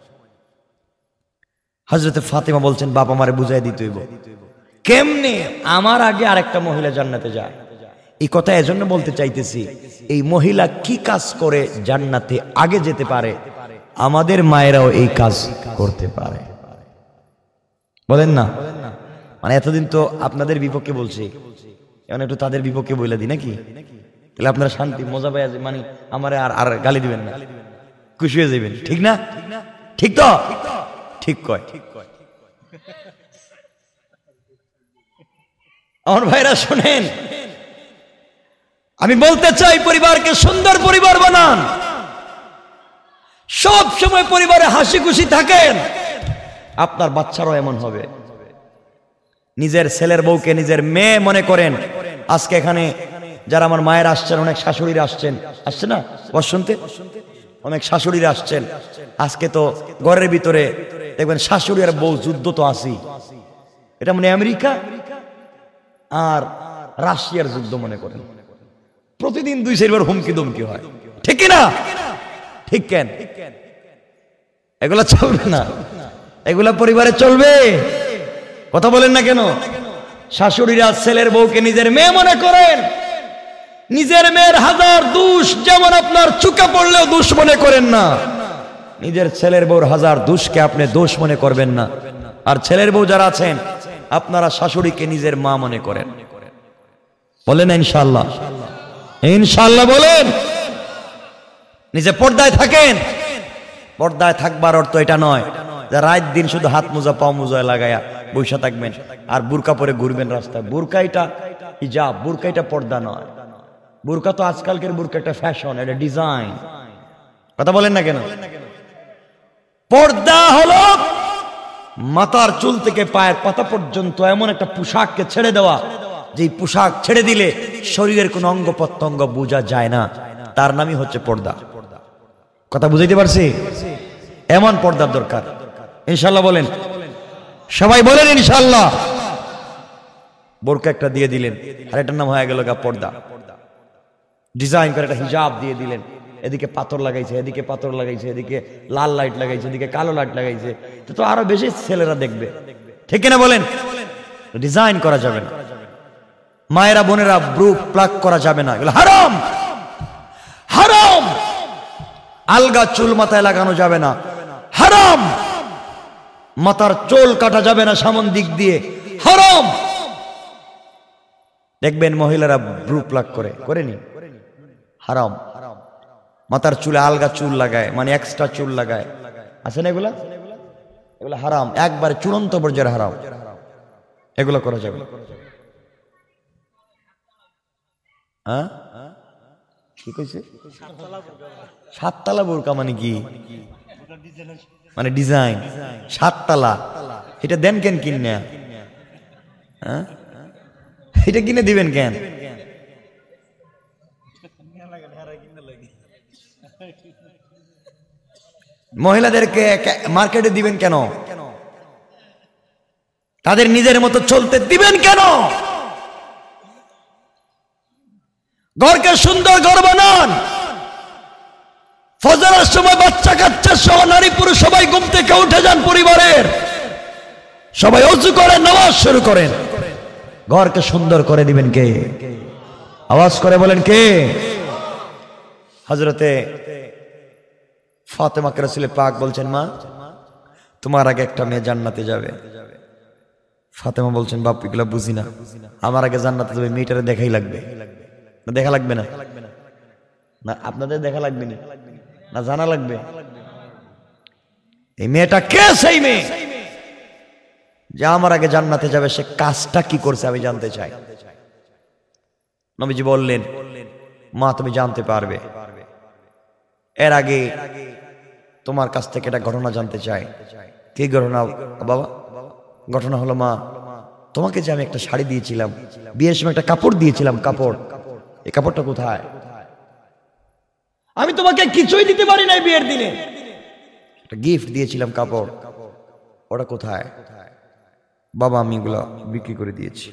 হযরতে ফাতেমা বলছেন বাপ আমারে বুঝাই দিতে হইব কেমনে আমার আগে আরেকটা মহিলা জান্নাতে যায়। এই কথা এজন্য বলতে চাইতেছি, এই মহিলা কি কাজ করে জান্নাতে আগে যেতে পারে, আমাদের মায়েরাও এই কাজ করতে পারে। বলেন না? মানে এতদিন তো আপনাদের বিপক্ষে বলছি, এখন একটু তাদের বিপক্ষে বলে দিই নাকি? তাহলে আপনারা শান্তি মজা পাই, মানে আমার আর গালি দিবেন না, খুশি হয়ে যাবেন। ঠিক না? ঠিক তো? ঠিক কয়। আমার ভাইরা শোনেন, আমি বলতে চাই পরিবারকে সুন্দর পরিবার বানান, সব সময় পরিবারে হাসি খুশি থাকেন, আপনার বাচ্চারাও এমন হবে। নিজের ছেলের বউকে নিজের মেয়ে মনে করেন। আজকে এখানে যারা আমার মায়ের আসছেন, অনেক শাশুড়িরা আসছেন, আসছে না বসন্তে, অনেক শাশুড়িরা আসছেন। আজকে তো ঘরের ভিতরে দেখবেন শাশুড়ি আর বউ যুদ্ধ তো আছেই। এটা মানে আমেরিকা আর রাশিয়ার যুদ্ধ মনে করেন, প্রতিদিন 2-4 বার হুমকি দমকি হয়, ঠিক না? ঠিক কেন? এগুলা চলবে না, এগুলা পরিবারে চলবে? কথা বলেন না কেন? শাশুড়িরা ছেলের বউকে নিজের মেয়ে মনে করেন, নিজের মেয়ের হাজার দোষ যেমন আপনার চুকে পড়লেও দোষ মনে করেন না, নিজের ছেলের বউর হাজার দোষকে আপনি দোষ মনে করবেন না। আর ছেলের বউ যারা আছেন, আপনারা শাশুড়িকে নিজের মা মনে করেন। বলেন ইনশাআল্লাহ? ইনশাআল্লাহ বলেন। নিজে পর্দায় থাকেন। পর্দায় থাকবার অর্থ এটা নয় যে রাত দিন শুধু হাত মোজা পাও মোজায় লাগায়া বৈশা থাকবেন আর বুরকা পরে ঘুরবেন রাস্তায়। বুরকা এটা হিজাব, বুরকা এটা পর্দা নয়। বুরকা তো আজকালকের বুরকা একটা ফ্যাশন, এটা ডিজাইন। কথা বলেন না কেন? পর্দা হলো মাথার চুল থেকে পায়ের পাতা পর্যন্ত এমন একটা পোশাককে ছেড়ে দেওয়া, যে পোশাক ছেড়ে দিলে শরীরের কোন অঙ্গ প্রত্যঙ্গ বোঝা যায় না, তার নামই হচ্ছে পর্দা। কথা বুঝাইতে পারছি? এমন পর্দার দরকার। ইনশাআল্লাহ বলেন, সবাই বলেন ইনশাআল্লাহ। বোরকা একটা দিয়ে দিলেন, আর এটার নাম হয়ে গেল পর্দা। ডিজাইন করে একটা হিজাব দিয়ে দিলেন, এদিকে পাথর লাগাইছে, এদিকে পাথর লাগাইছে, এদিকে লাল লাইট লাগাইছে, এদিকে কালো লাইট লাগাইছে, তো আরো বেশি ছেলেরা দেখবে, ঠিক না বলেন? ডিজাইন করা যাবে না। মায়েরা বোনেরা ব্রু প্লাক করা যাবে না, এগুলো হারাম, হারাম। আলগা চুল মাথায় লাগানো যাবে না, হারাম। মাথার চুল কাটা যাবে না সামন দিক দিয়ে, হারাম। দেখবেন মহিলারা ব্রু প্লাক করেনি, হারাম। মাথার চুলে আলগা চুল লাগায়, মানে এক্সট্রা চুল লাগায়, আছে না এগুলা? এগুলা হারাম, একবার চূড়ান্ত পর্যায়ের হারাম। এগুলো করা যাবে। হ্যাঁ, কি কইছে? 7 তালা বোরকা মানে কি? মানে ডিজাইন 7 তালা। এটা দেন কেন কিনে? হ্যাঁ, এটা কিনে দিবেন কেন? মহিলাদেরকে মার্কেটে দিবেন কেন? তাদের নিজের মতো চলতে দিবেন কেন? ঘরকে সুন্দর ঘর বানান। ফজরের সময় বাচ্চা কাচ্চা সহ নারী পুরুষ সবাই ঘুম থেকে উঠে যান, পরিবারের সবাই ওযু করেন, নামাজ শুরু করেন। ঘরকে সুন্দর করে দিবেন কে? আওয়াজ করে বলেন কে? হযরতে ফাতেমাকে রাসূল পাক বলছেন, মা তোমার আগে একটা মেয়ে জান্নাতে যাবে। ফাতেমা বলছেন, বাপ এগুলা বুঝি না, আমার আগে জান্নাতে যাবে, মেয়েটারে দেখাই লাগবে। না দেখা লাগবে না? না আপনাদের দেখা লাগবে না, না জানা লাগবে? এই মেয়েটা কে? সেই মেয়ে যে আমার আগে জান্নাতে যাবে, সে কাজটা কি করছে আমি জানতে চাই। নবীজি বললেন, মা তুমি জানতে পারবে। এর আগে তোমার কাছ থেকে একটা ঘটনা জানতে চাই। কি ঘটনা বাবা? ঘটনা হলো, মা তোমাকে যে আমি একটা শাড়ি দিয়েছিলাম, বিয়ের সময় একটা কাপড় দিয়েছিলাম, কাপড়, এই কাপড়টা কোথায়? আমি তোমাকে কিছুই দিতে পারি নাই, বিয়ের দিনে একটা গিফট দিয়েছিলাম কাপড়, ওটা কোথায়? বাবা আমি এগুলা বিক্রি করে দিয়েছি।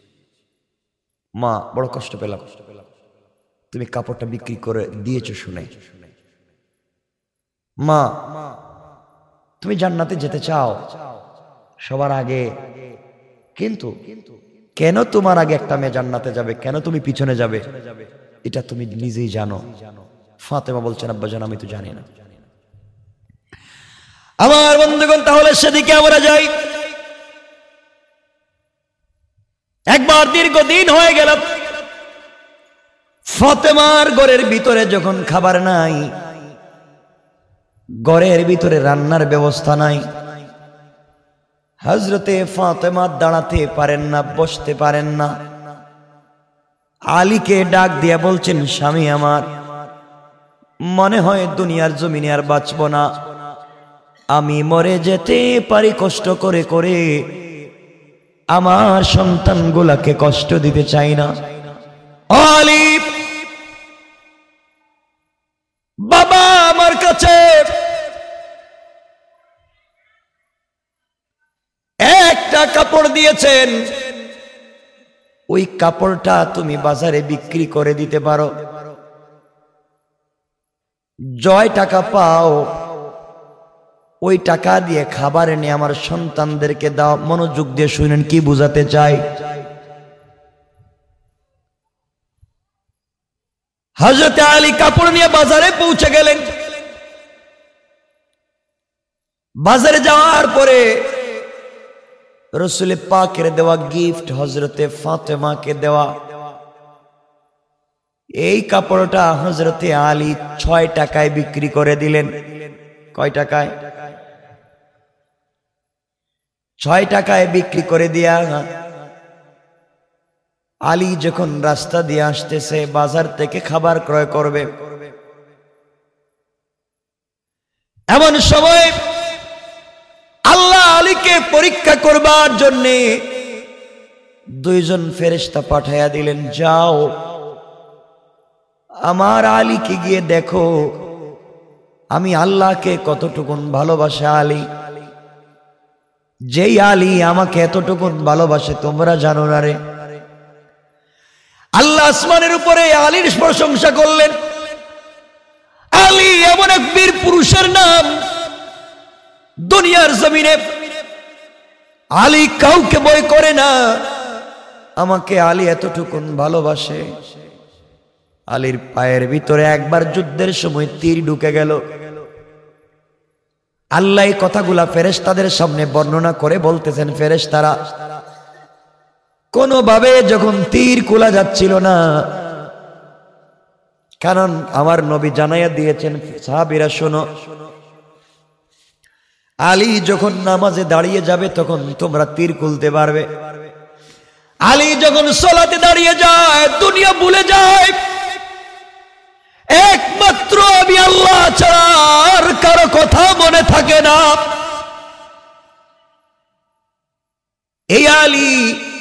মা বড় কষ্ট পেলাম, তুমি কাপড়টা বিক্রি করে দিয়েছো শুনে। মা তুমি জান্নাতে যেতে চাও সবার আগে, কিন্তু কেন তোমার আগে একটা মেয়ে জান্নাতে যাবে, কেন তুমি পিছনে যাবে, এটা তুমি নিজেই জানো। ফাতেমা বলছেন আব্বাজান আমি তো জানি না। আমার বন্ধুগণ, তাহলে সেদিকে আমরা যাই। একবার দীর্ঘদিন হয়ে গেল, ফাতেমার ঘরের ভিতরে যখন খাবার নাই, ঘরের ভিতরে রান্নার ব্যবস্থা নাই, হযরতে ফাতেমা দাঁড়াতে পারেন না, বসতে পারেন না। আলীকে ডাক দিয়া বলছেন, স্বামী আমার, মনে হয় দুনিয়ার জমিনে আর বাঁচব না, আমি মরে যেতে পারি কষ্ট করে করে, আমার সন্তানগুলাকে কষ্ট দিতে চাই না। আলী, বাবা আমার কাছে একটা কাপড় দিয়েছেন, ওই কাপড়টা তুমি বাজারে বিক্রি করে দিতে পারো, জয় টাকা পাও, ওই টাকা দিয়ে খাবার এনে আমার সন্তানদেরকে দাও। মনোযোগ দিয়ে শুনেন কি বুঝাতে চাই। হযরত আলী কাপড় নিয়ে বাজারে পৌঁছে গেলেন। বাজারে যাওয়ার পরে রাসূল পাকের দেওয়া গিফট হযরতে ফাতেমাকে দেওয়া এই কাপড়টা হযরতে আলী 6 টাকায় বিক্রি করে দিলেন। কয় টাকায়? 6 টাকায় বিক্রি করে দিয়া আলী যখন রাস্তা দিয়ে আসতেছে, বাজার থেকে খাবার ক্রয় করবে, এমন সময় আল্লাহ আলীকে পরীক্ষা করবার জন্য 2 জন ফেরেশতা পাঠাইয়া দিলেন, যাও আমার আলীকে গিয়ে দেখো আমি আল্লাহকে কতটুকুন ভালোবাসে। আলী, যেই আলী আমাকে এতটুকুন ভালোবাসে তোমরা জানো না রে। আল্লাহ আসমানের উপরে আলীর প্রশংসা করলেন। আলী এমন এক বীর পুরুষের নাম, দুনিয়ার জমিনে আলী কাউকে ভয় করে না, আমাকে আলী এতটুকুন ভালোবাসে। আলীর পায়ের ভিতরে একবার যুদ্ধের সময় তীর ঢুকে গেল। আল্লাহ এই কথাগুলা ফেরেশতাদের সামনে বর্ণনা করে বলতেছেন, ফেরেশতারা কোনোভাবে যখন তীর খোলা যাচ্ছিল না, কারণ আমার নবী জানাইয়া দিয়েছেন, সাহাবীরা শোনো, আলী যখন নামাজে দাঁড়িয়ে যাবে তখন তোমরা তীর খুলতে পারবে। আলী যখন সালাতে দাঁড়িয়ে যায় দুনিয়া ভুলে যায়, একমাত্র আমি আল্লাহ ছাড়া আর কারো কথা মনে থাকে না। এই আলী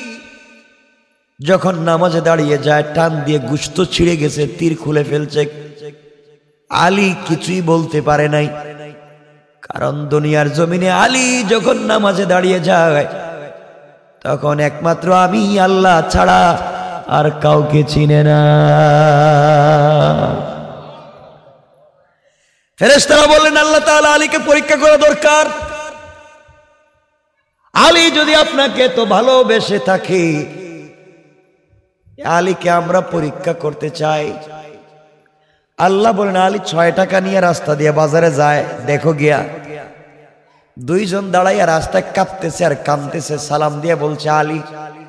যখন নামাজে দাঁড়িয়ে যায়, টান দিয়ে গোশত ছিঁড়ে গেছে, তীর খুলে ফেলছে, আলী কিছুই বলতে পারে নাই, কারণ দুনিয়ার জমিনে আলী যখন নামাজে দাঁড়িয়ে যায় তখন একমাত্র আমি আল্লাহ ছাড়া আর কাউকে চিনে না। ফেরেশতারা বললেন, আল্লাহ তাআলা আলীকে পরীক্ষা করা দরকার। আলী যদি আপনাকে তো ভালোবেসে থাকে, আলীকে আমরা পরীক্ষা করতে চাই। আল্লাহ বলেন, আলী 6 টাকা নিয়ে রাস্তা দিয়ে বাজারে যায়, দেখো গিয়া 2 জন দাঁড়াইয়া রাস্তায় কাঁপতেছে আর কাঁদতেছে, সালাম দিয়ে বলছে, আলী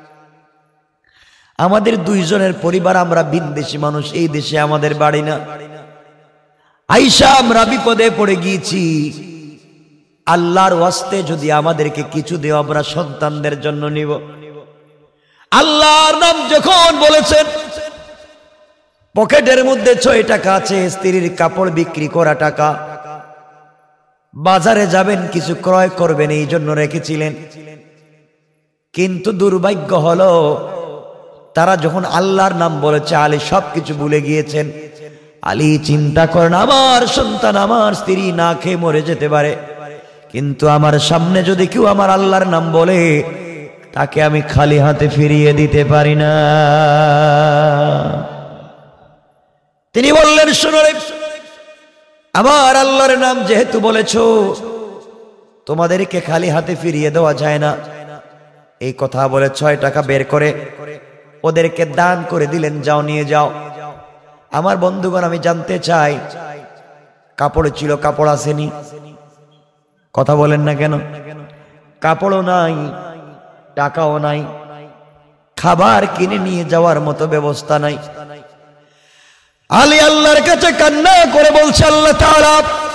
আমাদের 2 জনের পরিবার, আমরা ভিনদেশী মানুষ, এই দেশে আমাদের বাড়ি না, আয়েশা আমরা বিপদে পড়ে গিয়েছি, আল্লাহর ওয়াস্তে যদি আমাদেরকে কিছু দেও আমরা সন্তানদের জন্য নিব। আল্লাহর নাম যখন বলেছেন, পকেটের মধ্যে 6 টাকা আছে, স্ত্রীর কাপড় বিক্রি করা টাকা, বাজারে যাবেন কিছু ক্রয় করবেন এই জন্য রেখেছিলেন। কিন্তু দুর্ভাগ্য হলো তারা যখন আল্লাহর নাম বলেছে, আলী সবকিছু ভুলে গিয়েছেন। আলী চিন্তা করেন, আমার সন্তান আমার স্ত্রী না খেয়ে মরে যেতে পারে, কিন্তু আমার সামনে যদি কেউ আমার আল্লাহর নাম বলে তাকে আমি খালি হাতে ফিরিয়ে দিতে পারি না। তিনি বললেন, শুনুন, আমার আল্লাহর নাম যেহেতু বলেছো তোমাদেরকে খালি হাতে ফিরিয়ে দেওয়া যায় না, এই কথা বলে 6 টাকা বের করে ওদেরকে দান করে দিলেন, যাও নিয়ে যাও। আমার বন্ধুগণ, আমি জানতে চাই কাপড় ছিল, কাপড় আসেনি? কথা বলেন না কেন? কাপড়ও নাই, টাকাও নাই, খাবার কিনে নিয়ে যাওয়ার মতো ব্যবস্থা নাই। আলী আল্লাহর কাছে কান্না করে বলছে, আল্লাহ তাআলা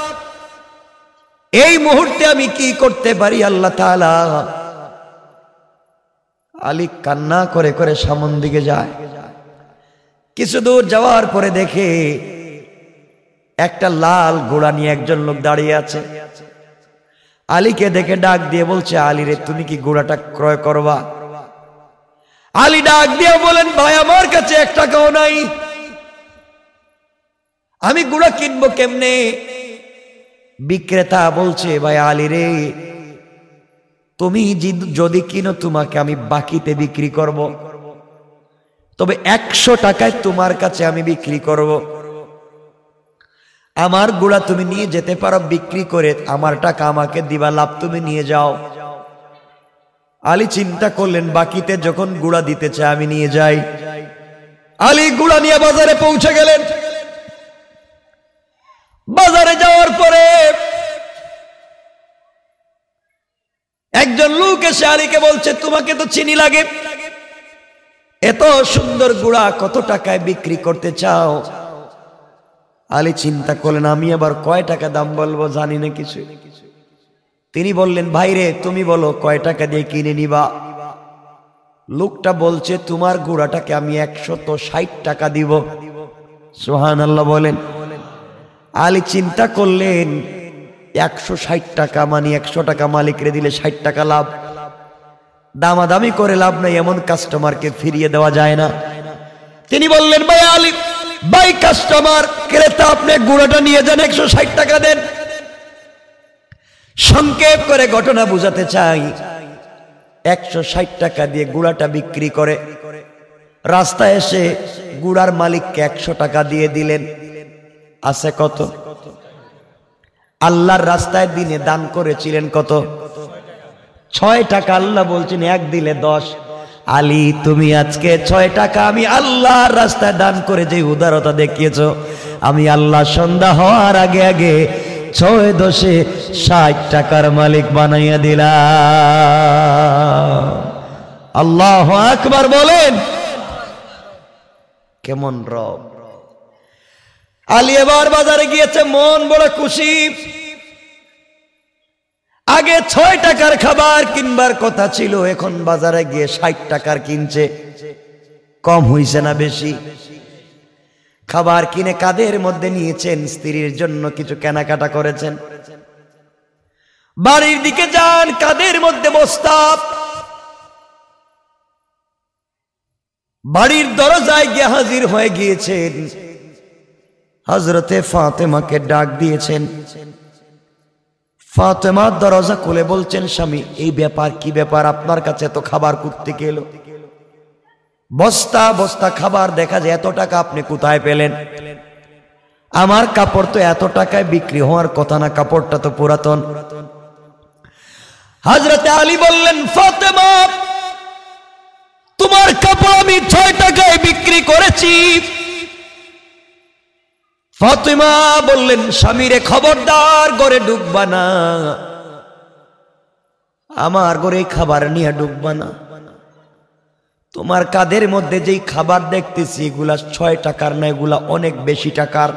এই মুহূর্তে আমি কি করতে পারি আল্লাহ তাআলা? আলী কান্না করে করে সামন দিকে যায়। কিছু দূর যাওয়ার পরে দেখে একটা লাল ঘোড়া নিয়ে একজন লোক দাঁড়িয়ে আছে। আলীকে দেখে ডাক দিয়ে বলছে, আলী রে, তুমি কি ঘোড়াটা ক্রয় করবা? আলী ডাক দিয়ে বলেন, ভাই আমার কাছে 1 টাকাও নাই, আমি ঘোড়া কিনবো কেমনে? বিক্রেতা বলছে, ভাই আলী রে, তুমি যদি কিনো তোমাকে আমি বাকিতে বিক্রি করব, তবে 100 টাকায় তোমার কাছে আমি বিক্রি করব। আমার ঘোড়া তুমি নিয়ে যেতে পারো, বিক্রি করে আমার টাকা আমাকে দিবা, লাভ তুমি নিয়ে যাও। আলী চিন্তা করলেন, বাকিতে যখন ঘোড়া দিতে চায় আমি নিয়ে যাই। আলী ঘোড়া নিয়ে বাজারে পৌঁছে গেলেন। বাজারে যাওয়ার পরে একজন লোক এসে আলীকে বলছে, তোমাকে তো চিনি লাগে, এত সুন্দর ঘোড়া কত টাকায় বিক্রি করতে চাও? আলী চিন্তা করলেন, আমি আবার কয় টাকা দাম বলবো, জানি না কিছু। তিনি বললেন, ভাই রে, তুমি বলো কয় টাকা দিয়ে কিনে নিবা? লোকটা বলছে, তোমার ঘোড়াটাকে আমি 160 টাকা দিব। সুবহানাল্লাহ বলেন। আলী চিন্তা করলেন, 160 টাকা মানে 100 টাকা মালিকরে দিলে 60 টাকা লাভ, দামাদামি করে লাভ নাই, এমন কাস্টমারকে ফিরিয়ে দেওয়া যায় না। তিনি বললেন, ভাই আলী, ভাই কাস্টমার ক্রেতা, আপনি ঘোড়াটা নিয়ে যান, 160 টাকা দেন। সংক্ষেপ করে ঘটনা বুঝাতে চাই, 160 টাকা দিয়ে ঘোড়াটা বিক্রি করে রাস্তায় এসে ঘোড়ার মালিককে 100 টাকা দিয়ে দিলেন। আছে কত? আল্লাহর রাস্তায় দিনে দান করেছিলেন কত? 6 টাকা। আল্লাহ বলছেন, 1 দিলে 10। আলী, তুমি আজকে 6 টাকা আমি আল্লাহর রাস্তায় দান করে যে উদারতা দেখিয়েছো, আমি আল্লাহ সন্ধ্যা হওয়ার আগে আগে 6 10 60 টাকার মালিক বানাইয়া দিলাম। আল্লাহু আকবার বলেন। কেমন রব! আলী এবার বাজারে গিয়েছে, মন বড় খুশি। আগে 6 টাকার খাবার কিনবার কথা ছিল, এখন বাজারে গিয়ে 60 টাকার কিনছে। কম হইছে না বেশি? খাবার কিনে কাদের মধ্যে নিয়েছেন, স্ত্রীর জন্য কিছু কেনাকাটা করেছেন। বাড়ির দিকে যান, কাদের মধ্যে বস্তা। বাড়ির দরজায় গিয়ে হাজির হয়ে গিয়েছেন। হযরতে ফাতেমাকে ডাক দিয়েছেন। ফাতেমা দরজা খুলে বলছেন, স্বামী, এই ব্যাপার কি ব্যাপার? আপনার কাছে তো খাবার করতে গেল, বস্তা বস্তা খাবার, দেখা যায় এত টাকা আপনি কোথায় পেলেন? আমার কাপড় তো এত টাকায় বিক্রি হওয়ার কথা না, কাপড়টা তো পুরাতন। হযরতে আলী বললেন, ফাতেমা, তোমার কাপড় আমি 6 টাকায় বিক্রি করেছি। ফাতেমা বললেন, স্বামীরে খবরদার, ঘরে ঢুকবা না, আমার ঘরে খাবার নিয়ে ঢুকবা না। তোমার কাদের মধ্যে যেই খাবার দেখতেছি, এগুলা 6 টাকার না, এগুলা অনেক বেশি টাকার।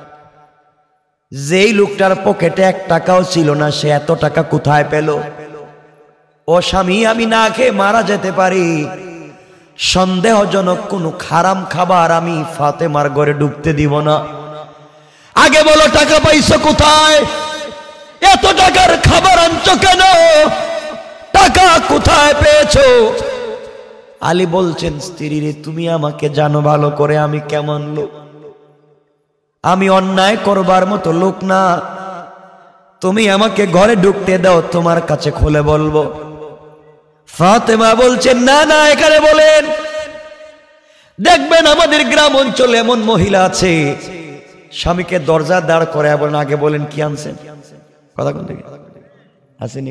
যেই লোকটার পকেটে 1 টাকাও ছিল না, সে এত টাকা কোথায় পেল? ও স্বামী, আমি না খেয়ে মারা যেতে পারি, সন্দেহজনক কোনো হারাম খাবার আমি ফাতেমার ঘরে ঢুকতে দিব না। আগে বলো, টাকা পাইছো কোথায়? এত টাকার খাবার আনছো কেন? টাকা কোথায় পেয়েছো? আলী বলছেন, স্ত্রী রে, তুমি আমাকে জানো ভালো করে আমি কেমন লোক। আমি অন্যায় করবার মতো লোক না। তুমি আমাকে ঘরে ঢুকতে দাও, তোমার কাছে খুলে বলবো। ফাতেমা বলছেন, না না, এখানে বলেন। দেখবেন আমাদের গ্রাম অঞ্চলে এমন মহিলা আছে, স্বামীকে দরজা দাঁড় করে বলেন আগে বলেন কি আনছেন, কথা কোন দিকে আসেনি,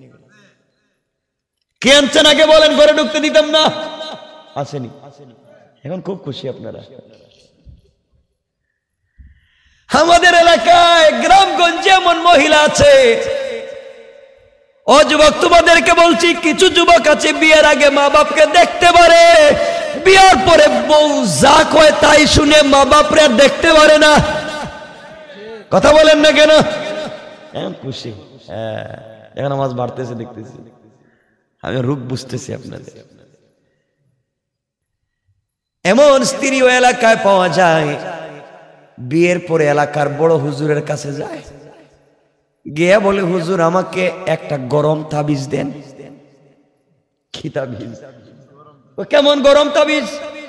কি আনছেন আগে বলেন, ঘরে ঢুকতে দিতাম না, আসেনি। এখন খুব খুশি আপনারা। আমাদের এলাকায় গ্রামগঞ্জে এমন মহিলা আছে, ও যুবক তোমাদেরকে বলছি, কিছু যুবক আছে বিয়ের আগে মা বাপকে দেখতে পারে, বিয়ের পরে বউ যা কয় তাই শুনে মা বাপরে আর দেখতে পারে না। কথা বলেন না কেন? এখন খুশি, হ্যাঁ এখন আওয়াজ বাড়তেছে দেখতেছি, আমি রূপ বুঝতেছি আপনাদের। এমন স্ত্রীও এলাকায় পাওয়া যায়, বিয়ের পরে এলাকার বড় হুজুরের কাছে যায়, গিয়া বলে হুজুর আমাকে একটা গরম তাবিজ দেন। কি তাবিজ? কেমন গরম তাবিজ?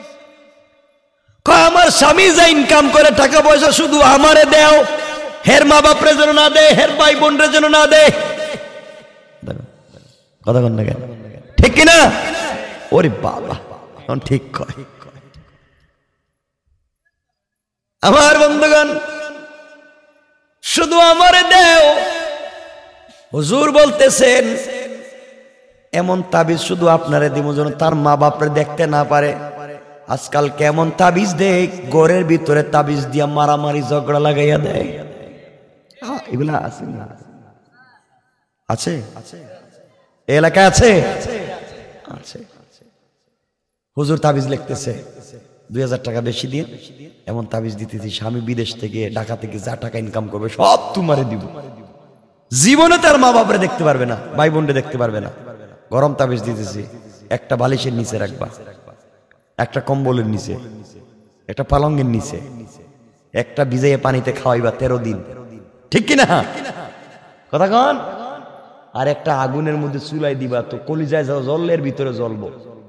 আমার স্বামী যা ইনকাম করে টাকা পয়সা শুধু আমারে দেও, হের মা বাপরে যেন না দে, হের ভাই বোনরে যেন না দে। কথা বল না কেন, ঠিক কিনা? ওরে বাবা, ঠিক কয়। আমার বন্ধুগণ, শুধু আমারে দেও। হুজুর বলতেছেন এমন তাবিজ শুধু আপনারে দিব যেন তার মা বাপরে দেখতে না পারে। আজকাল কেমন তাবিজ দেয়, ঘরের ভিতরে তাবিজ দিয়া মারামারি ঝগড়া লাগাইয়া দেয়। এগুলা আছে না? আছে এলাকায় আছে, আছে। হুজুর তাবিজ লিখতেছে, 2000 টাকা বেশি দিয়ে এমন তাবিজ দিতেছি, স্বামী বিদেশ থেকে ঢাকা থেকে যা টাকা ইনকাম করবে সব তোমারে দিব, জীবনে তার মা বাপরে দেখতে পারবে না, ভাই বোনরে দেখতে পারবে না। গরম তাবিজ দিতেছি, একটা বালিশের নিচে রাখবা, একটা কম্বলের নিচে, একটা পালঙ্গের নিচে, একটা ভিজাইয়ে পানিতে খাওয়াইবা 13 দিন, ঠিক কিনা? কথা কন। আর একটা আগুনের মধ্যে চুলাই দিবা, তো কলিজায় জলের ভিতরে জ্বলবো,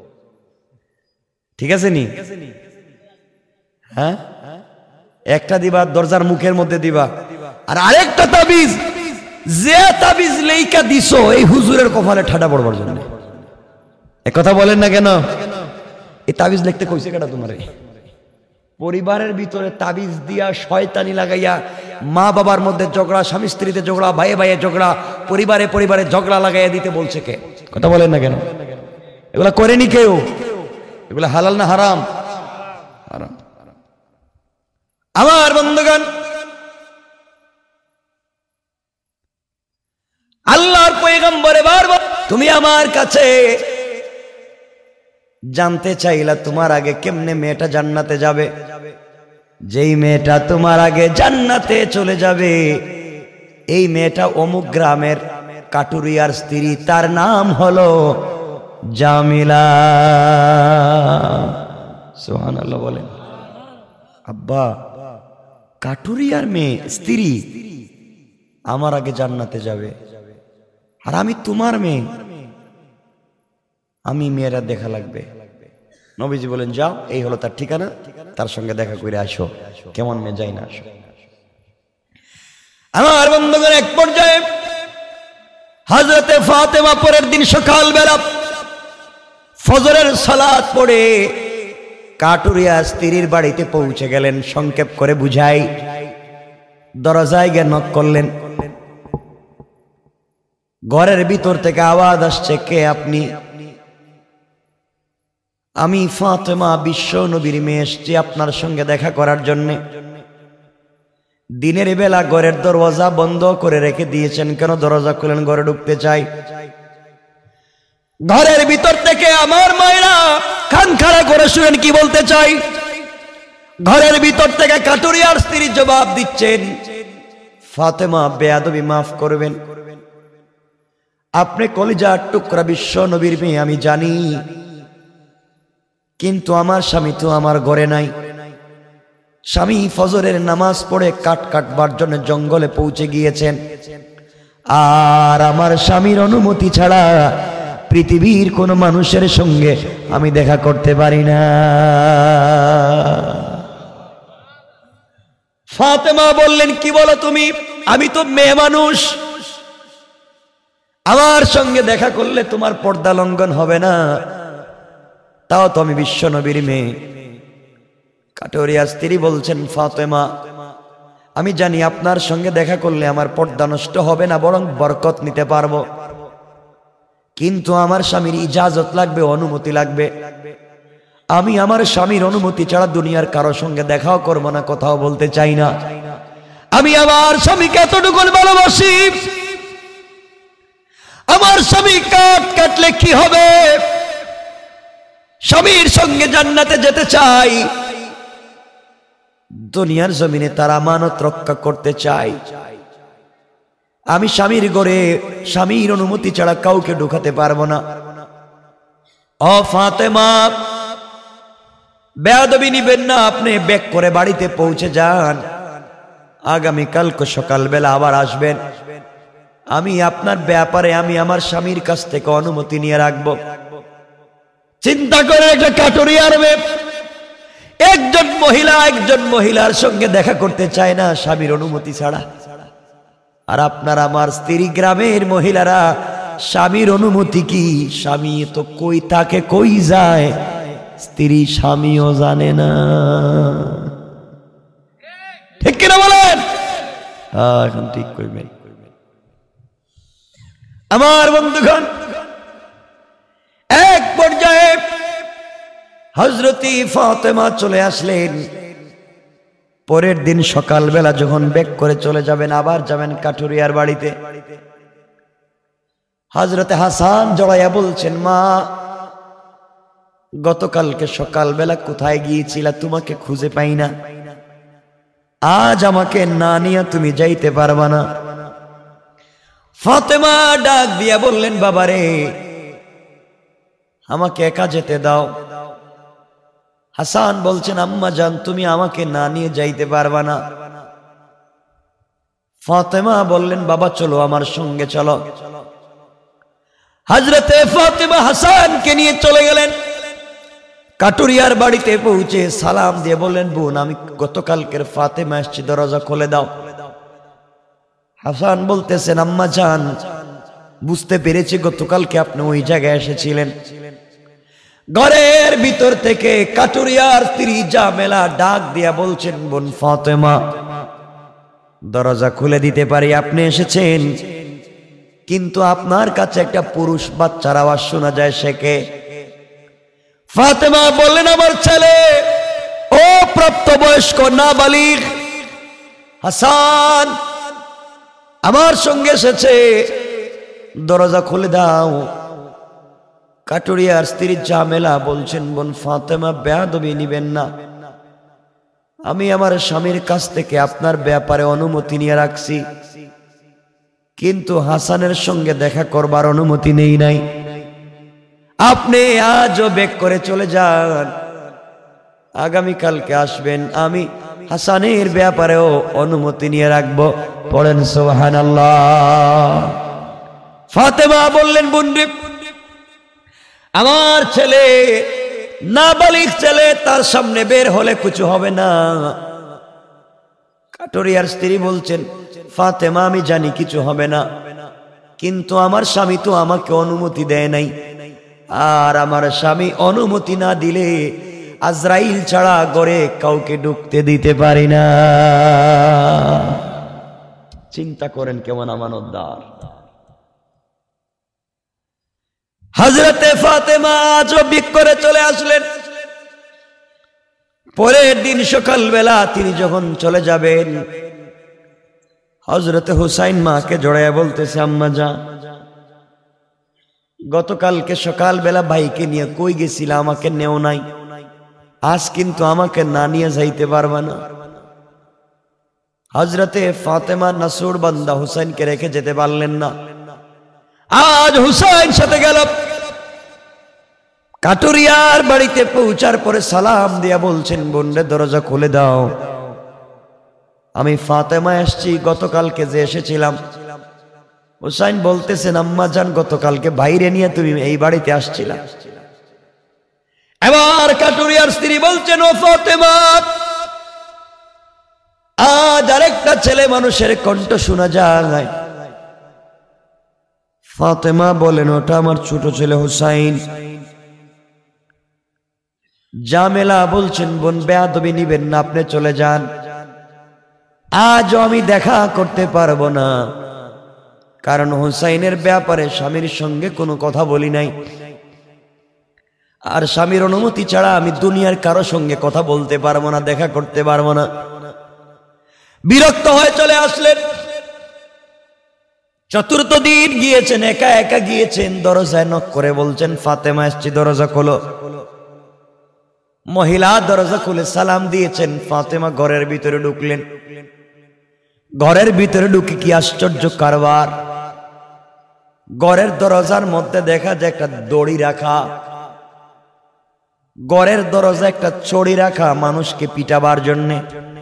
ঠিক আছে নি? হ্যাঁ, একটা দিবা দরজার মুখের মধ্যে দিবা, আর আরেকটা তাবিজ, যে তাবিজ লেইকা দিছো এই হুজুরের কপালে ঠাডা পড়বার জন্য। এক কথা বলেন না কেন? এই তাবিজ লিখতে কইছে কেডা তোমারে? পরিবারের ভিতরে তাবিজ দিয়া শয়তানি লাগাইয়া মা বাবার মধ্যে ঝগড়া, স্বামী স্ত্রীতে ঝগড়া, ভাইয়ে ভাইয়ে ঝগড়া, পরিবারে পরিবারে ঝগড়া লাগাইয়া দিতে বলছে কে? কথা বলেন না কেন? এগুলা করেনি কেউ? এগুলা হালাল না হারাম? হারাম। আমার বন্ধুগণ, আল্লাহর পয়গম্বর বারবার তুমি আমার কাছে জানতে চাইলা তোমার আগে কেমনে মেয়েটা জান্নাতে যাবে। যেই মেয়েটা তোমার আগে জান্নাতে চলে যাবে, এই মেয়েটা অমুক গ্রামের কাটুরিয়ার স্ত্রী, তার নাম হলো জামিলা। সুবহানাল্লাহ বলেন। আব্বা, কাটুরিয়ার মেয়ে স্ত্রী আমার আগে জান্নাতে যাবে, আর আমি তোমার মেয়ে, আমি মেয়েরা দেখা লাগবে। নবীজি বলেন যাও, এই হলো তার ঠিকানা, তার সঙ্গে দেখা করে আসো। কেমন মেয়ে, যাই না আসো। আমার বন্ধুগণ, এক পর্যায়ে হযরতে ফাতেমা পরের দিন সকালবেলা ফজরের সালাত পড়ে কাটুরিয়া স্ত্রীর বাড়িতে পৌঁছে গেলেন। সংক্ষেপ করে বুঝাই, দরজায় গিয়ে নক করলেন। ঘরের ভিতর থেকে আওয়াজ আসছে, কে আপনি? আমি ফাতেমা, বিশ্ব নবীর মেয়ে, এসেছি আপনার সঙ্গে দেখা করার জন্য। দিনের বেলা ঘরের দরজা বন্ধ করে রেখে দিয়েছেন কেন? দরজা খুলেন, ঘরে ঢুকতে চাই। ঘরের ভিতর থেকে আমার মায়েরা কান খাড়া করে শুনেন কি বলতে চাই। ঘরের ভিতর থেকে কাটুরিয়ার স্ত্রী জবাব দিচ্ছেন, ফাতেমা বেয়াদবি মাফ করবেন, আপনি কলিজার টুকরা বিশ্ব নবীর মেয়ে আমি জানি, কিন্তু আমার স্বামী তো আমার ঘরে নাই। স্বামী ফজরের নামাজ পড়ে কাঠ কাটবার জন্য জঙ্গলে পৌঁছে গিয়েছেন, আর আমার স্বামীর অনুমতি ছাড়া পৃথিবীর কোন মানুষের সঙ্গে আমি দেখা করতে পারি না। ফাতেমা বললেন, কি বলো তুমি? আমি তো মেয়ে মানুষ, আমার সঙ্গে দেখা করলে তোমার পর্দা লঙ্ঘন হবে না, তাও তো আমি বিশ্ব নবীর মেয়ে। কাটুরিয়া স্ত্রী বলছেন, ফাতেমা আমি জানি আপনার সঙ্গে দেখা করলে আমার পর্দা নষ্ট হবে না, বরং বরকত নিতে পারবো, কিন্তু আমার স্বামীর ইজাজত লাগবে, অনুমতি লাগবে। আমি আমার স্বামীর অনুমতি ছাড়া দুনিয়ার কারো সঙ্গে দেখাও করবো না, কথাও বলতে চাই না। আমি আমার স্বামীকে এতটুকু ভালোবাসি, আমার স্বামী কাটলে কি হবে, স্বামীর সঙ্গে জান্নাতে যেতে চাই, দুনিয়ার জমিনে তার আমানত রক্ষা করতে চাই। আমি স্বামীর ঘরে স্বামীর অনুমতি ছাড়া কাউকে ঢুকাতে পারবো না। ও ফাতেমা, বেয়াদবি নিবেন না, আপনি ব্যাক করে বাড়িতে পৌঁছে যান, আগামীকালকে সকালবেলা আবার আসবেন। আমি আপনার ব্যাপারে আমি আমার স্বামীর কাছ থেকে অনুমতি নিয়ে রাখবো। চিন্তা করে একটা কাটুরিয়ার মেয়ে একজন মহিলার সঙ্গে দেখা করতে চায় না স্বামীর অনুমতি ছাড়া। আর আপনার আমার স্ত্রী গ্রামের মহিলারা স্বামীর অনুমতি কি, স্বামী তো কই থাকে কই যায়, স্ত্রী স্বামীও জানে না। ঠিক কিনা বলেন? এখন ঠিক করবেন। আমার বন্ধুগণ, এক পর্যায়ে হযরত ফাতেমা চলে আসলেন। পরের দিন সকালবেলা যখন ব্যাক করে চলে যাবেন, আবার যাবেন কাটুরিয়ার বাড়িতে, হযরত হাসান জড়াইয়া বলছেন, মা, গতকালকে সকালবেলা কোথায় গিয়েছিলা, তোমাকে খুঁজে পাই না, আজ আমাকে না নিয়ে তুমি যাইতে পারবা না। ফাতেমা ডাক দিয়া বললেন, বাবারে, আমাকে একা যেতে দাও। হাসান বলছেন, আম্মা জান, তুমি আমাকে না নিয়ে যাইতে পারবা না। ফাতেমা বললেন, বাবা চলো, আমার সঙ্গে চলো। হযরতে ফাতেমা হাসানকে নিয়ে চলে গেলেন। কাটুরিয়ার বাড়িতে পৌঁছে সালাম দিয়ে বললেন, বোন, আমি গতকালকের ফাতেমা এসেছি, দরজা খুলে দাও। হাসান বলতেছেন, আম্মা জান, বুঝতে পেরেছি গতকালকে আপনি ওই জায়গায় এসেছিলেন। ঘরের ভিতর থেকে কাটুরিয়ার স্ত্রী জামেলা ডাক দিয়া বলছেন, বোন ফাতেমা, দরজা খুলে দিতে পারি, আপনি এসেছেন, কিন্তু আপনার কাছে একটা পুরুষ বাচ্চার আওয়াজ শোনা যায়, সে কে? ফাতেমা বললেন, আমার ছেলে, ও প্রাপ্তবয়স্ক নাবালিগ হাসান আমার সঙ্গে এসেছে, দরজা খুলে দাও। কাটুরিয়ার স্ত্রী জামেলা বলছেন, বোন ফাতেমা, বেয়াদবি নিবেন না, আমি আমার স্বামীর কাছ থেকে আপনার ব্যাপারে অনুমতি নিয়ে রাখছি, কিন্তু হাসানের সঙ্গে দেখা করবার অনুমতি নেই নাই। আপনি আজও ব্যাক করে চলে যান, আগামীকালকে আসবেন, আমি হাসানের ব্যাপারেও অনুমতি নিয়ে রাখবো। পড়েন সুবহানাল্লাহ। ফাতেমা বললেন, বোনরে, আমার ছেলে নাবালিগ ছেলে, তার সামনে বের হলে কিছু হবে না। কাটুরিয়ার স্ত্রী বলছেন, ফাতেমা, আমি জানি কিছু হবে না, কিন্তু আমার স্বামী তো আমাকে অনুমতি দেয় নাই, আর আমার স্বামী অনুমতি না দিলে আজরাইল ছাড়া ঘরে কাউকে ঢুকতে দিতে পারি না। চিন্তা করেন কেমন আমানতদার। হযরতে ফাতেমা আজও বিক করে চলে আসলেন। পরের দিন সকালবেলা তিনি যখন চলে যাবেন, হযরতে হুসাইন মাকে জড়াইয়া বলতেছে, আম্মা জান, গতকালকে সকালবেলা ভাইকে নিয়ে কই গেছিলা, আমাকে নেও নাই, আজ কিন্তু আমাকে না নিয়ে যাইতে পারবা না। হযরতে ফাতেমা নাসুর বান্দা হুসাইনকে রেখে যেতে পারলেন না। আজ হুসাইন সাথে গেল। কাটুরিয়ার বাড়িতে পৌঁছার পরে সালাম দিয়া বলছেন, বোনরে, দরজা খুলে দাও, আমি ফাতেমা এসেছি, গতকালকে যে এসেছিলাম। হুসাইন বলতেছেন, আম্মা জান, গতকালকে বাইরে নিয়ে তুমি এই বাড়িতে আসছিলা। এবার কাটুরিয়ার স্ত্রী বলছেন, ও ফাতেমা, আজ আরেকটা ছেলে মানুষের কণ্ঠ শোনা যায়। ফাতেমা বলেন, ওটা আমার ছোট ছেলে হুসাইন। জামেলা বলছেন, বোন, বেয়াদবি নিবেন না, আপনি চলে যান, আজও আমি দেখা করতে পারবো না, কারণ হুসাইনের ব্যাপারে স্বামীর সঙ্গে কোনো কথা বলি নাই, আর স্বামীর অনুমতি ছাড়া আমি দুনিয়ার কারো সঙ্গে কথা বলতে পারবো না, দেখা করতে পারবো না। বিরক্ত হয়ে চলে আসলেন। চতুর্থ দিন গিয়েছেন, একা একা গিয়েছেন, দরজায় নক করে বলছেন, ফাতেমা এসছি, দরজা খোলো। মহিলা দরজা খুলে সালাম দিয়েছেন। ফাতেমা ঘরের ভিতরে ঢুকলেন। ঘরের ভিতরে ঢুকে কি আশ্চর্য কারবার! ঘরের দরজার মধ্যে দেখা যায় একটা দড়ি রাখা, ঘরের দরজা একটা ছড়ি রাখা মানুষকে পিটাবার জন্যে,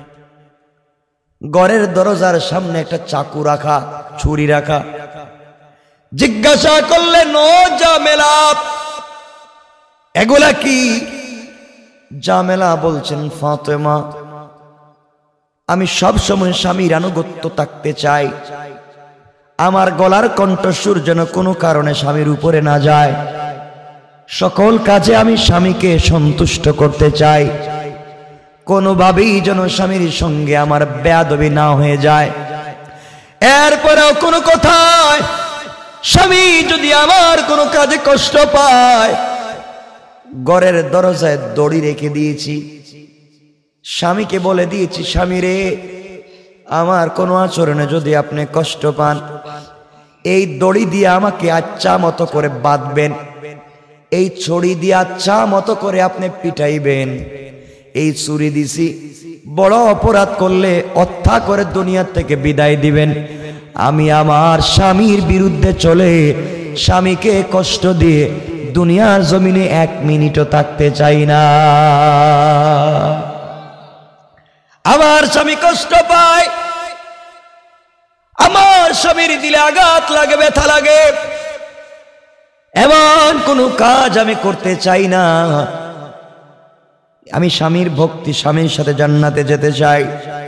ঘরের দরজার সামনে একটা চাকু রাখা, ছুরি রাখা। জিজ্ঞাসা করলেন, ও জামেলা, এগুলা কি? জামেলা বলছেন, ফাতেমা, আমি সব সময় স্বামীর আনুগত্য থাকতে চাই, আমার গলার কণ্ঠস্বর যেন কোনো কারণে স্বামীর উপরে না যায়, সকল কাজে আমি স্বামীকে সন্তুষ্ট করতে চাই, কোনোভাবেই যেন স্বামীর সঙ্গে আমার বেয়াদবি না হয়ে যায়। এরপরেও কোনো কথায় স্বামী যদি আমার কোনো কাজে কষ্ট পায়, ঘরের দরজায় দড়ি রেখে দিয়েছি, স্বামীকে বলে দিয়েছি, স্বামী রে, আমার কোনো আচরণে যদি আপনি কষ্ট পান, এই দড়ি দিয়ে আমাকে আচ্ছা মতো করে বাঁধবেন, এই ছড়ি দিয়ে আচ্ছা মতো করে আপনি পিটাইবেন, এই ছুরি দিছি, বড় অপরাধ করলে হত্যা করে দুনিয়া থেকে বিদায় দিবেন। আমি আমার স্বামীর বিরুদ্ধে চলে স্বামীকে কষ্ট দিয়ে দুনিয়ার জমিনে এক মিনিটও থাকতে চাই না। আমার স্বামী কষ্ট পায়, আমার স্বামীর দিলে আঘাত লাগে, ব্যথা লাগে, এমন কোনো কাজ আমি করতে চাই না। আমি স্বামীর ভক্তি, স্বামীর সাথে জান্নাতে যেতে চাই।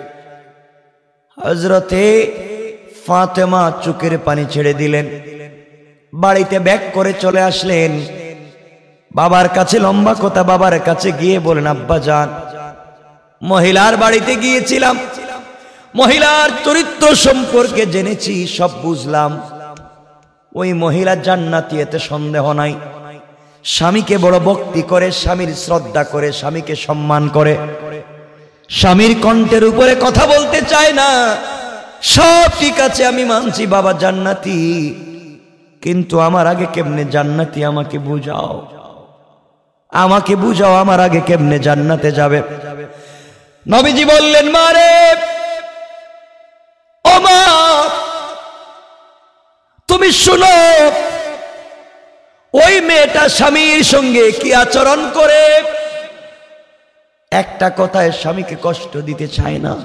হযরতে ফাতেমা চোখের পানি ছেড়ে দিলেন, বাড়িতে ব্যাক করে চলে আসলেন। বাবার কাছে লম্বা কথা, বাবার কাছে গিয়ে বলেন, আব্বা জান, মহিলার বাড়িতে গিয়েছিলাম, মহিলার চরিত্র সম্পর্কে জেনেছি, সব বুঝলাম। ওই মহিলা জান্নাতি, এতে সন্দেহ নাই। স্বামীকে বড় ভক্তি করে, স্বামীর শ্রদ্ধা করে, স্বামীকে সম্মান করে, স্বামীর কণ্ঠের উপরে কথা বলতে চায় না। সব ঠিক আছে, আমি মানছি বাবা জান্নাতি, কিন্তু আমার আগে কেমনে জান্নাতি আমাকে বুঝাও, আমাকে বুঝাও, আমার আগে কেমনে জান্নাতে যাবে। নবীজি বললেন, মারে, ও মা, তুমি শুনো, ওই মেয়েটা স্বামীর সঙ্গে কি আচরণ করে। একটা কথায় স্বামীকে কষ্ট দিতে চায় না।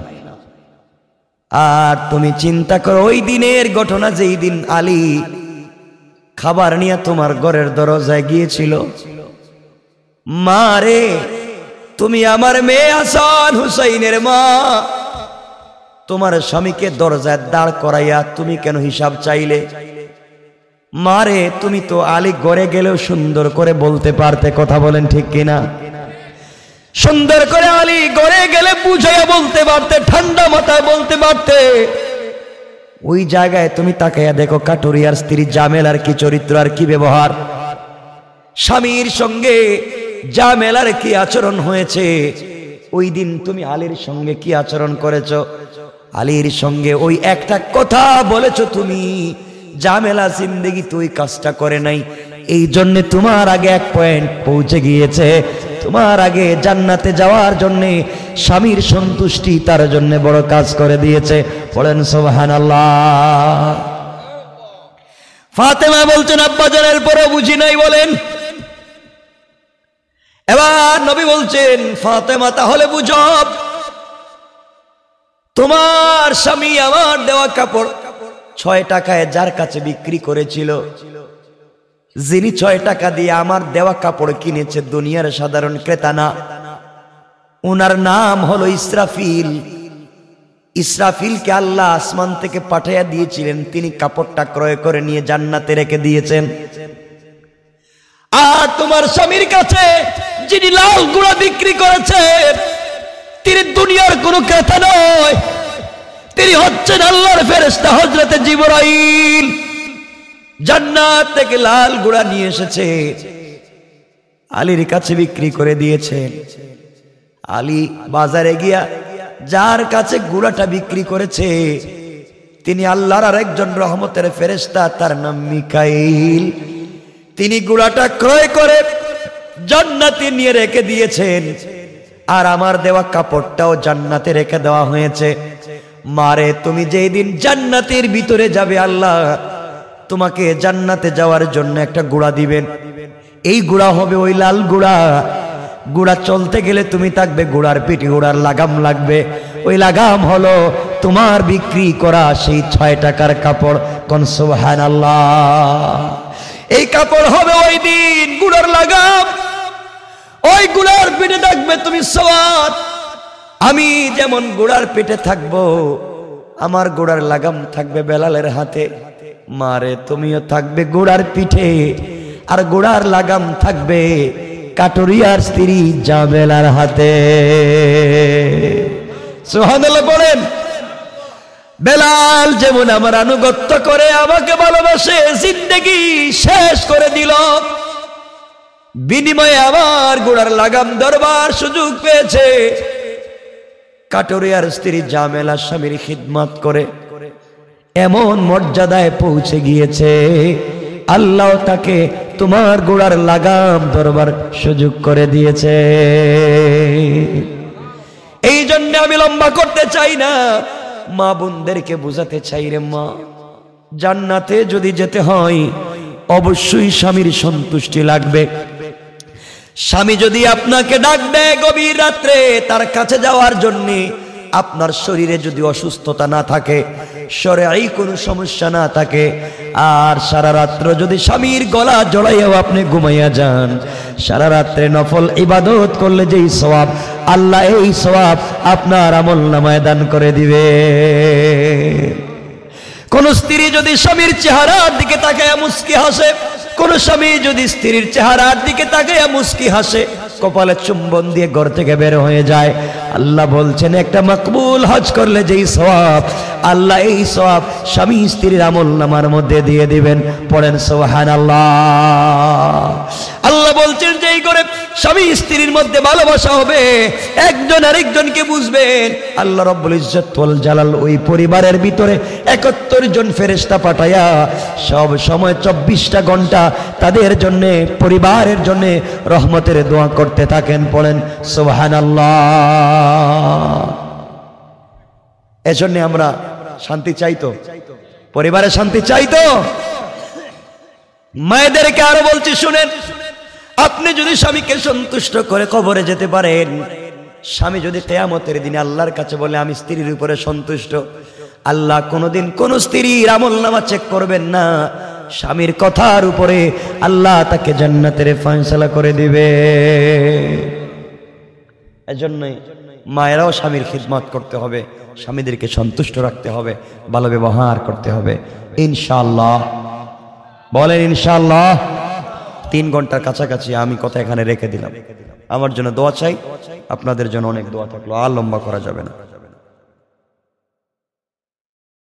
আর তুমি চিন্তা করো, ওই দিনের ঘটনা, যেই দিন আলী খাবার নিয়ে তোমার ঘরের দরজায় গিয়েছিল, মা রে, তুমি আমার মেয়ে হাসান হুসাইনের মা, তোমার স্বামীকে দরজায় দাঁড় করাইয়া তুমি কেন হিসাব চাইলে? মারে, তুমি তো আলী ঘরে গেলেও সুন্দর করে বলতে পারতে, কথা বলেন ঠিক কিনা? সুন্দর করে আলী ঘরে গেলে বুঝাইয়া বলতে পারতে, ঠান্ডা মাথায় বলতে পারতে। ওই জায়গায় তুমি তাকাইয়া দেখো কাটুরিয়ার স্ত্রী জামেলার কি চরিত্র আর কি ব্যবহার, স্বামীর সঙ্গে জামেলার কি আচরণ হয়েছে। ওই দিন তুমি আলীর সঙ্গে কি আচরণ করেছ? আলীর সঙ্গে ওই একটা কথা বলেছ তুমি, জামেলা জিন্দেগি তুই কাজটা করে নাই, এই জন্য তোমার আগে এক পয়েন্ট পৌঁছে গিয়েছে। তোমার আগে জান্নাতে যাওয়ার জন্য স্বামীর সন্তুষ্টি তার জন্য বড় কাজ করে দিয়েছে। বলেন সুবহানাল্লাহ। ফাতেমা বলছেন, আব্বা জানের পরে বুঝি নাই বলেন। এবার নবী বলছেন, ফাতেমা তাহলে বুঝো, তোমার স্বামী আমার দেওয়া কাপড় 6 টাকায় যার কাছে বিক্রি করেছিল, যিনি 6 টাকা দিয়ে আমার দেওয়া কাপড় কিনেছে, দুনিয়ার সাধারণ ক্রেতা না, ওনার নাম হলো ইসরাফিল। ইসরাফিলকে আল্লাহ আসমান থেকে পাঠাইয়া দিয়েছিলেন, তিনি কাপড়টা ক্রয় করে নিয়ে জান্নাতে রেখে দিয়েছেন। আর তোমার স্বামীর কাছে যিনি লাল গুঁড়া বিক্রি করেছে, তিনি দুনিয়ার কোনো ক্রেতা নয়, তিনি হচ্ছেন আল্লাহর ফেরেশতা হযরতে জিবরাইল। জান্নাত থেকে লাল ঘোড়া নিয়ে এসেছে, আলীর কাছে বিক্রি করে দিয়েছেন। আলী বাজারে গিয়া যার কাছে ঘোড়াটা বিক্রি করেছে তিনি আল্লাহর আরেকজন রহমতের ফেরেশতা, তার নাম মিকাইল। তিনি ঘোড়াটা ক্রয় করে জান্নাতে নিয়ে রেখে দিয়েছেন, আর আমার দেওয়া কাপড়টাও জান্নাতে রেখে দেওয়া হয়েছে। মারে, তুমি যেই দিন জান্নাতের ভিতরে যাবে আল্লাহ তোমাকে জান্নাতে যাওয়ার জন্য একটা ঘোড়া দিবেন। এই ঘোড়া হবে ওই লাল ঘোড়া। ঘোড়া চলতে গেলে তুমি থাকবে ঘোড়ার পিঠে, ঘোড়ার লাগাম লাগবে। ওই লাগাম হলো তোমার বিক্রি করা সেই 6 টাকার কাপড়। কোন সুবহানাল্লাহ। এই কাপড় হবে ওই দিন ঘোড়ার লাগাম। ওই ঘোড়ার পিঠে থাকবে তুমি সওয়ার। আমি যেমন ঘোড়ার পিঠে থাকবো, আমার ঘোড়ার লাগাম থাকবে বেলালের হাতে। মারে, তুমিও থাকবে ঘোড়ার পিঠে, আর ঘোড়ার লাগাম থাকবে কাটুরিয়ার স্ত্রী জাবেলার হাতে। সুবহানাল্লাহ বলেন। বেলাল যেমন আমার আনুগত্য করে আমাকে ভালোবাসে, জিন্দেগি শেষ করে দিল, বিনিময়ে আমার ঘোড়ার লাগাম ধরবার সুযোগ পেয়েছে। কাটুরিয়ার স্ত্রী জামেলা স্বামীর খিদমত করে এমন মর্যাদায় পৌঁছে গিয়েছে, আল্লাহ তাকে তোমার ঘোড়ার লাগাম ধরবার সুযোগ করে দিয়েছে। এই জন্য আমি লম্বা করতে চাই না, মা বোনদেরকে বুঝাতে চাই রে মা, জান্নাতে যদি যেতে হয় অবশ্যই স্বামীর সন্তুষ্টি লাগবে। স্বামী যদি আপনাকে ডাক দেয় গভীর রাত্রে তার কাছে যাওয়ার জন্য, আপনার শরীরে যদি অসুস্থতা না থাকে, শরীরে কোনো সমস্যা না থাকে, আর সারা রাত্র যদি স্বামীর গলা জড়াইয়াও আপনি ঘুমাইয়া যান, সারা রাত্রে নফল ইবাদত করলে যেই সওয়াব, আল্লাহ এই সওয়াব আপনার আমলনামায় দান করে দিবে। কোন স্ত্রী যদি স্বামীর চেহারার দিকে তাকায় মুস্কি হাসে, কোন স্বামী যদি স্ত্রীর চেহারার দিকে তাকায় মুস্কি হাসে, কপালে চুম্বন দিয়ে ঘর থেকে বের হয়ে যায়, আল্লাহ বলছেন একটা মকবুল হজ করলে যেই সওয়াব, আল্লাহ এই সওয়াব স্বামী স্ত্রীর আমলনামার মধ্যে দিয়ে দিবেন। পড়েন সুবহানাল্লাহ। আল্লাহ বলছেন যে এই করে স্বামী স্ত্রীর মধ্যে ভালোবাসা হবে, একজন আরেকজনকে বুঝবেন। আল্লাহ রাব্বুল ইজ্জত ওয়াল জালাল ওই পরিবারের ভিতরে 71 জন ফেরেশতা পাঠায়া সব সময় 24টা ঘন্টা তাদের জন্য, পরিবারের জন্য রহমতের দোয়া করতে থাকেন। পড়েন সুবহানাল্লাহ। এজন্য আমরা শান্তি চাইতো, পরিবারে শান্তি চাইতো। মায়েদেরকে আরো বলছি শুনেন, আপনি যদি স্বামীকে সন্তুষ্ট করে কবরে যেতে পারেন, স্বামী যদি কিয়ামতের দিনে আল্লাহর কাছে বলে আমি স্ত্রীর উপরে সন্তুষ্ট, আল্লাহ কোনোদিন কোন স্ত্রীর আমলনামা চেক করবেন না, স্বামীর কথার উপরে আল্লাহ তাকে জান্নাতের ফয়সালা করে দিবে। এজন্যই মায়েরাও স্বামীর খিদমত করতে হবে, স্বামীদেরকে সন্তুষ্ট রাখতে হবে, ভালো ব্যবহার করতে হবে ইনশাআল্লাহ। বলেন ইনশাআল্লাহ। 3 ঘন্টার কাছাকাছি আমি কথা এখানে রেখে দিলাম। আমার জন্য দোয়া চাই, আপনাদের জন্য অনেক দোয়া থাকলো, আর লম্বা করা যাবে না।